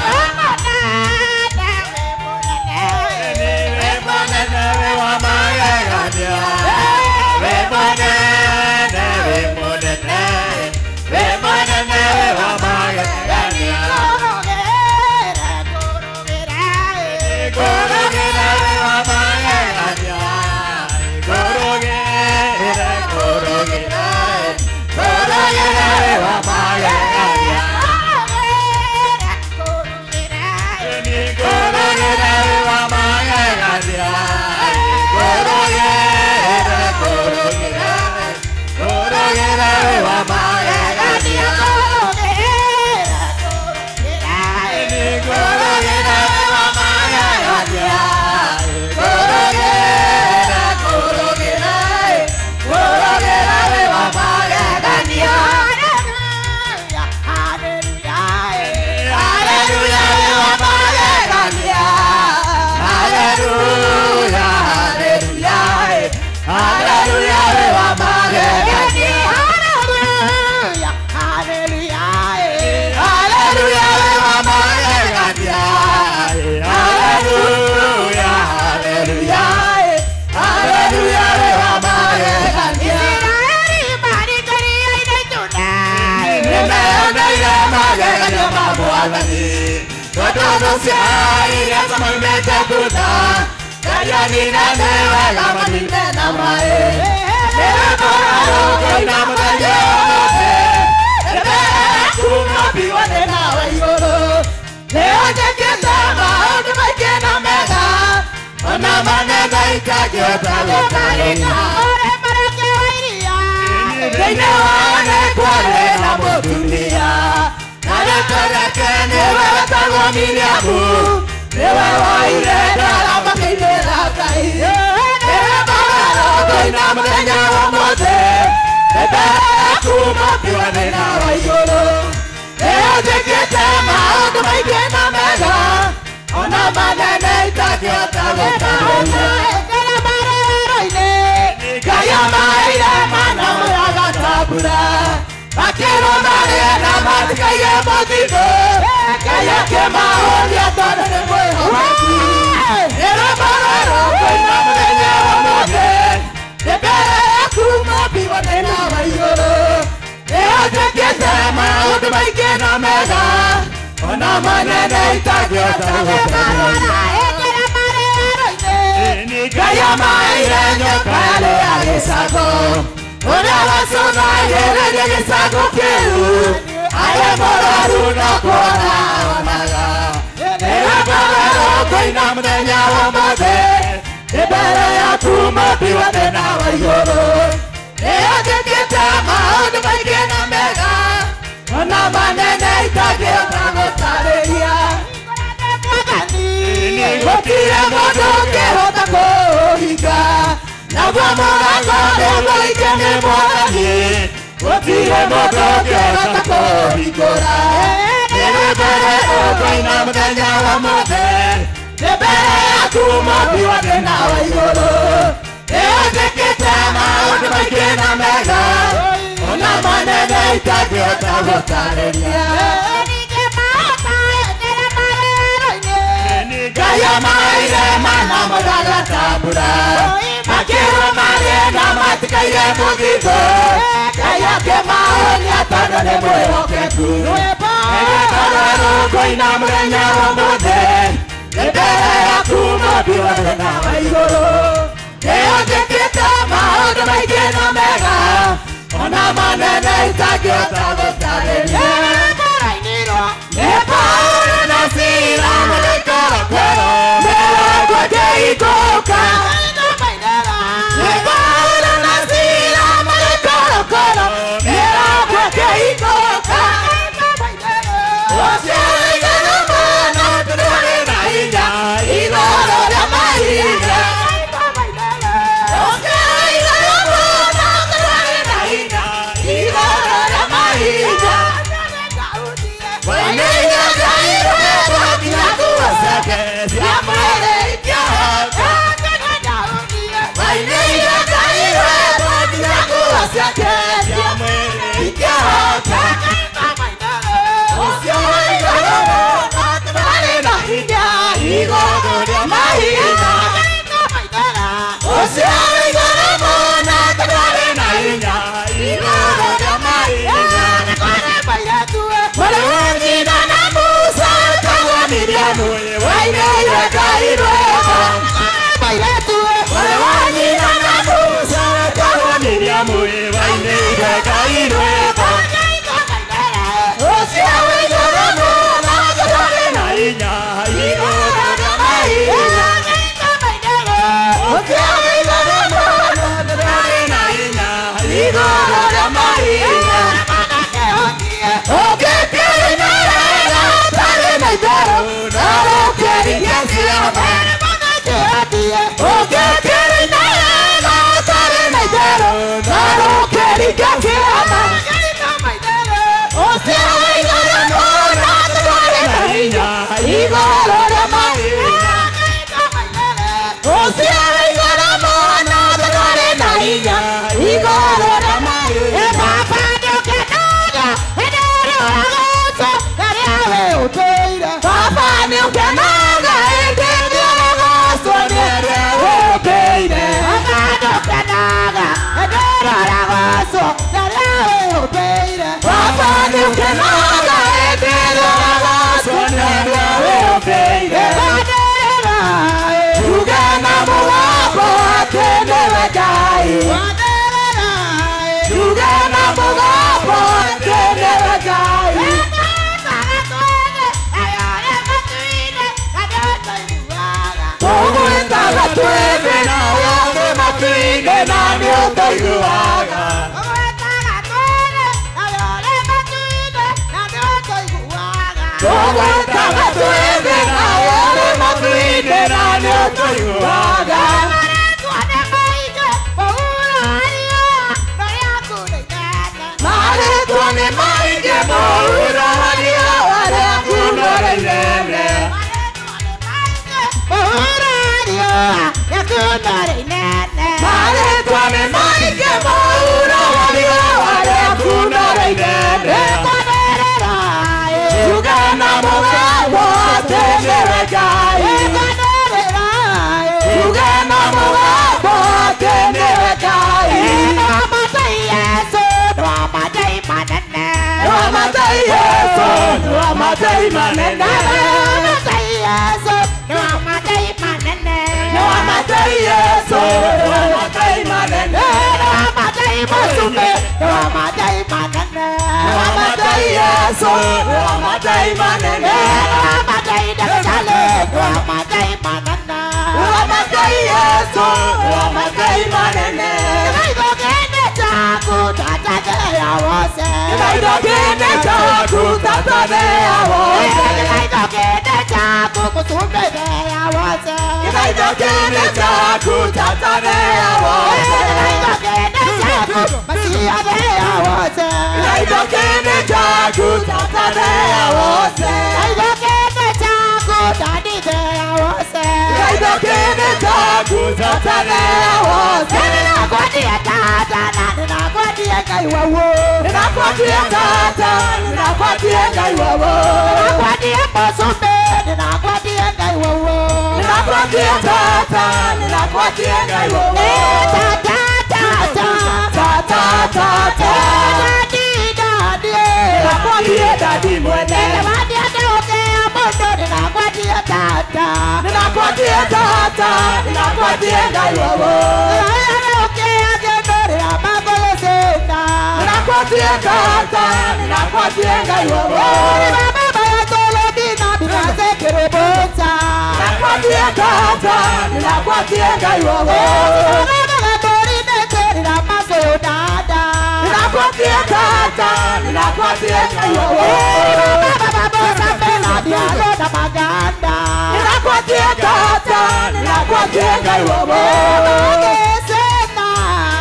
S5: na manene itakiota gũtarĩria. Nĩ Paulo na Sila magĩkorokoro mĩrango ĩkĩhingũka. Nĩ Paulo na Sila magĩkorokoro mĩrango ĩkĩhingũka. Ũcio wĩigana mũno tũrĩ na hinya igũrũ rĩa mahiga. Ũcio wĩigana mũno tũrĩ na hinya igũrũ rĩa mahiga. Waineire Ngai rwĩmbo nginya nguo ciake cia mwĩrĩ ikĩhoka. Waineire Ngai rwĩmbo nginya nguo ciake cia mwĩrĩ ikĩhoka. Ũcio wĩigana mũno tũrĩ na hinya igũrũ rĩa mahiga. Ũcio wĩigana mũno tũrĩ na hinya igũrũ rĩa mahiga. Waliwanyina na Musa kagwa Miriamu waineire Ngai rwĩmbo. Waliwanyina na Musa kagwa Miriamu waineire Ngai rwĩmbo. Ũcio wĩigana mũno tũrĩ na hinya igũrũ rĩa mahiga. Ũcio wĩigana mũno tũrĩ na hinya igũrũ rĩa mahiga. Ũngĩkĩrĩ na wega ũtarĩ na itherũ na ũkĩringia ciama. Ũngĩkĩrĩ na wega ũtarĩ na itherũ na ũkĩringia ciama. Ũcio wĩigana mũno tũrĩ na hinya igũrũ rĩa mahiga. Ũcio wĩigana mũno tũrĩ na hinya igũrũ rĩa mahiga. Baba nĩũkenaga Papa nĩũkenaga hĩndĩ ĩrĩa ũragocwo nĩ arĩa wĩhũthĩire. Papa nĩũkenaga hĩndĩ ĩrĩa ũragocwo nĩ arĩa wĩhũthĩire. Papa nĩũkenaga hĩndĩ ĩrĩa ũragocwo nĩ arĩa wĩhũthĩire. Tuge na mũgambo atĩ nĩwe Ngai. Tuge na mũgambo atĩ nĩwe Ngai. Tũgwĩtaga twĩthĩ na wothe matu-inĩ na nĩũtũiguaga. Tũgwĩtaga twĩthĩ na wothe matu-inĩ na nĩũtũiguaga. Marĩtwa nĩ maingĩ mũhuro harĩa arĩa kuonore inene. Marĩtwa nĩ maingĩ mũhuro harĩa arĩa kuonore inene. Tuge na mũgambo atĩ nĩwe Ngai. Tuge na mũgambo atĩ nĩwe Ngai. Nĩwamatai Yesu, nĩwamatai manene. Nĩwamatai Yesu, nĩwamatai manene. Nĩwamatai Yesu, nĩwamatai manene. Nĩwamatai Yesu, nĩwamatai manene. Nĩwamatai Musume, nĩwamatai manene. Nĩwamatai Yesu, nĩwamatai manene. Nĩwamatai Daktari, nĩwamatai manene. Nĩwamatai Yesu, nĩwamatai manene. Kĩmaitho-kĩnĩ chaku tatanea wothe. Kĩmaitho-kĩnĩ chaku tatanea wothe. Kĩmaitho-kĩnĩ chaku mũsumbĩrĩra wothe. Kĩmaitho-kĩnĩ chaku tatanea wothe. Kĩmaitho-kĩnĩ chaku maciarĩra wothe. Kĩmaitho-kĩnĩ chaku tatanea wothe. Kĩmaitho-kĩnĩ chaku tandithia wothe. Kĩmaitho-kĩnĩ chaku tatanea wothe. Nĩnakwendia tata na nĩnakwendia Ngai wawo. Nĩnakwendia tata, nĩnakwendia Ngai wawo. Nĩnakwendia Musume, nĩnakwendia Ngai wawo. Nĩnakwendia tata, nĩnakwendia Ngai wawo. Tata, tata, tata, tata. Dadi, dadi. Nĩnakwendia dadi mwene. Nĩnakwendia ndĩũkĩa mũndũ, nĩnakwendia tata. Nĩnakwendia tata, nĩnakwendia Ngai wawo. Nĩnakwendia ndĩũkĩa ngĩndũrĩra magũrũ cĩna. Ninakuatia kata, ninakuatia ngaiwa. Baba ya tolo dina binaze kerebota. Ninakuatia kata, ninakuatia ngaiwa. Baba ya tori nete nina maso yodada. Ninakuatia kata, ninakuatia ngaiwa. Baba baba sapela dialo na maganda. Ninakuatia kata, ninakuatia ngaiwa. Sena,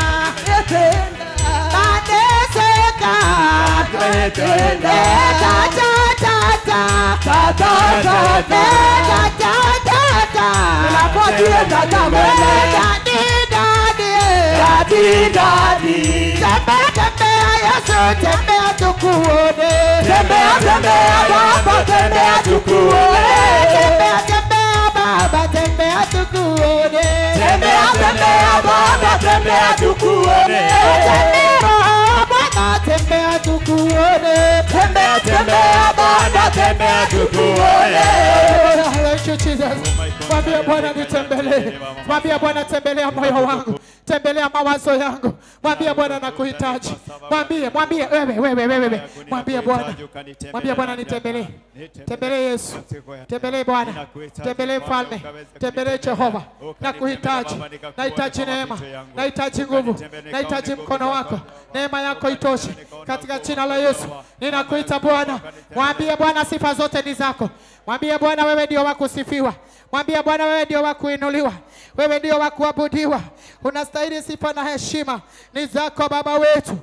S5: Madeseka, Tretenda, ta ta ta ta, ta ta ta ta, ta ta ta ta. Ninakuatia kata mene, dadi dadi, dadi dadi. Tembea tembea Yesu, tembea tukuone. Tembea tembea Baba, tembea tukuone. Tembea tembea Baba, tembea tukuone. Tembea tembea Baba, tembea tukuone. Tembea Baba, tembea tukuone. Tembea tembea Baba, tembea tukuone.
S2: Thank you, Jesus. Mwambie Bwana nitembelee. Mwambie Bwana tembelea moyo wangu. Tembelea mawazo yangu. Mwambie Bwana nakuhitaji. Mwambie, mwambie wewe wewe wewe. Mwambie Bwana. Mwambie Bwana nitembelee. Tembelee Yesu. Tembelee Bwana. Tembelee Mfalme. Tembelee Jehova. Nakuhitaji. Nahitaji neema. Nahitaji nguvu. Nahitaji mkono wako. Neema yako itoshe. Katika jina la Yesu. Ninakuita Bwana. Mwambie Bwana sifa zote ni zako. Mwambie Bwana wewe ndio wa kusifiwa. Mwambie Bwana wewe ndio wa kuinuliwa. Wewe ndio wa kuabudiwa. Unastahili sifa na heshima. Ni zako Baba wetu.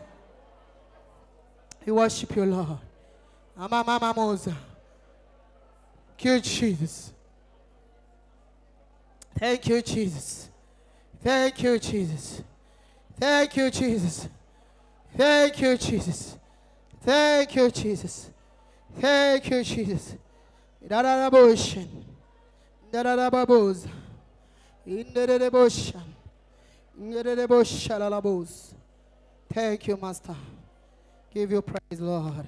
S2: We worship you, Lord. Mama mama moza. Thank you, Jesus. Thank you, Jesus. Thank you, Jesus. Thank you, Jesus. Thank you, Jesus. Thank you, Jesus. Thank you, Jesus. Daraboshan. Darababoza. Indereboshan. Indereboshalalabos. Thank you, Master. Give you praise, Lord.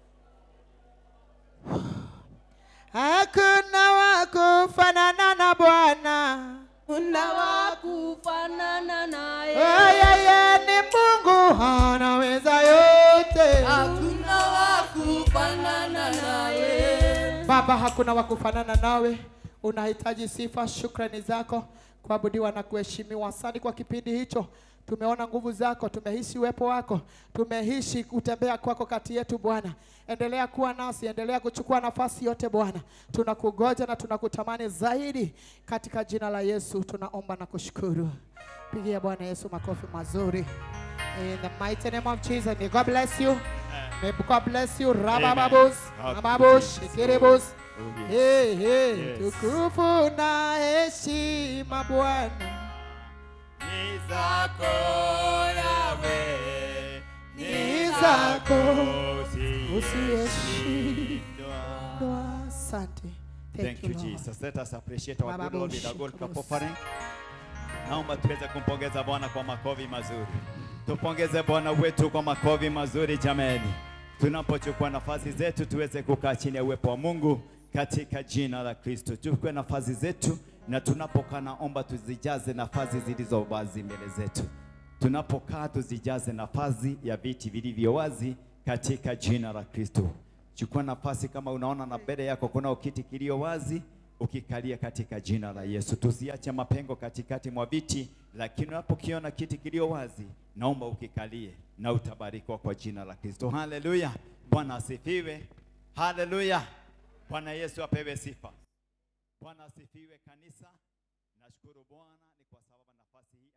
S2: Hakuna wa kufanana na Bwana.
S6: Kuna wa kufanana naye.
S2: Yeye ni Mungu anaweza yote.
S6: Hakuna wa kufanana naye.
S2: Baba, hakuna wa kufanana nawe. Unahitaji sifa, shukrani zako, kuabudiwa na kuheshimiwa. Asante kwa kipindi hicho. Tumeona nguvu zako, tumehisi uwepo wako, tumehisi kutembea kwako kati yetu Bwana. Endelea kuwa nasi, endelea kuchukua nafasi yote Bwana. Tunakugoja na tunakutamani zaidi katika jina la Yesu tunaomba na kushukuru. Pigia Bwana Yesu makofi mazuri. In the mighty name of Jesus, may God bless you. May God bless you. Rabababos, Rababos, Shikirebos. Hey, hey, tukufu na heshima Bwana.
S3: Ni zako Yawe,
S2: Ni zako usiyeshindwa. Asante.
S3: Thank you, Jesus. Let us appreciate our good Lord with a gold cup offering. Naomba tuweze kumpongeza Bwana kwa makofi mazuri. Tupongeze Bwana wetu kwa makofi mazuri jameni. Tunapochukua nafasi zetu tuweze kukaa chini ya uwepo wa Mungu katika jina la Kristo. Chukue nafasi zetu na tunapokaa naomba tuzijaze nafasi zilizo wazi mbele zetu. Tunapokaa tuzijaze nafasi ya viti vilivyo wazi katika jina la Kristo. Chukua nafasi kama unaona na mbele yako kuna kiti kilio wazi, ukikalia katika jina la Yesu. Tusiache mapengo katikati mwa viti, lakini unapokiona kiti kilio wazi, naomba ukikalie na utabarikiwa kwa jina la Kristo. Haleluya. Bwana asifiwe. Haleluya. Bwana Yesu apewe sifa. Bwana asifiwe kanisa. Nashukuru Bwana ni kwa sababu nafasi hii